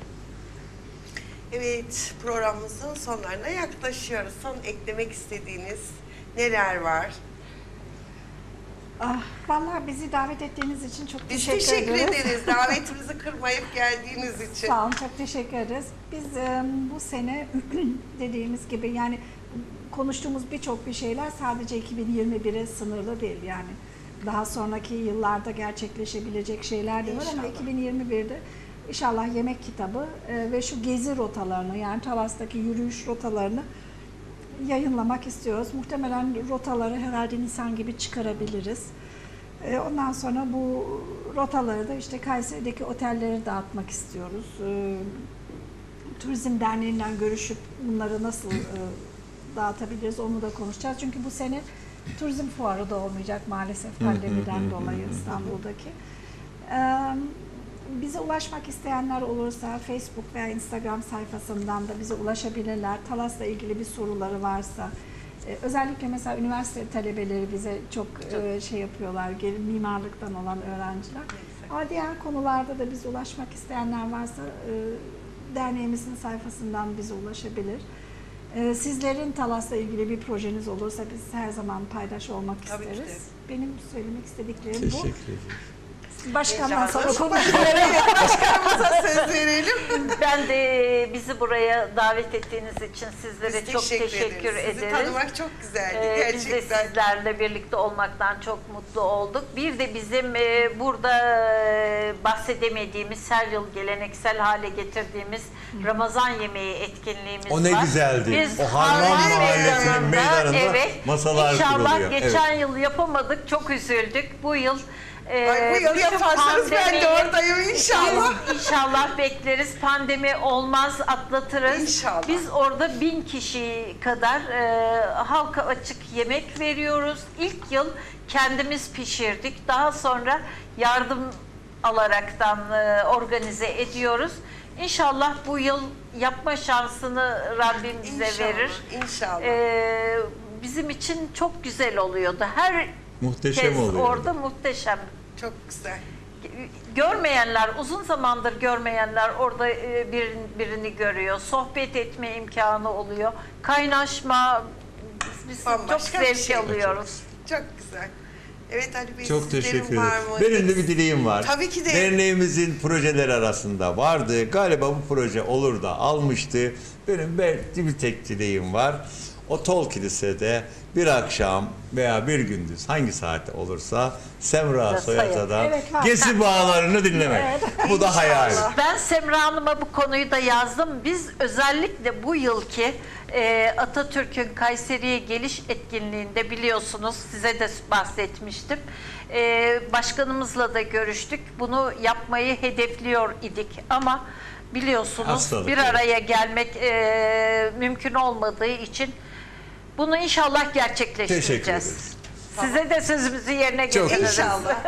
[SPEAKER 2] Evet, programımızın sonlarına yaklaşıyoruz. Son eklemek istediğiniz neler var?
[SPEAKER 5] Ah, vallahi bizi davet ettiğiniz için çok
[SPEAKER 2] Biz
[SPEAKER 5] teşekkür,
[SPEAKER 2] teşekkür
[SPEAKER 5] ederiz.
[SPEAKER 2] ederiz davetimizi kırmayıp geldiğiniz için.
[SPEAKER 5] Sağ olun, çok teşekkür ederiz. Biz e, bu sene dediğimiz gibi yani konuştuğumuz birçok bir şeyler sadece iki bin yirmi bire sınırlı değil. Yani daha sonraki yıllarda gerçekleşebilecek şeyler de var ama
[SPEAKER 2] İnşallah.
[SPEAKER 5] iki bin yirmi birde inşallah yemek kitabı e, ve şu gezi rotalarını yani Talas'taki yürüyüş rotalarını yayınlamak istiyoruz. Muhtemelen rotaları herhalde Nisan gibi çıkarabiliriz. E, Ondan sonra bu rotaları da işte Kayseri'deki otelleri dağıtmak istiyoruz. E, Turizm Derneği'nden görüşüp bunları nasıl e, dağıtabiliriz onu da konuşacağız. Çünkü bu sene turizm fuarı da olmayacak maalesef pandemiden dolayı İstanbul'daki. E, Bize ulaşmak isteyenler olursa Facebook veya Instagram sayfasından da bize ulaşabilirler. Talas'la ilgili bir soruları varsa. Ee, özellikle mesela üniversite talebeleri bize çok e, şey yapıyorlar, gel- mimarlıktan olan öğrenciler. Ama diğer konularda da bize ulaşmak isteyenler varsa e, derneğimizin sayfasından bize ulaşabilir. E, sizlerin Talas'la ilgili bir projeniz olursa biz her zaman paydaş olmak
[SPEAKER 2] Tabii ki de.
[SPEAKER 5] isteriz. Benim söylemek istediklerim bu.
[SPEAKER 3] Teşekkür ederim.
[SPEAKER 5] Başkandan sonra
[SPEAKER 2] İnşallah.
[SPEAKER 5] konuşuyorum.
[SPEAKER 2] Başkanımıza söz verelim.
[SPEAKER 4] Ben de bizi buraya davet ettiğiniz için sizlere
[SPEAKER 2] Biz
[SPEAKER 4] çok teşekkür
[SPEAKER 2] ederiz. Sizi
[SPEAKER 4] ederiz.
[SPEAKER 2] tanımak çok güzeldi
[SPEAKER 4] Ee, biz de
[SPEAKER 2] gerçekten.
[SPEAKER 4] sizlerle birlikte olmaktan çok mutlu olduk. Bir de bizim e, burada e, bahsedemediğimiz, her yıl geleneksel hale getirdiğimiz Ramazan yemeği etkinliğimiz
[SPEAKER 3] O ne
[SPEAKER 4] var.
[SPEAKER 3] güzeldi.
[SPEAKER 4] Biz
[SPEAKER 3] O Harman
[SPEAKER 4] Harman
[SPEAKER 3] Mahallesi'nin meydanında
[SPEAKER 4] evet,
[SPEAKER 3] masalar
[SPEAKER 4] İnşallah
[SPEAKER 3] kuruluyor.
[SPEAKER 4] geçen
[SPEAKER 3] Evet.
[SPEAKER 4] yıl yapamadık, çok üzüldük. Bu yıl e,
[SPEAKER 2] Ay, bu yıl
[SPEAKER 4] bütün
[SPEAKER 2] yaparsanız ben de
[SPEAKER 4] pandemiyi-
[SPEAKER 2] oradayım inşallah.
[SPEAKER 4] biz inşallah bekleriz. Pandemi olmaz, atlatırız.
[SPEAKER 2] İnşallah.
[SPEAKER 4] Biz orada bin kişi kadar e, halka açık yemek veriyoruz. İlk yıl kendimiz pişirdik. Daha sonra yardım alaraktan e, organize ediyoruz. İnşallah bu yıl yapma şansını Rabbim bize
[SPEAKER 2] İnşallah,
[SPEAKER 4] verir.
[SPEAKER 2] inşallah.
[SPEAKER 4] E, bizim için çok güzel oluyordu. Her
[SPEAKER 3] Muhteşem
[SPEAKER 4] kez
[SPEAKER 3] oluyor.
[SPEAKER 4] orada muhteşem.
[SPEAKER 2] Çok güzel.
[SPEAKER 4] Görmeyenler, uzun zamandır görmeyenler orada e, bir, birini görüyor. Sohbet etme imkanı oluyor. Kaynaşma, biz
[SPEAKER 2] Bambaşka
[SPEAKER 4] çok
[SPEAKER 2] bir
[SPEAKER 4] zevk
[SPEAKER 2] şey.
[SPEAKER 4] alıyoruz.
[SPEAKER 2] Çok güzel. Evet Ali Bey,
[SPEAKER 3] Çok
[SPEAKER 2] sizlerin
[SPEAKER 3] teşekkür
[SPEAKER 2] var
[SPEAKER 3] ederim.
[SPEAKER 2] mı?
[SPEAKER 3] Benim de bir dileğim var.
[SPEAKER 2] Tabii ki de.
[SPEAKER 3] Derneğimizin projeleri arasında vardı. Galiba bu proje olur da almıştı. Benim belki bir tek dileğim var. O Tol Kilise'de bir akşam veya bir gündüz hangi saatte olursa Semra
[SPEAKER 4] Sayın.
[SPEAKER 3] Soyata'dan
[SPEAKER 5] Evet, var.
[SPEAKER 3] Gezi Bağlarını dinlemek. Bu da hayal.
[SPEAKER 2] İnşallah.
[SPEAKER 4] Ben Semra Hanım'a bu konuyu da yazdım. Biz özellikle bu yılki e, Atatürk'ün Kayseri'ye geliş etkinliğinde biliyorsunuz size de bahsetmiştim. E, başkanımızla da görüştük. Bunu yapmayı hedefliyor idik ama biliyorsunuz
[SPEAKER 3] Hastalık,
[SPEAKER 4] bir
[SPEAKER 3] evet.
[SPEAKER 4] araya gelmek e, mümkün olmadığı için bunu inşallah gerçekleştireceğiz.
[SPEAKER 3] Teşekkür ederiz.
[SPEAKER 4] Size de sözümüzü yerine
[SPEAKER 3] Çok
[SPEAKER 4] getiririz.
[SPEAKER 2] İnşallah.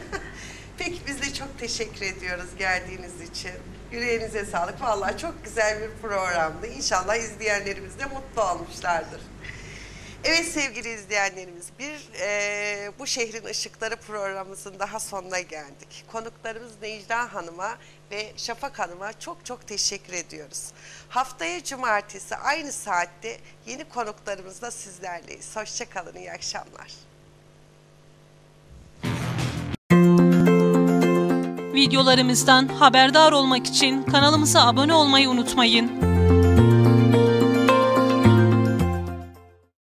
[SPEAKER 2] Peki biz de çok teşekkür ediyoruz geldiğiniz için. Yüreğinize sağlık. Vallahi çok güzel bir programdı. İnşallah izleyenlerimiz de mutlu olmuşlardır. Evet sevgili izleyenlerimiz, bir e, Bu Şehrin Işıkları programımızın daha sonuna geldik. Konuklarımız Necla Hanım'a ve Şafak Hanım'a çok çok teşekkür ediyoruz. Haftaya cumartesi aynı saatte yeni konuklarımızla sizlerleyiz. Hoşça kalın, iyi akşamlar.
[SPEAKER 1] Videolarımızdan haberdar olmak için kanalımıza abone olmayı unutmayın.